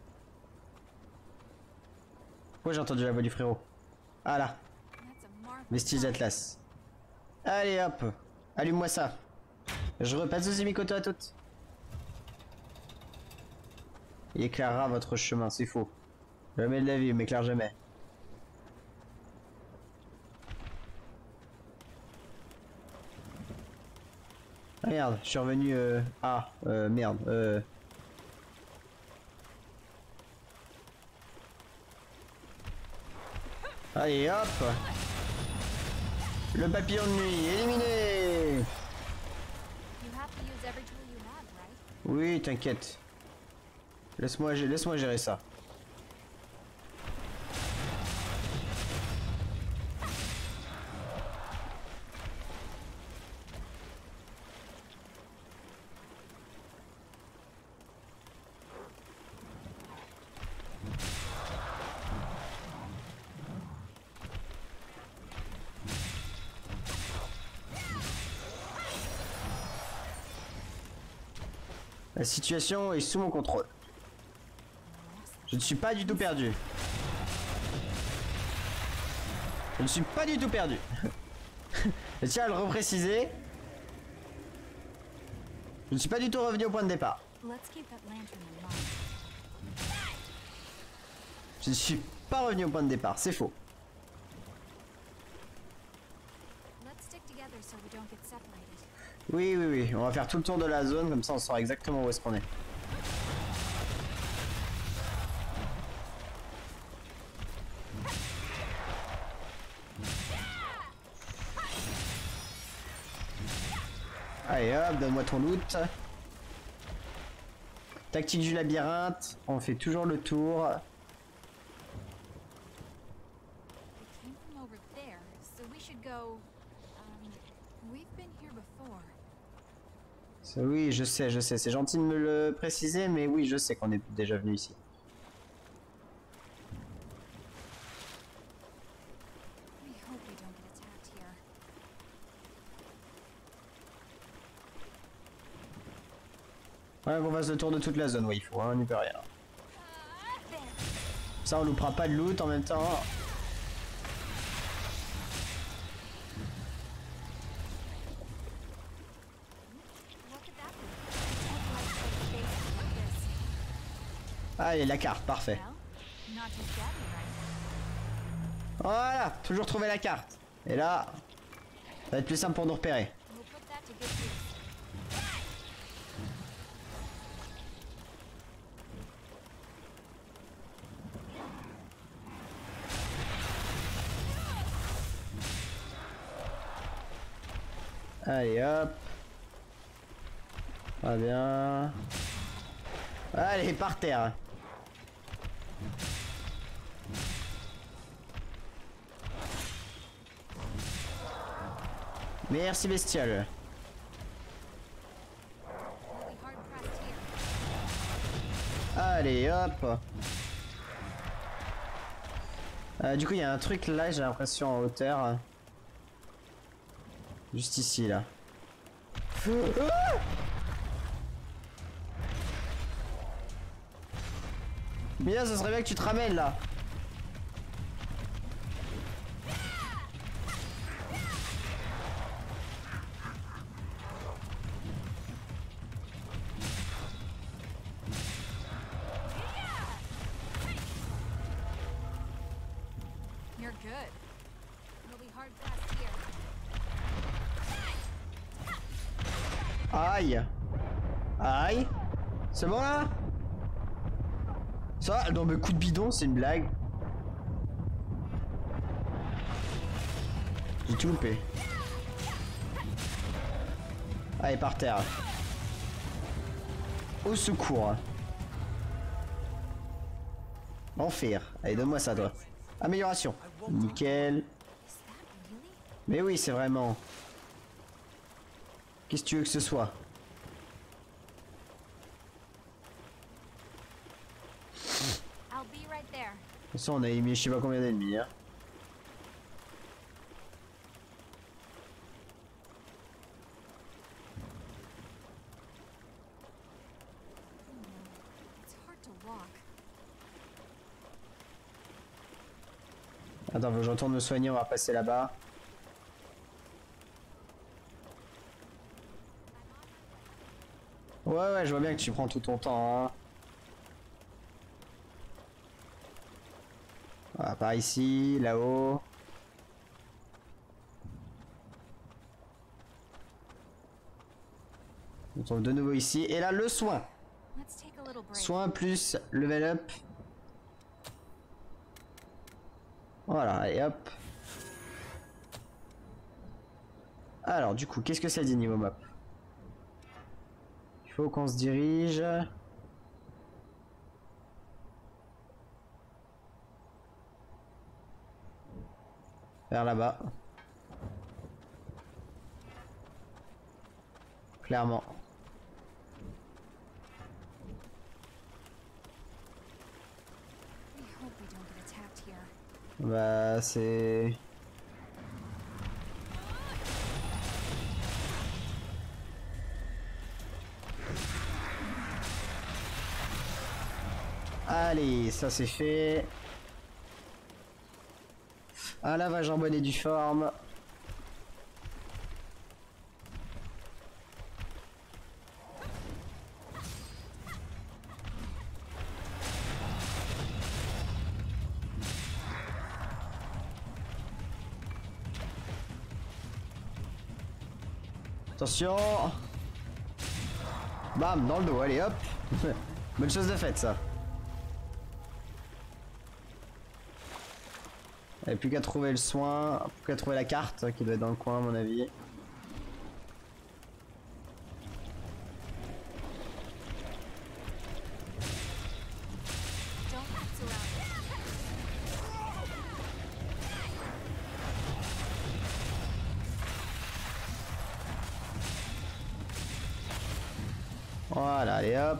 Pourquoi j'ai entendu la voix du frérot? Ah là. Vestige d'Atlas. Allez hop. Allume-moi ça. Je repasse aux Mikoto à toutes. Il éclairera votre chemin, c'est faux. Jamais de la vie, il m'éclaire jamais. Ah merde, je suis revenu merde, Allez hop. Le papillon de nuit, éliminé. Oui, t'inquiète. Laisse-moi gérer ça. La situation est sous mon contrôle. Je ne suis pas du tout perdu. Je ne suis pas du tout perdu. Je tiens à le repréciser. Je ne suis pas du tout revenu au point de départ. Je ne suis pas revenu au point de départ, c'est faux. Oui, oui, oui, on va faire tout le tour de la zone, comme ça on saura exactement où est-ce qu'on est. Allez hop, donne-moi ton loot. Tactique du labyrinthe, on fait toujours le tour. Oui, je sais, c'est gentil de me le préciser, mais oui, je sais qu'on est déjà venu ici. Ouais, qu'on fasse le tour de toute la zone, ouais, il faut, hein, on n'y peut rien. Ça, on loupera pas de loot en même temps. Allez, la carte, parfait. Voilà, toujours trouver la carte. Et là, ça va être plus simple pour nous repérer. Allez hop. Très bien. Allez, par terre. Merci bestiole. Allez hop. Du coup il y a un truc là, j'ai l'impression en hauteur. Juste ici là. Mia, ce serait bien que tu te ramènes là. Aïe. Aïe. C'est bon là? Ça, non mais coup de bidon, c'est une blague. J'ai tout loupé. Allez, par terre. Au secours. Enfer. Allez, donne-moi ça, toi. Amélioration. Nickel. Mais oui, c'est vraiment... Qu'est-ce que tu veux que ce soit? De toute façon, on a émis je sais pas combien d'ennemis. Hein. Attends, faut que je retourne me soigner, on va passer là-bas. Ouais, je vois bien que tu prends tout ton temps. Hein. Voilà, par ici, là-haut. On tombe de nouveau ici. Et là, le soin. Soin plus level up. Voilà, et hop. Alors, du coup, qu'est-ce que ça dit niveau map? Il faut qu'on se dirige. Vers là-bas. Clairement. Bah c'est... Allez, ça c'est fait. Ah la vache en bonne et due forme. Attention. Bam, dans le dos, allez hop. Bonne chose de faite ça. Il n'y a plus qu'à trouver le soin, plus qu'à trouver la carte qui doit être dans le coin à mon avis. Voilà, allez hop.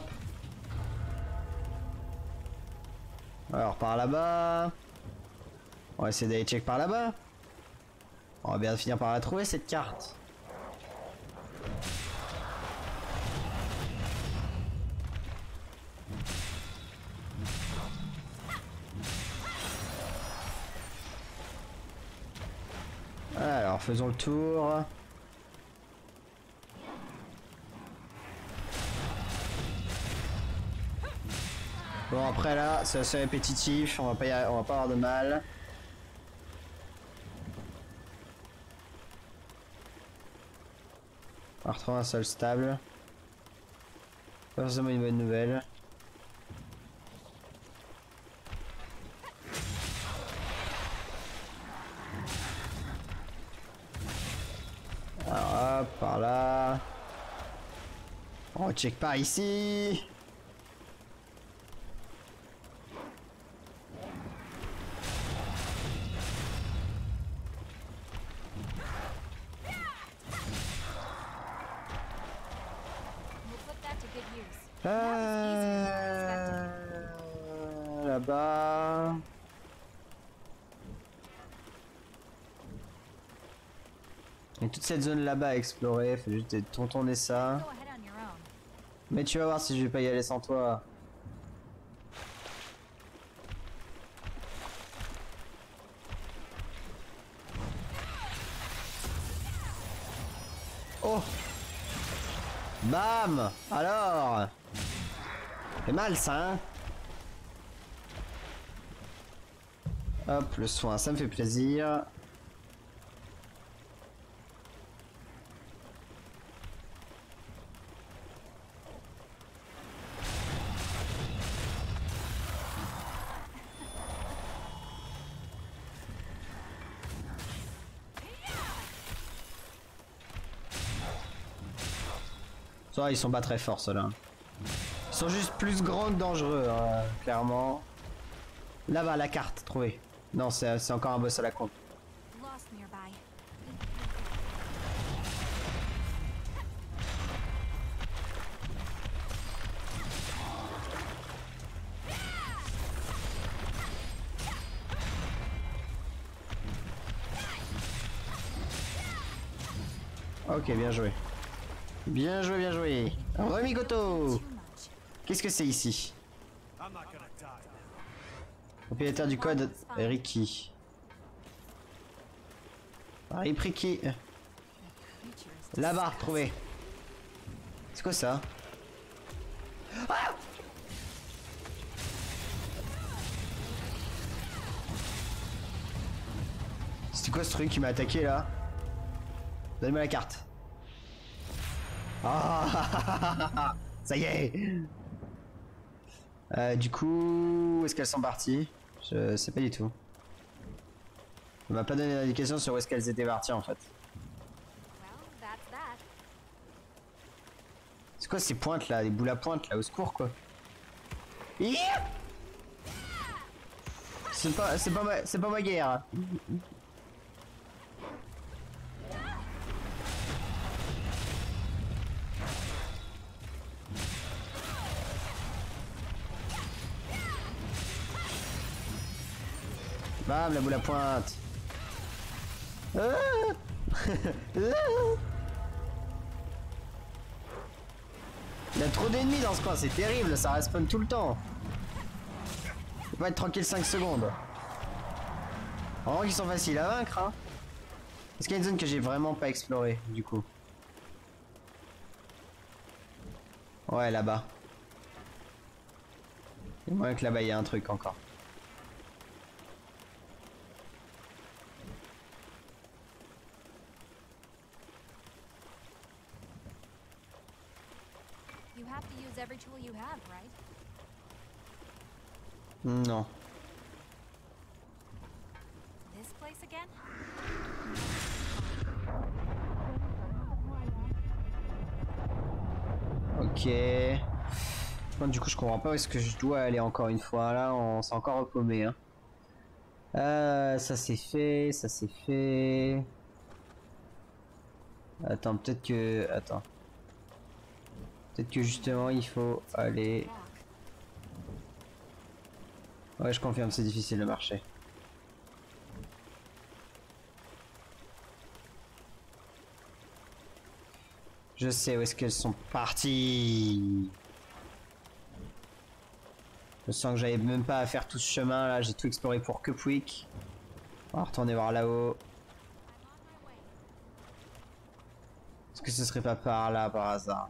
Alors par là-bas. On va essayer d'aller check par là-bas. On va bien finir par la trouver cette carte. Alors faisons le tour. Bon après là c'est assez répétitif, on va pas avoir de mal. On va retrouver un sol stable. Pas forcément une bonne nouvelle. Alors hop, par là. On check par ici. Là-bas. Et toute cette zone là-bas à explorer, faut juste tourner ça. Mais tu vas voir si je vais pas y aller sans toi. Oh! Bam! Alors! C'est mal ça, hein? Hop, le soin, ça me fait plaisir. Ça, ils sont pas très forts ceux-là. Ils sont juste plus grands que dangereux, hein, clairement. Là-bas, la carte, trouvée. Non, c'est encore un boss à la con. Ok, bien joué. Bien joué, bien joué. Remigoto. Qu'est-ce que c'est ici? Propriétaire du code, Ricky. Ricky. Là-bas, trouvé. C'est quoi ça? Ah! C'était quoi ce truc qui m'a attaqué là? Donnez-moi la carte. Ah, ça y est. Du coup, où est-ce qu'elles sont parties? Je sais pas du tout. On m'a pas donné d'indication sur où est-ce qu'elles étaient parties en fait. C'est quoi ces pointes là, les boules à pointe là, au secours quoi. Yeah, c'est pas ma guerre. Bam, la boule à pointe. Il y a trop d'ennemis dans ce coin, c'est terrible, ça respawn tout le temps. Faut pas être tranquille 5 secondes. Vraiment qu'ils sont faciles à vaincre, hein. Est-ce qu'il y a une zone que j'ai vraiment pas explorée, du coup? Ouais, là-bas. Il y a moyen que là-bas il y a un truc encore. Non. Ok. Bon, du coup, je comprends pas où est-ce que je dois aller encore une fois. Là, on s'est encore repaumé. Hein. Ça c'est fait, ça c'est fait. Attends, peut-être que... Attends. Peut-être que justement il faut aller... Ouais, je confirme, c'est difficile de marcher. Je sais où est-ce qu'elles sont parties. Je sens que j'avais même pas à faire tout ce chemin là, j'ai tout exploré pour que Pouic. On va retourner voir là-haut. Est-ce que ce serait pas par là par hasard?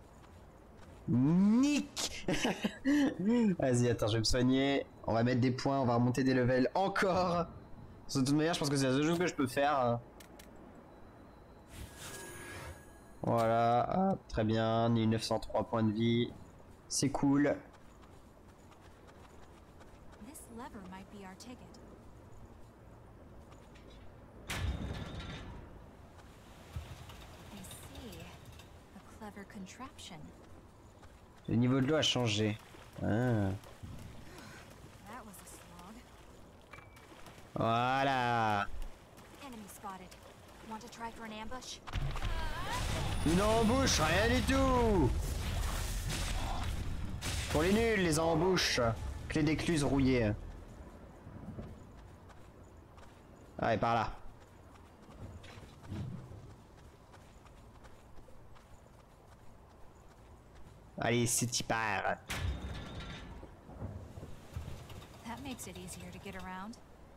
Nick. Vas-y, attends, je vais me soigner. On va mettre des points, on va remonter des levels encore. De toute manière, je pense que c'est la seule chose que je peux faire. Voilà, hop, très bien. 1903 points de vie. C'est cool. This lever might be our ticket. I see. A clever contraption. Le niveau de l'eau a changé. Ah. That was a slog. Voilà. Enemy spotted. Want to try for an ambush? Une embouche, rien du tout. Pour les nuls, les embouches. Clé d'écluse rouillée. Allez, par là. Allez, c'est y part. That makes it easier to get around.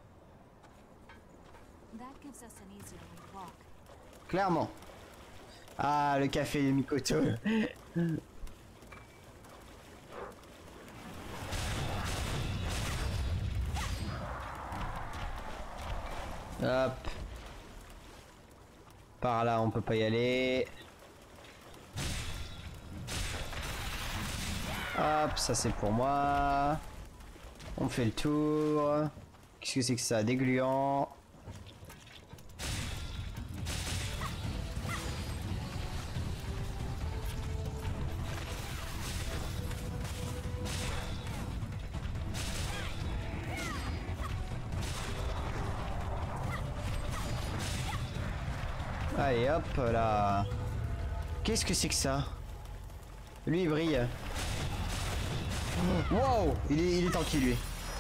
That gives us an easier walk. Clairement. Ah, le café de Mikoto. Hop. Par là, on peut pas y aller. Hop, ça c'est pour moi. On fait le tour. Qu'est-ce que c'est que ça? Des gluants. Allez hop là. Qu'est-ce que c'est que ça? Lui il brille. Wow, il est tanky lui.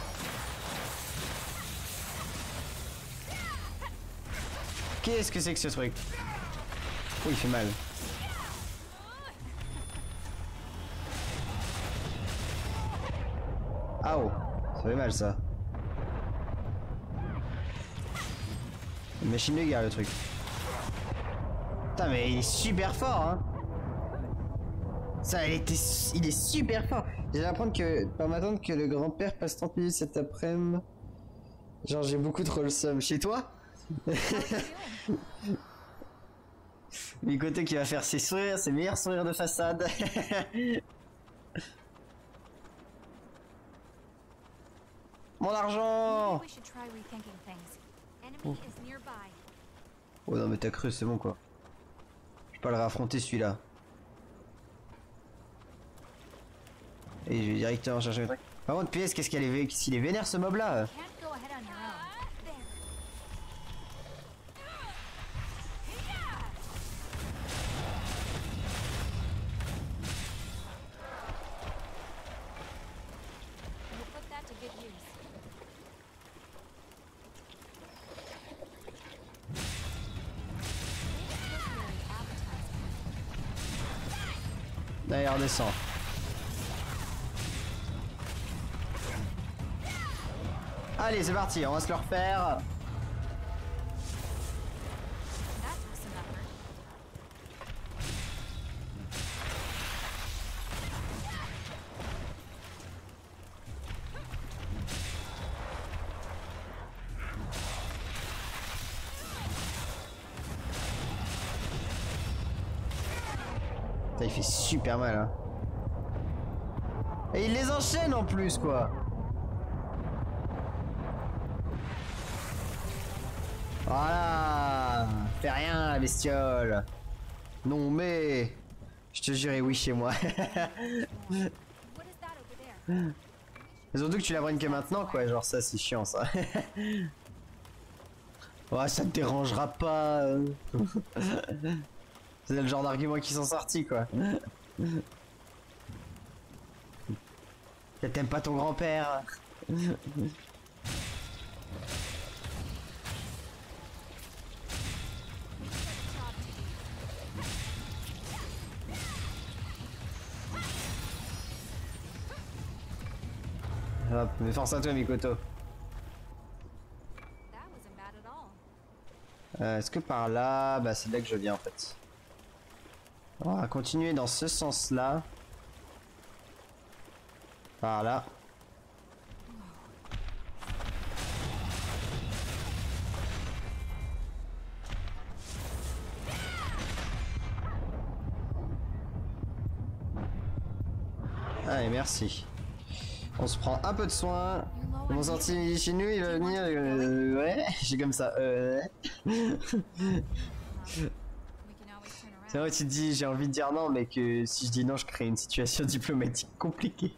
Qu'est-ce que c'est que ce truc? Oh, il fait mal. Ah oh, ça fait mal ça. Une machine de guerre le truc. Putain mais il est super fort hein. Ça il est super fort. J'ai l'apprendre que pas m'attendre que le grand-père passe 30 minutes cet après-midi. Genre j'ai beaucoup trop le seum. Chez toi? Mikoto qui va faire ses sourires, ses meilleurs sourires de façade. Mon argent! Oh. Oh non mais t'as cru, c'est bon quoi. Je peux pas le réaffronter celui-là. Et je vais directement chercher le truc. Par contre PS, qu'est-ce qu'il est vénère ce mob là? D'ailleurs, redescend. Allez, c'est parti, on va se le refaire. Ça, il fait super mal hein. Et il les enchaîne en plus quoi. Voilà. Fais rien la bestiole. Non mais je te jure oui chez moi. Surtout que tu la brennes que maintenant quoi. Genre ça c'est chiant ça. Ouais ça te dérangera pas. C'est le genre d'argument qui sont sortis quoi. T'aimes pas ton grand-père. Hop, mais force à toi Mikoto. Est-ce que par là... Bah c'est là que je viens en fait. On va continuer dans ce sens-là. Par là. Allez, merci. On se prend un peu de soin. Ils m'ont sorti chez nous, il va venir. Ouais, j'ai comme ça. C'est vrai, tu te dis, j'ai envie de dire non, mais que si je dis non, je crée une situation diplomatique compliquée.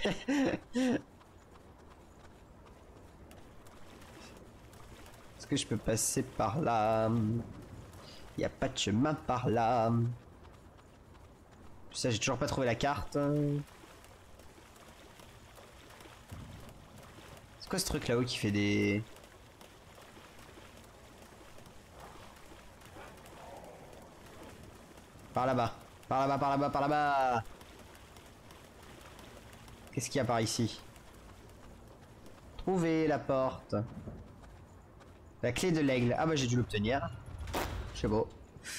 Est-ce que je peux passer par là? Il n'y a pas de chemin par là. Ça, j'ai toujours pas trouvé la carte. C'est quoi ce truc là-haut qui fait des... Par là-bas. Par là-bas, par là-bas, par là-bas. Qu'est-ce qu'il y a par ici? Trouver la porte. La clé de l'aigle. Ah bah j'ai dû l'obtenir. C'est beau.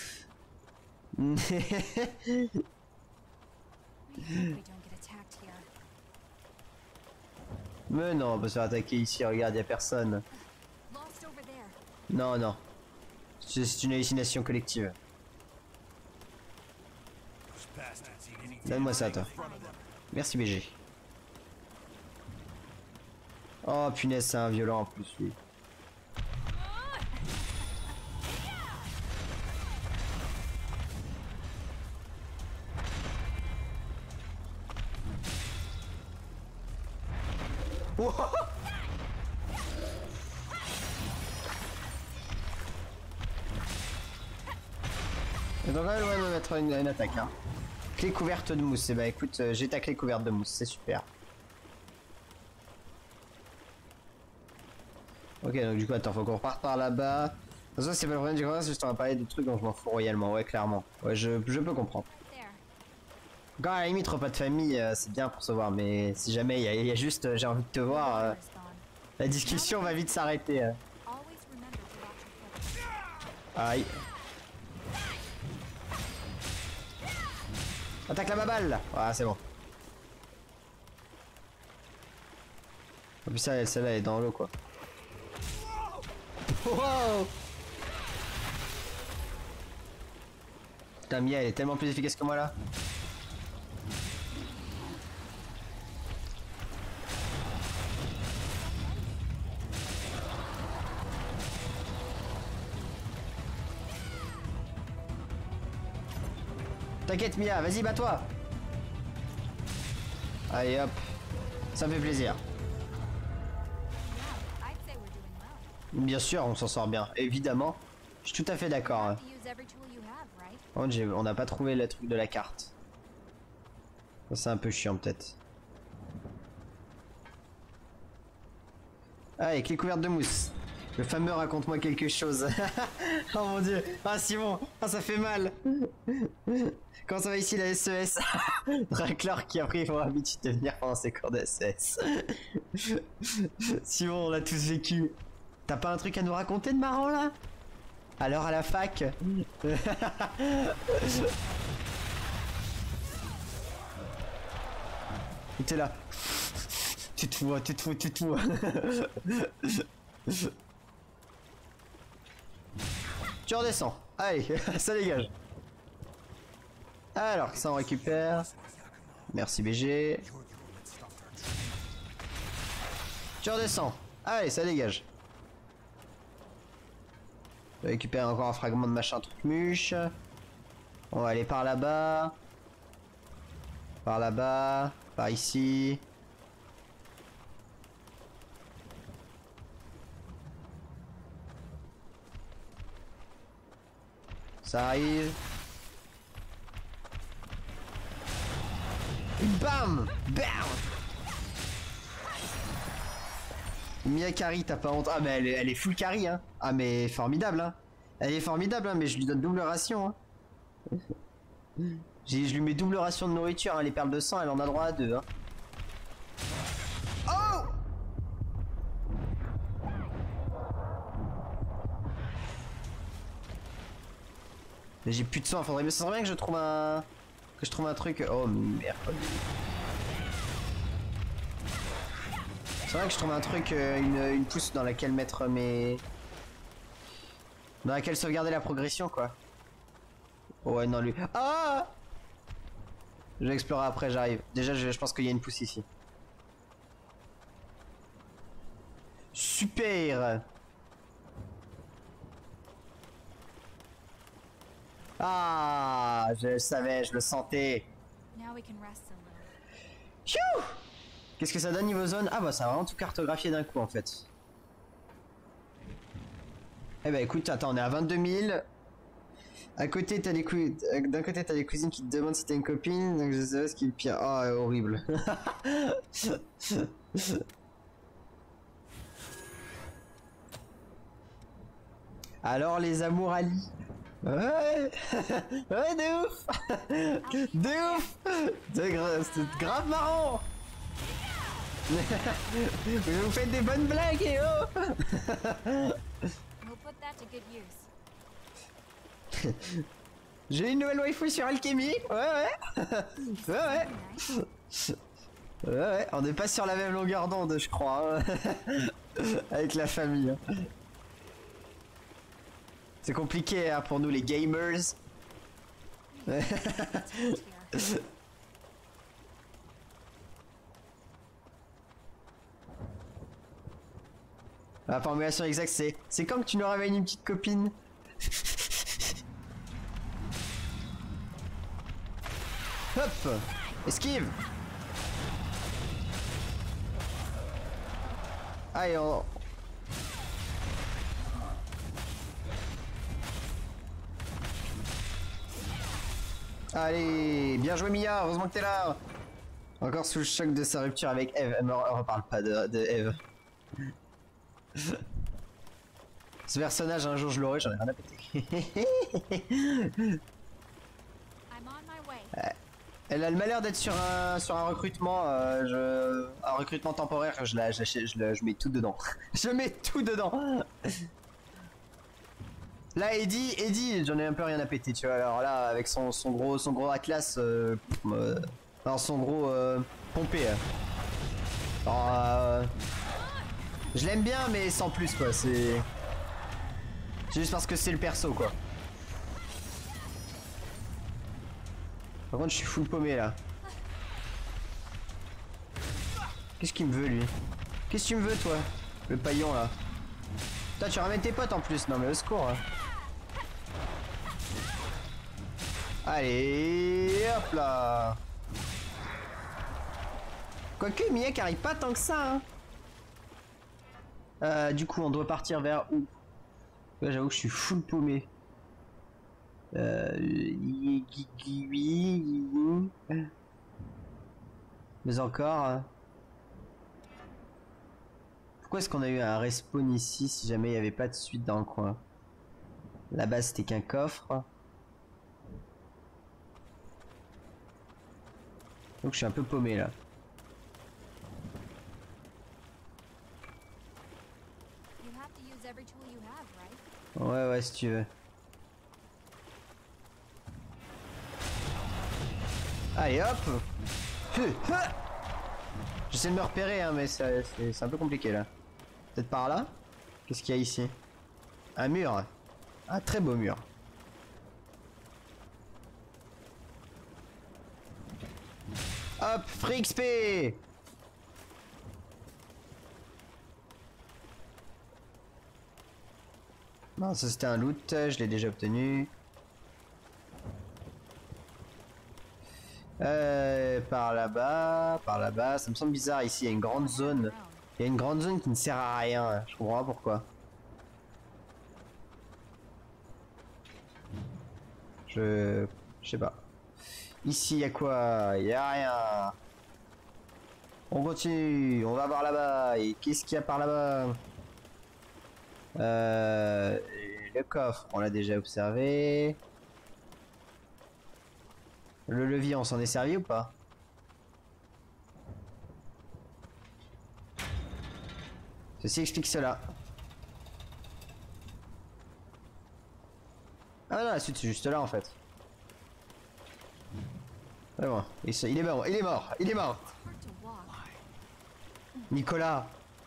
Mais non, on peut se faire attaquer ici, regarde, y a personne. Non, non. C'est une hallucination collective. Donne-moi ça, toi. Merci, BG. Oh, punaise, c'est un violent en plus, lui. Wow. Et donc là, on va mettre une attaque. Hein. Clé couverte de mousse. Et bah écoute, j'ai ta clé couverte de mousse, c'est super. Ok, donc du coup, attends, faut qu'on reparte par là-bas. De toute façon, c'est pas le problème du combat, c'est juste on va parler de trucs dont je m'en fous royalement. Ouais, clairement. Ouais, je peux comprendre. Encore à la limite, repas de famille, c'est bien pour se voir, mais si jamais il y a juste j'ai envie de te voir, la discussion va vite s'arrêter. Aïe. Attaque la baballe. Voilà, c'est bon. En plus, celle-là elle est dans l'eau, quoi. Wow. Putain, Mia, elle est tellement plus efficace que moi, là. T'inquiète Mia, vas-y bats-toi. Allez hop, ça me fait plaisir. Bien sûr, on s'en sort bien, évidemment. Je suis tout à fait d'accord. On n'a pas trouvé le truc de la carte. C'est un peu chiant peut-être. Allez, clé couverte de mousse. Le fameux raconte-moi quelque chose. Oh mon dieu. Ah Simon. Ah ça fait mal. Comment ça va ici la SES? Draclar qui a pris pour habitude de venir pendant ses cours de SES. Simon, on l'a tous vécu. T'as pas un truc à nous raconter de marrant là? Alors à la fac? T'es là. Tu te vois. Tu redescends. Allez, ça dégage. Alors, ça on récupère. Merci BG. Tu redescends. Allez, ça dégage. Je vais récupérer encore un fragment de machin truc muche. On va aller par là-bas. Par là-bas. Par ici. Ça arrive. Bam! Bam! Mia Carey, t'as pas honte? Ah mais elle est full carry hein. Ah mais formidable hein. Elle est formidable hein, mais je lui donne double ration hein. Je lui mets double ration de nourriture hein. Les perles de sang elle en a droit à 2 hein. Oh! Mais j'ai plus de sang, faudrait bien que je trouve un... truc... Oh merde. C'est vrai que je trouve un truc, une pousse dans laquelle mettre mes... Dans laquelle sauvegarder la progression quoi. Oh, ouais non lui... Ah! Je vais explorer après, j'arrive. Déjà je pense qu'il y a une pousse ici. Super! Ah, je le savais, je le sentais. Chou! Qu'est-ce que ça donne niveau zone? Ah bah ça a vraiment tout cartographié d'un coup en fait. Eh bah écoute, attends, on est à 22 000. À côté t'as des d'un côté t'as des cousines qui te demandent si t'as une copine, donc je sais pas ce qui est le pire. Oh horrible. Alors les amours Ali. Ouais. Ouais de ouf. De ouf. C'est grave marrant. Vous faites des bonnes blagues et oh. J'ai une nouvelle waifu sur Alchemy. Ouais. Ouais. Ouais, on n'est pas sur la même longueur d'onde je crois. Avec la famille. C'est compliqué hein, pour nous les gamers. La formulation exacte c'est quand que tu nous ramènes une petite copine. Hop. Esquive. Allez on... Allez, bien joué Mia, heureusement que t'es là. Encore sous le choc de sa rupture avec Eve. Elle me reparle pas de Eve. Ce personnage un jour je l'aurai, j'en ai rien à péter. Elle a le malheur d'être sur un recrutement, un recrutement temporaire. Je mets tout dedans. Je mets tout dedans. Là Eddie, j'en ai un peu rien à péter, tu vois. Alors là, avec son gros Atlas, alors son gros pompé. Alors, je l'aime bien, mais sans plus quoi. C'est juste parce que c'est le perso quoi. Par contre, je suis full paumé là. Qu'est-ce qu'il me veut lui? Qu'est-ce que tu me veux toi? Le paillon là. Putain, tu ramènes tes potes en plus. Non mais au secours. Hein. Allez, hop là. Quoique Mia qui arrive pas tant que ça. Hein. Du coup, on doit partir vers où? Là, j'avoue que je suis full paumé. Mais encore. Pourquoi est-ce qu'on a eu un respawn ici si jamais il n'y avait pas de suite dans le coin? Là-bas c'était qu'un coffre. Donc je suis un peu paumé là. Ouais si tu veux. Allez hop. J'essaie de me repérer hein, mais c'est un peu compliqué là. Peut-être par là? Qu'est-ce qu'il y a ici? Un mur. Un très beau mur. Hop, free XP. Non, ça c'était un loot, je l'ai déjà obtenu. Par là-bas, ça me semble bizarre ici, il y a une grande zone. Il y a une grande zone qui ne sert à rien, je comprends pas pourquoi. Je sais pas. Ici, y'a quoi? Y'a rien. On continue, on va voir là-bas. Et qu'est-ce qu'il y a par là-bas? Le coffre, on l'a déjà observé. Le levier, on s'en est servi ou pas? Ceci explique cela. Ah non, la suite c'est juste là en fait. C'est bon, il est mort, il est mort, il est mort. Nicolas.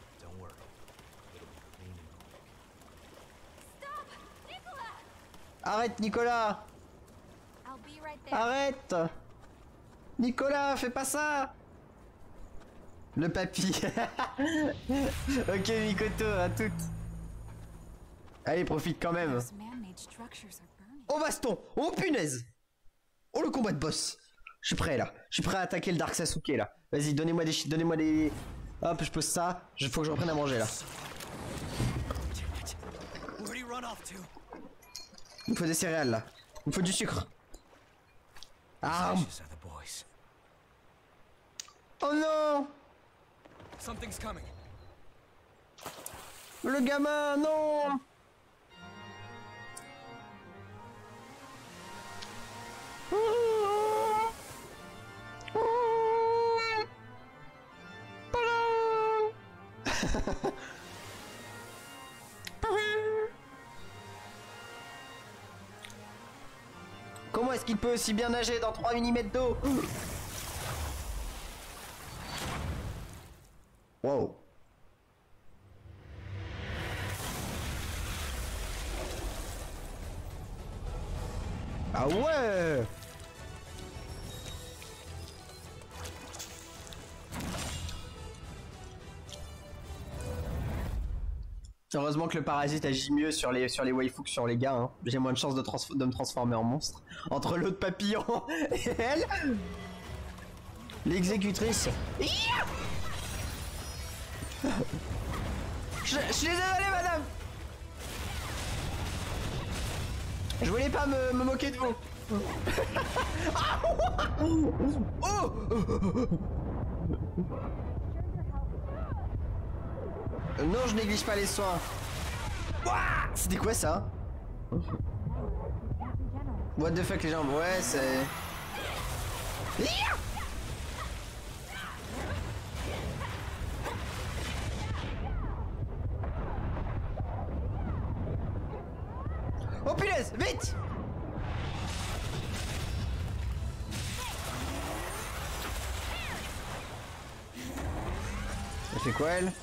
Arrête Nicolas. Arrête. Nicolas, fais pas ça. Le papy. Ok Mikoto, à toutes. Allez, profite quand même. Oh baston. Oh punaise. Oh le combat de boss. Je suis prêt là. Je suis prêt à attaquer le Dark Sasuke là. Vas-y, donnez-moi des... Donnez-moi des... Hop, je pose ça. Faut que je reprenne à manger là. Il me faut des céréales là. Il me faut du sucre. Ah. Oh non. Le gamin, non. Comment est-ce qu'il peut aussi bien nager dans 3 mm d'eau? Wow. Ah ouais. Heureusement que le parasite agit mieux sur les waifus que sur les gars, hein. J'ai moins de chance de me transformer en monstre. Entre l'autre papillon et elle, l'exécutrice. Je suis désolé madame. Je voulais pas me moquer de vous. Oh. Non, je néglige pas les soins. C'était quoi ça? What the fuck les jambes? Ouais, c'est... Oh punaise, vite! Elle fait quoi elle?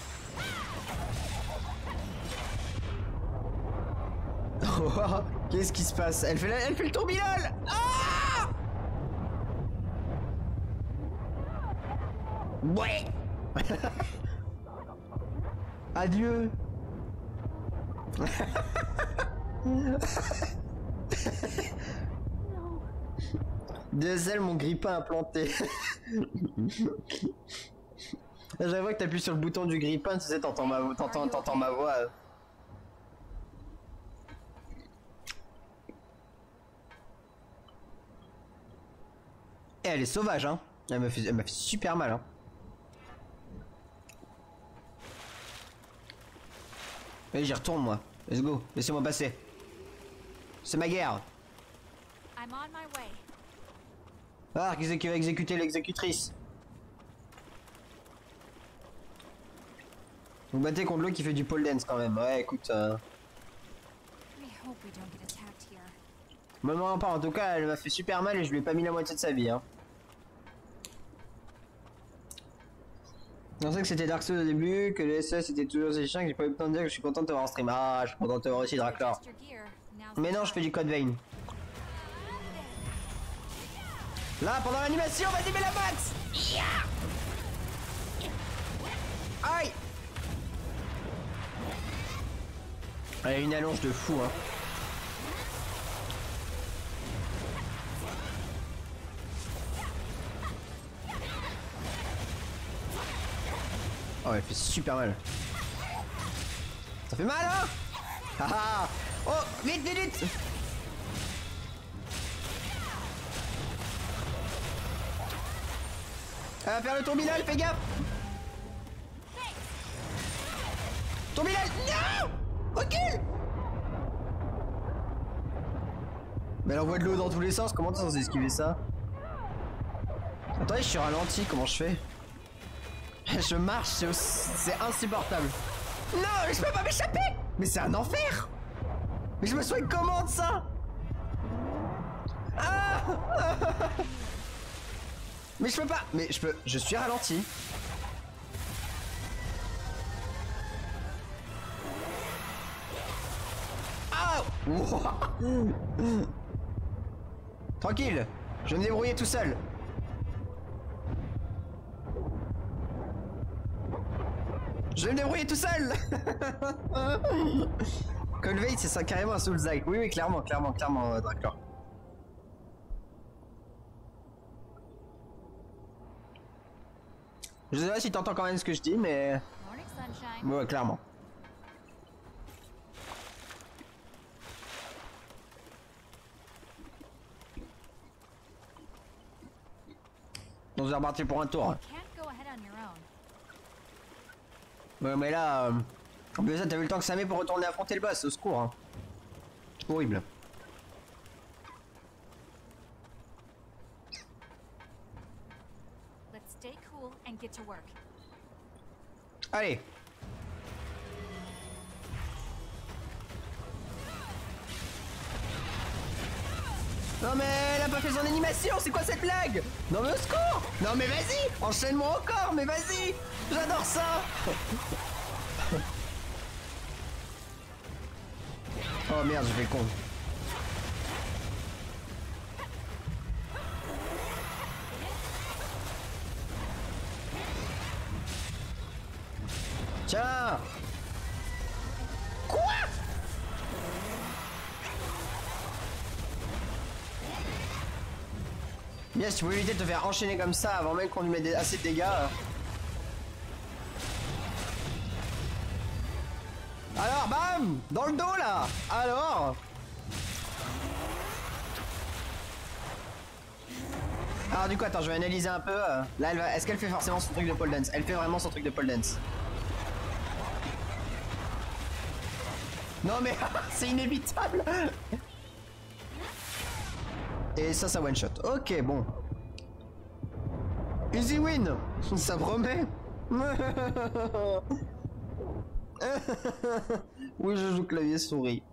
Qu'est-ce qui se passe? Elle fait le tourbillon. Ah! Ouais. Adieu. Deux ailes, mon grippin implanté. J'avoue que t'appuies sur le bouton du grippin, tu sais, t'entends ma voix. Et elle est sauvage, hein. Elle m'a fait super mal, hein. Allez, j'y retourne, moi. Let's go. Laissez-moi passer. C'est ma guerre. Ah, qui c'est qui va exécuter l'exécutrice? Vous battez contre l'autre qui fait du pole dance quand même. Ouais, écoute. Maman, pas. En tout cas, elle m'a fait super mal et je lui ai pas mis la moitié de sa vie, hein. Je pensais que c'était Dark Souls au début, que les SS étaient toujours aussi chiants, que j'ai pas eu le temps de dire que je suis content de te voir en stream. Ah, je suis content de te voir aussi, Draclor. Mais non, je fais du Code Vein. Là, pendant l'animation, vas-y, mets la max. Aïe. Elle a une allonge de fou, hein. Oh, elle fait super mal. Ça fait mal, hein? Ah. Oh, vite, vite, vite. Elle va faire le tourbillon, fais gaffe. Tourbillon. Non. Recule. Mais elle envoie de l'eau dans tous les sens, comment t'es censé esquiver ça? Attendez, je suis ralenti, comment je fais? Je marche, c'est insupportable. Non, mais je peux pas m'échapper. Mais c'est un enfer. Mais je me souviens comment de ça? Ah. Mais je peux pas. Mais je peux. Je suis ralenti. Ah. Tranquille. Je vais me débrouiller tout seul. Je vais me débrouiller tout seul. Colvade, c'est ça carrément un Souls-like. Oui, clairement, Dracula. Je sais pas si t'entends quand même ce que je dis, mais... Ouais, clairement. On s'est reparti pour un tour. Ouais, mais là... En plus, t'as vu le temps que ça met pour retourner affronter le boss, au secours. Hein. Horrible. Allez. Non mais elle a pas fait son animation, c'est quoi cette blague? Non mais au secours. Non mais vas-y, enchaîne-moi encore, mais vas-y. J'adore ça. Oh merde, je fais con. Tiens. Quoi? Yes, tu peux éviter de te faire enchaîner comme ça avant même qu'on lui mette assez de dégâts. Alors, bam! Dans le dos là! Alors! Alors du coup, attends, je vais analyser un peu. Là, elle va... est-ce qu'elle fait forcément son truc de pole dance? Elle fait vraiment son truc de pole dance. Non mais c'est inévitable. Et ça one shot. Ok, bon. Easy win. Ça promet. Oui, je joue clavier souris.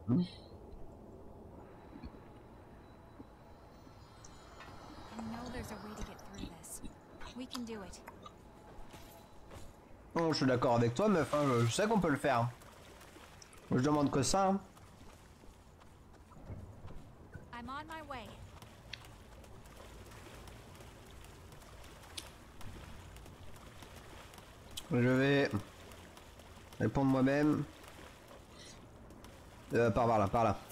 Oh, je suis d'accord avec toi, meuf. Hein, je sais qu'on peut le faire. Je demande que ça. Hein. Je vais répondre moi-même. Par là, par là.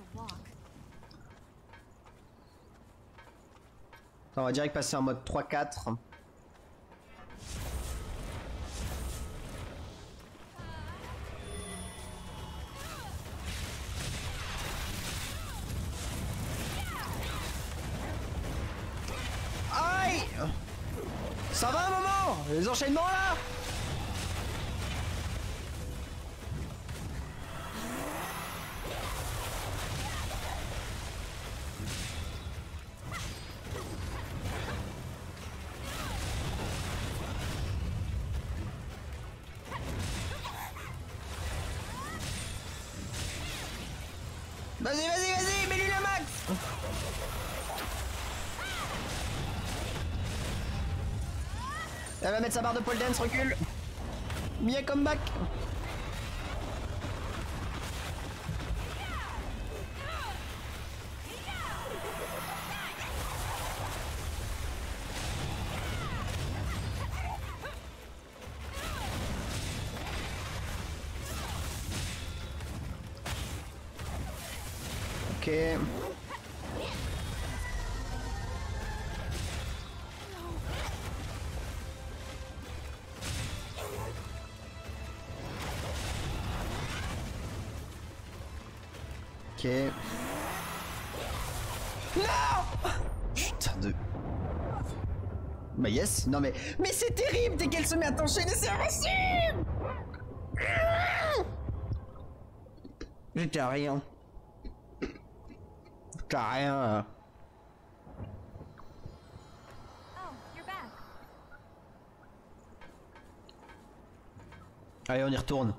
On va direct passer en mode 3-4. Aïe! Ça va un moment? Les enchaînements là? Vas-y, vas-y, vas-y, mets-lui le max. Elle va mettre sa barre de pole dance, recule. Mia comeback. Ok. Ok. Non! Putain de... Bah yes, non mais c'est terrible dès qu'elle se met à t'enchaîner, c'est impossible. J'étais à rien. J'étais à rien. Oh, you're back. Allez, on y retourne.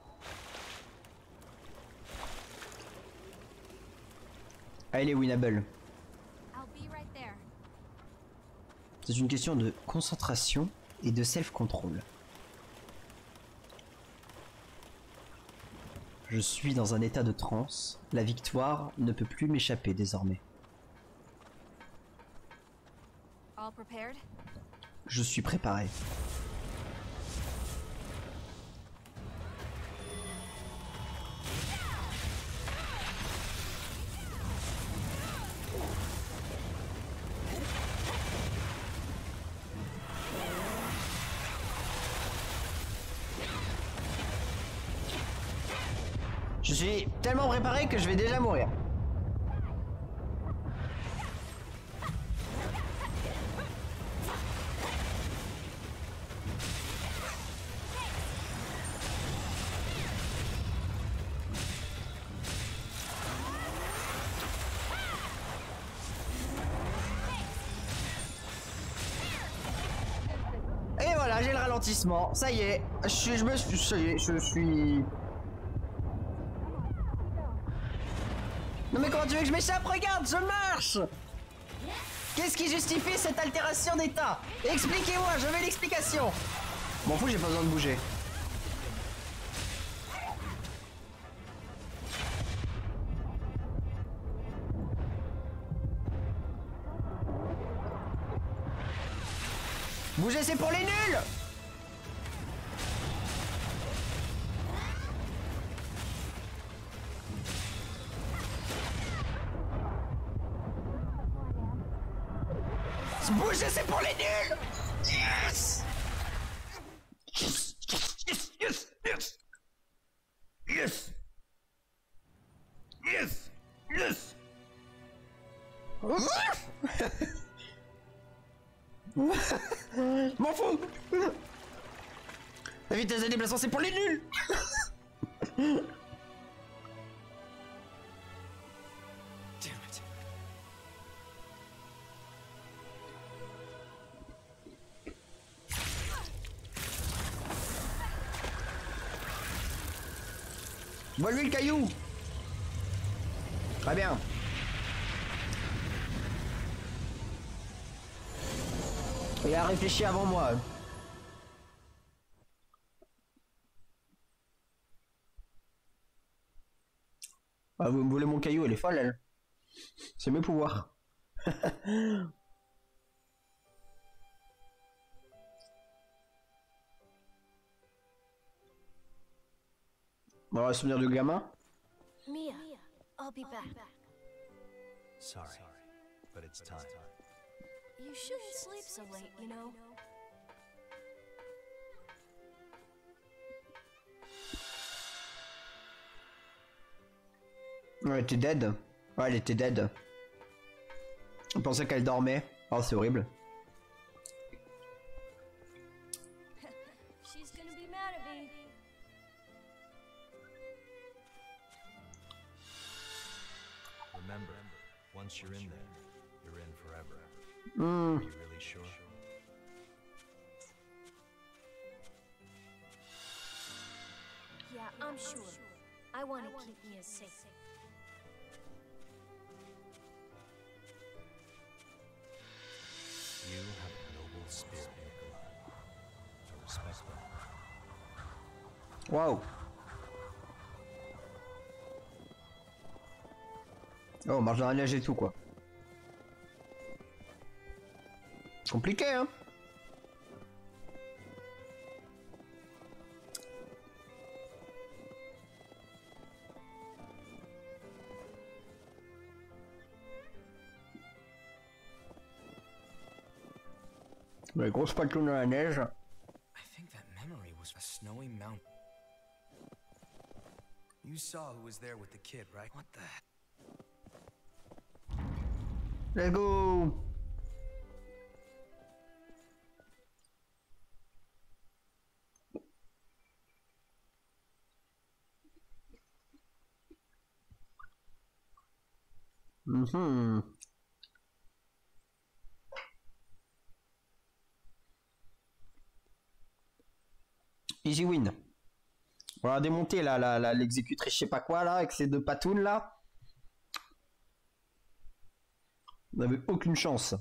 Allez, Winnable. I'll be right there. C'est une question de concentration et de self-control. Je suis dans un état de transe. La victoire ne peut plus m'échapper désormais. All prepared? Je suis préparé. Je suis tellement préparé que je vais déjà mourir. Et voilà, j'ai le ralentissement. Ça y est, je suis... Non mais comment tu veux que je m'échappe? Regarde, je marche. Qu'est-ce qui justifie cette altération d'état? Expliquez-moi, je veux l'explication. M'en fous, j'ai pas besoin de bouger. Bouger, c'est pour les nuls. Bouger, c'est pour les nuls. Yes. Yes, yes, yes, yes. Yes. Yes. Yes. M'en fous. La vitesse de déplacement, c'est pour les nuls. Vole-lui le caillou. Très bien. Il a réfléchi avant moi. Ah, vous me volez mon caillou, elle est folle, elle. C'est mes pouvoirs. Bon, un souvenir de gamin. Mia, I'll be back. Sorry, but it's time. You shouldn't sleep so late, you know. Ouais, elle était dead. Ouais, elle était dead. On pensait qu'elle dormait. Oh, c'est horrible. She's gonna be mad at me. Remember, once you're in there, you're in forever. Mm. Are you really sure? Yeah, I'm sure. I want to keep Mia safe. You have a noble spirit, Nicola. I respect that. Waouh. Oh, marche dans la neige et tout, quoi. Compliqué, hein. Les grosses patounes dans la neige. I think that memory was a snowy mountain. You saw who was there with the kid, right? What the heck? Let's go. Mhm. Easy win. On va démonter là, l'exécutrice je sais pas quoi là, avec ces deux patounes là. On n'avait aucune chance.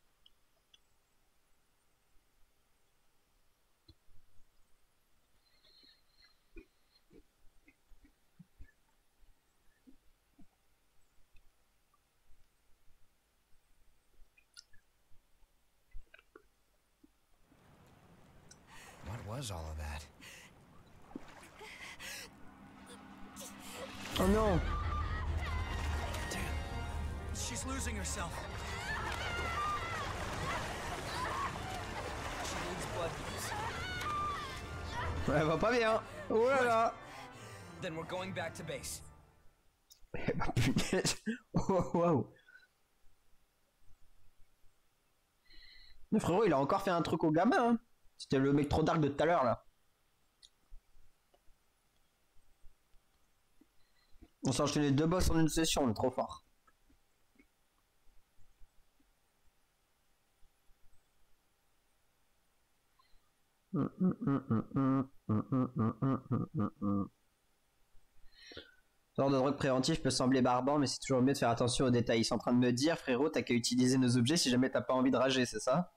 What was all of that? Oh non. Damn. She's losing herself. She needs blood use. Elle va pas bien. Oh là là. Then we're going back to base. Eh bah punaise. Oh, wow. Le frérot il a encore fait un truc au gamin hein. C'était le mec trop dark de tout à l'heure là. On s'est enchaîné 2 boss en une session, on est trop fort. Ce genre de drogue préventif peut sembler barbant, mais c'est toujours mieux de faire attention aux détails. Ils sont en train de me dire, frérot, t'as qu'à utiliser nos objets si jamais t'as pas envie de rager, c'est ça?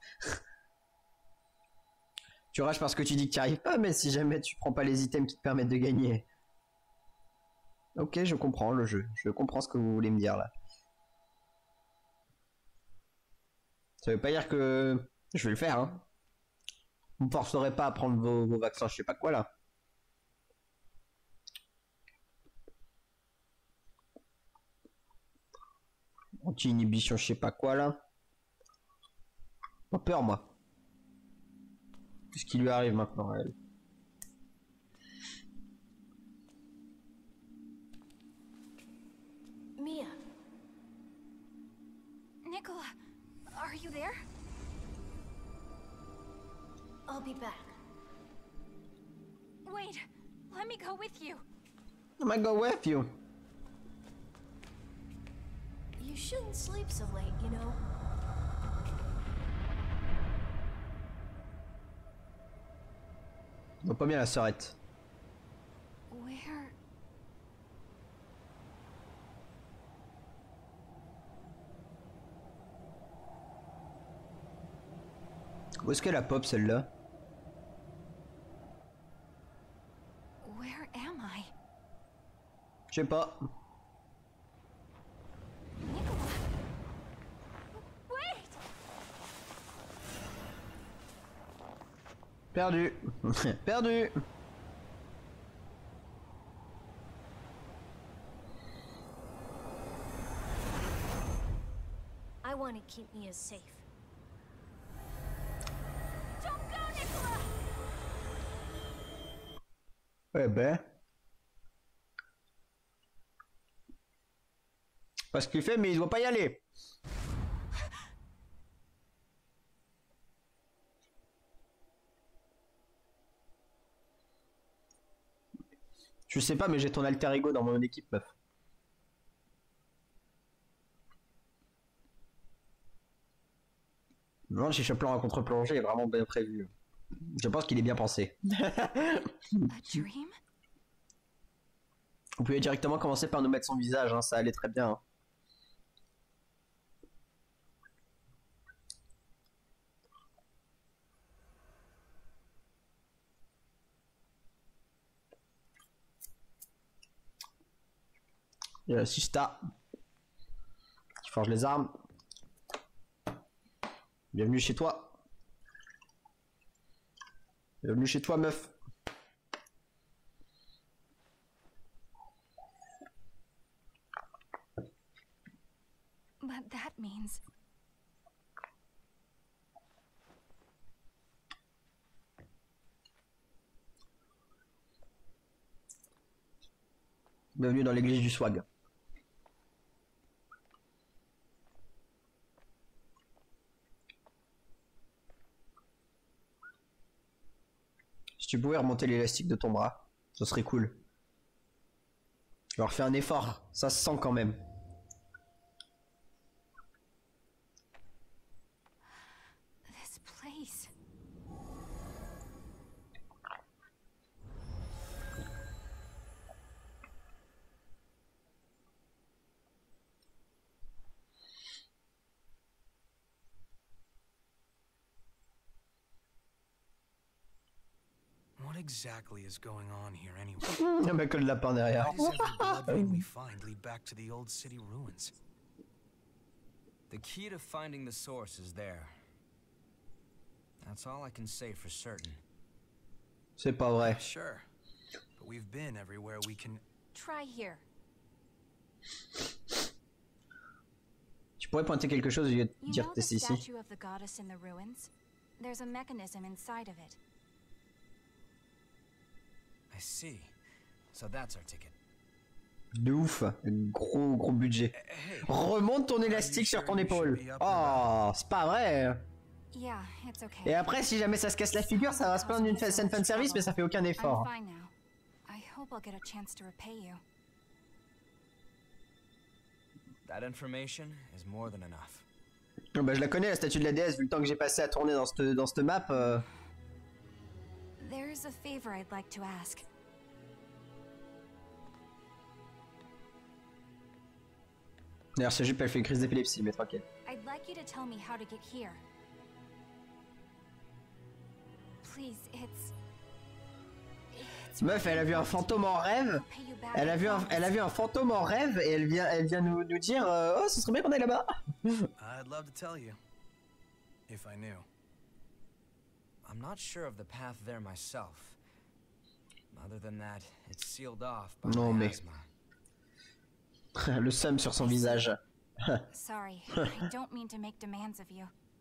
Tu rages parce que tu dis que tu n'y arrives pas, mais si jamais tu prends pas les items qui te permettent de gagner. Ok, je comprends le jeu. Je comprends ce que vous voulez me dire là. Ça veut pas dire que je vais le faire, hein. Vous me forcerez pas à prendre vos vaccins, je sais pas quoi là. Anti-inhibition, je sais pas quoi là. J'ai peur moi. Qu'est-ce qui lui arrive maintenant à elle? Mia. Nicola, are you there? I'll be back. Wait, let me go with you. I might go with you. You shouldn't sleep so late, you know. On va pas bien la sœurette. Where? Où est-ce qu'elle a pop celle-là? Where am I? Je sais pas. Nicola. Wait! Perdu. Perdu. I want to keep Mia safe. Don't go, Nicola! Eh ben. Pas ce qu'il fait, mais il doit pas y aller. Je sais pas, mais j'ai ton alter ego dans mon équipe, meuf. Non, j'ai ce plan à contre-plongée est vraiment bien prévu. Je pense qu'il est bien pensé. A dream? Vous pouvez directement commencer par nous mettre son visage, hein, ça allait très bien. Hein. Il y a Sista qui forge les armes. Bienvenue chez toi. Bienvenue chez toi, meuf. But that means... Bienvenue dans l'église du swag. Si tu pouvais remonter l'élastique de ton bras, ce serait cool. Je leur fais un effort, ça se sent quand même. exactly is going on here anyway? Il y a que le lapin derrière. Why does every blood vein we find lead back to the old city ruins? The key to finding the source is there. That's all I can say for certain. C'est pas vrai. Sure, but we've been everywhere we can. Try here. Tu pourrais pointer quelque chose au lieu de You dire know que the c'est ici. statue of the goddess in the ruins? There's a mechanism inside of it. I see. So that's our ticket. De ouf. Gros budget. Remonte ton élastique sur ton épaule. Oh, c'est pas vrai. Yeah, it's okay. Et après, si jamais ça se casse la figure, ça va se plaindre d'une scène fan service, mais ça fait aucun I'm effort. fine now. I hope I'll get a chance to repay you. That information is more than enough. Oh, bah, je la connais, la statue de la déesse, vu le temps que j'ai passé à tourner dans cette map. There's a favor I'd like to ask. D'ailleurs, sa jupe, elle fait une crise d'épilepsie, mais tranquille. I'd like you to tell me how to get here. Please, it's Meuf, elle a vu un fantôme en rêve. Elle a vu un fantôme en rêve et elle vient nous dire oh, ce serait bien qu'on aille là-bas. I'd love to tell you, if I knew. I'm not sure of the path there myself. Other than that, it's sealed off by Non, mais miasma. le seum sur son visage. Sorry, I don't mean to make demands of you.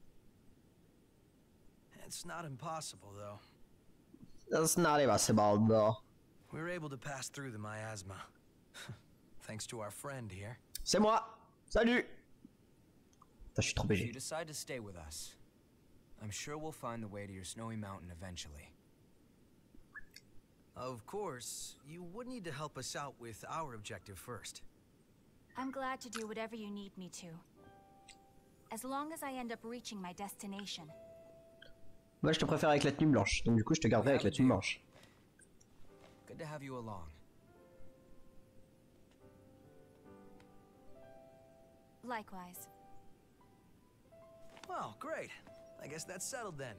It's not impossible, though. That's not impossible, though. We were able to pass through the miasma, thanks to our friend here. C'est moi. Salut. Putain, je suis trop If you BG. decide to stay with us, I'm sure we'll find the way to your snowy mountain eventually. Of course, you would need to help us out with our objective first. I'm glad to do whatever you need me to. As long as I end up reaching my destination. Moi, je te préfère avec la tenue blanche, donc du coup, je te garderai avec la tenue blanche. Good to have you along. Likewise. Well, great. I guess that's settled then.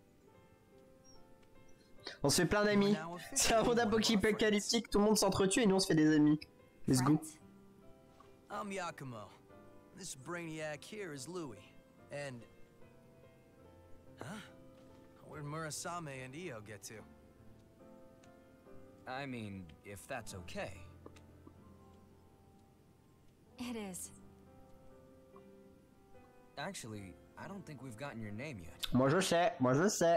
On se fait plein d'amis. C'est un monde apocalyptique, tout le monde s'entretue et nous on se fait des amis. Let's go. I'm Yakumo. This brainiac here is Louis. And... Huh? Where'd Murasame and Io get to? I mean, if that's okay. It is. Actually, I don't think we've gotten your name yet. Moi je sais, moi je sais.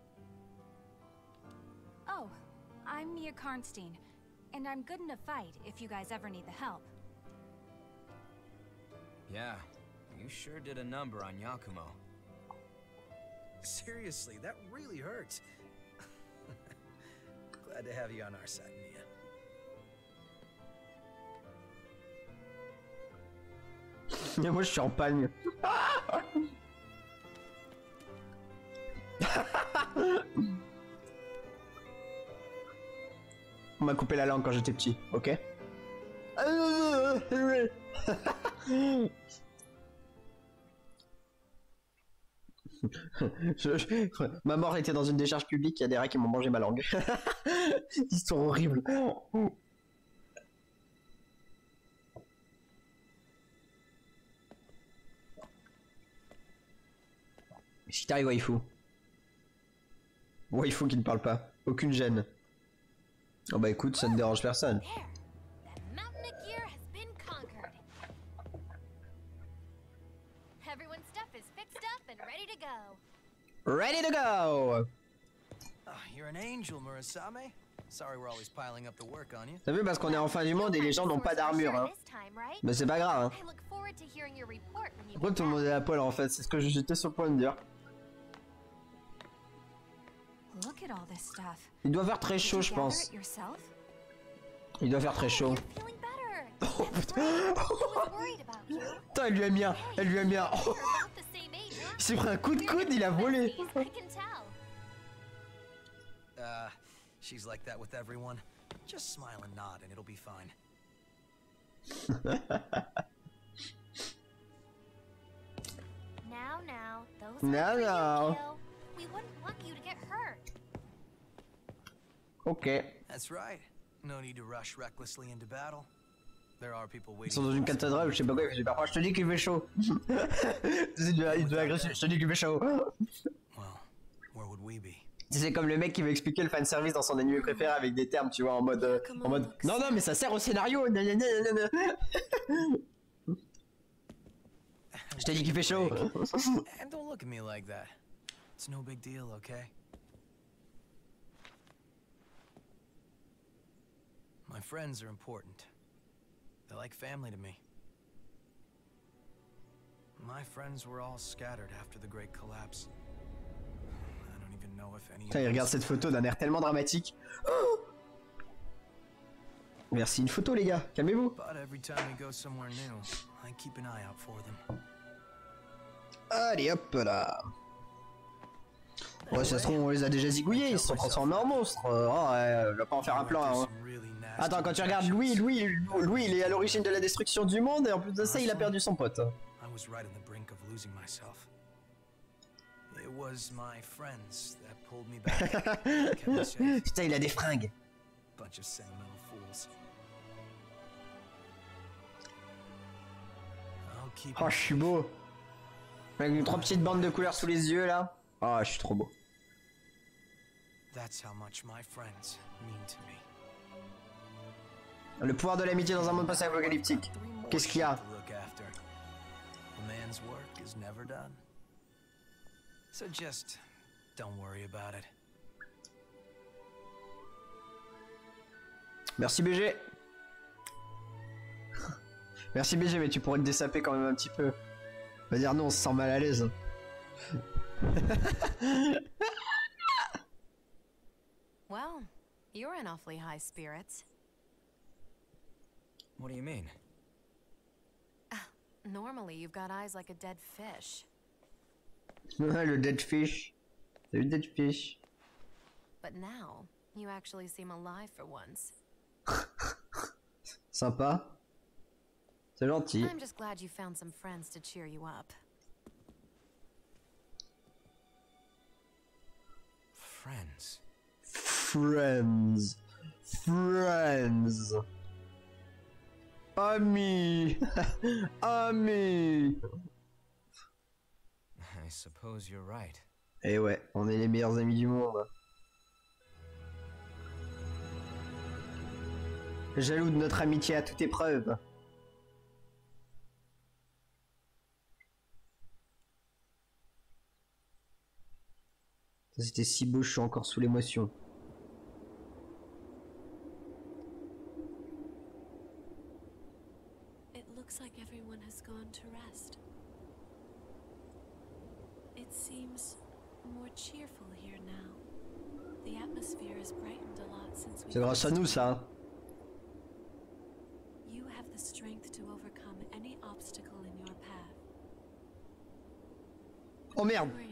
Oh, I'm Mia Karnstein, and I'm good in a fight if you guys ever need the help. Yeah, you sure did a number on Yakumo. Seriously, that really hurts. Glad to have you on our side, Mia. Moi je suis en palme. On m'a coupé la langue quand j'étais petit, ok? Ma mort était dans une décharge publique, il y a des rats qui m'ont mangé ma langue. Ils sont horribles. Qu'est-ce qui t'arrive, waifu? Waifu qui ne parle pas. Aucune gêne. Oh bah écoute, ça ne dérange personne. Ready to go! You're an angel, Murasame. Sorry we're always piling up the work on you. T'as vu, parce qu'on est en fin du monde et les gens n'ont pas d'armure, hein. Mais c'est pas grave, hein. Pourquoi tout le monde est à poil en fait? C'est ce que j'étais sur le point de dire. Il doit faire très chaud, je pense. Il doit faire très chaud. Oh putain! Putain, elle lui a mis un... Elle lui a mis un... Oh. Il s'est pris un coup de coude, il a volé. She's like that with everyone. Just smile and nod and it'll be fine. Now, those Now, we wouldn't want you to get hurt. Ok. That's right. No need to rush recklessly into battle. There are people Ils waiting. sont dans une cathédrale, je sais pas quoi, il fait super froid. Je te dis qu'il fait chaud. Il devait agresser, je te dis qu'il fait chaud. Well, where would we be? C'est comme le mec qui veut expliquer le fanservice dans son anime préféré avec des termes, tu vois, en mode non, non, mais ça sert au scénario. Je t'ai dit qu'il fait chaud. And don't look at me like that. It's no big deal, okay? My friends are important. They're like family to me. My friends were all scattered after the Great Collapse. I don't even know if any. Putain, il regarde cette photo d'un air tellement dramatique. Oh, merci une photo les gars, calmez-vous. But every time we go somewhere new, I keep an eye out for them. Allez hop là. Ouais, ça se trouve on les a déjà zigouillés, ils se sont transformés en monstres. Oh ouais, je vais pas en faire un plan. Hein. Attends, quand tu regardes Louis, il est à l'origine de la destruction du monde et en plus de ça, il a perdu son pote. I was right on the brink of losing myself. It was my friends that pulled me back. Putain, il a des fringues. Bunch of sentimental fools. I'll keep. Oh, je suis beau. Avec une 3 petites bandes de couleurs sous les yeux là. Oh, je suis trop beau. That's how much my friends mean to me. Le pouvoir de l'amitié dans un monde post-apocalyptique. Qu'est-ce qu'il y a? A man's work is never done. So just don't worry about it. Merci BG. Merci BG, mais tu pourrais te dessaper quand même un petit peu. On va dire non, on se sent mal à l'aise. Well, you're in awfully high spirits. What do you mean? Normally, you've got eyes like a dead fish. Le dead fish. C'est le dead fish. But now, you actually seem alive for once. Sympa. C'est gentil. I'm just glad you found some friends to cheer you up. Friends. Friends. Friends. Amis. Amis. I suppose you're right. Eh ouais, on est les meilleurs amis du monde. Jaloux de notre amitié à toute épreuve. Ça c'était si beau, je suis encore sous l'émotion. It looks like everyone has gone to rest. It seems more cheerful here now. The atmosphere has brightened a lot since we. C'est grâce à nous ça. You have the strength to overcome any obstacle in your path. Oh merde.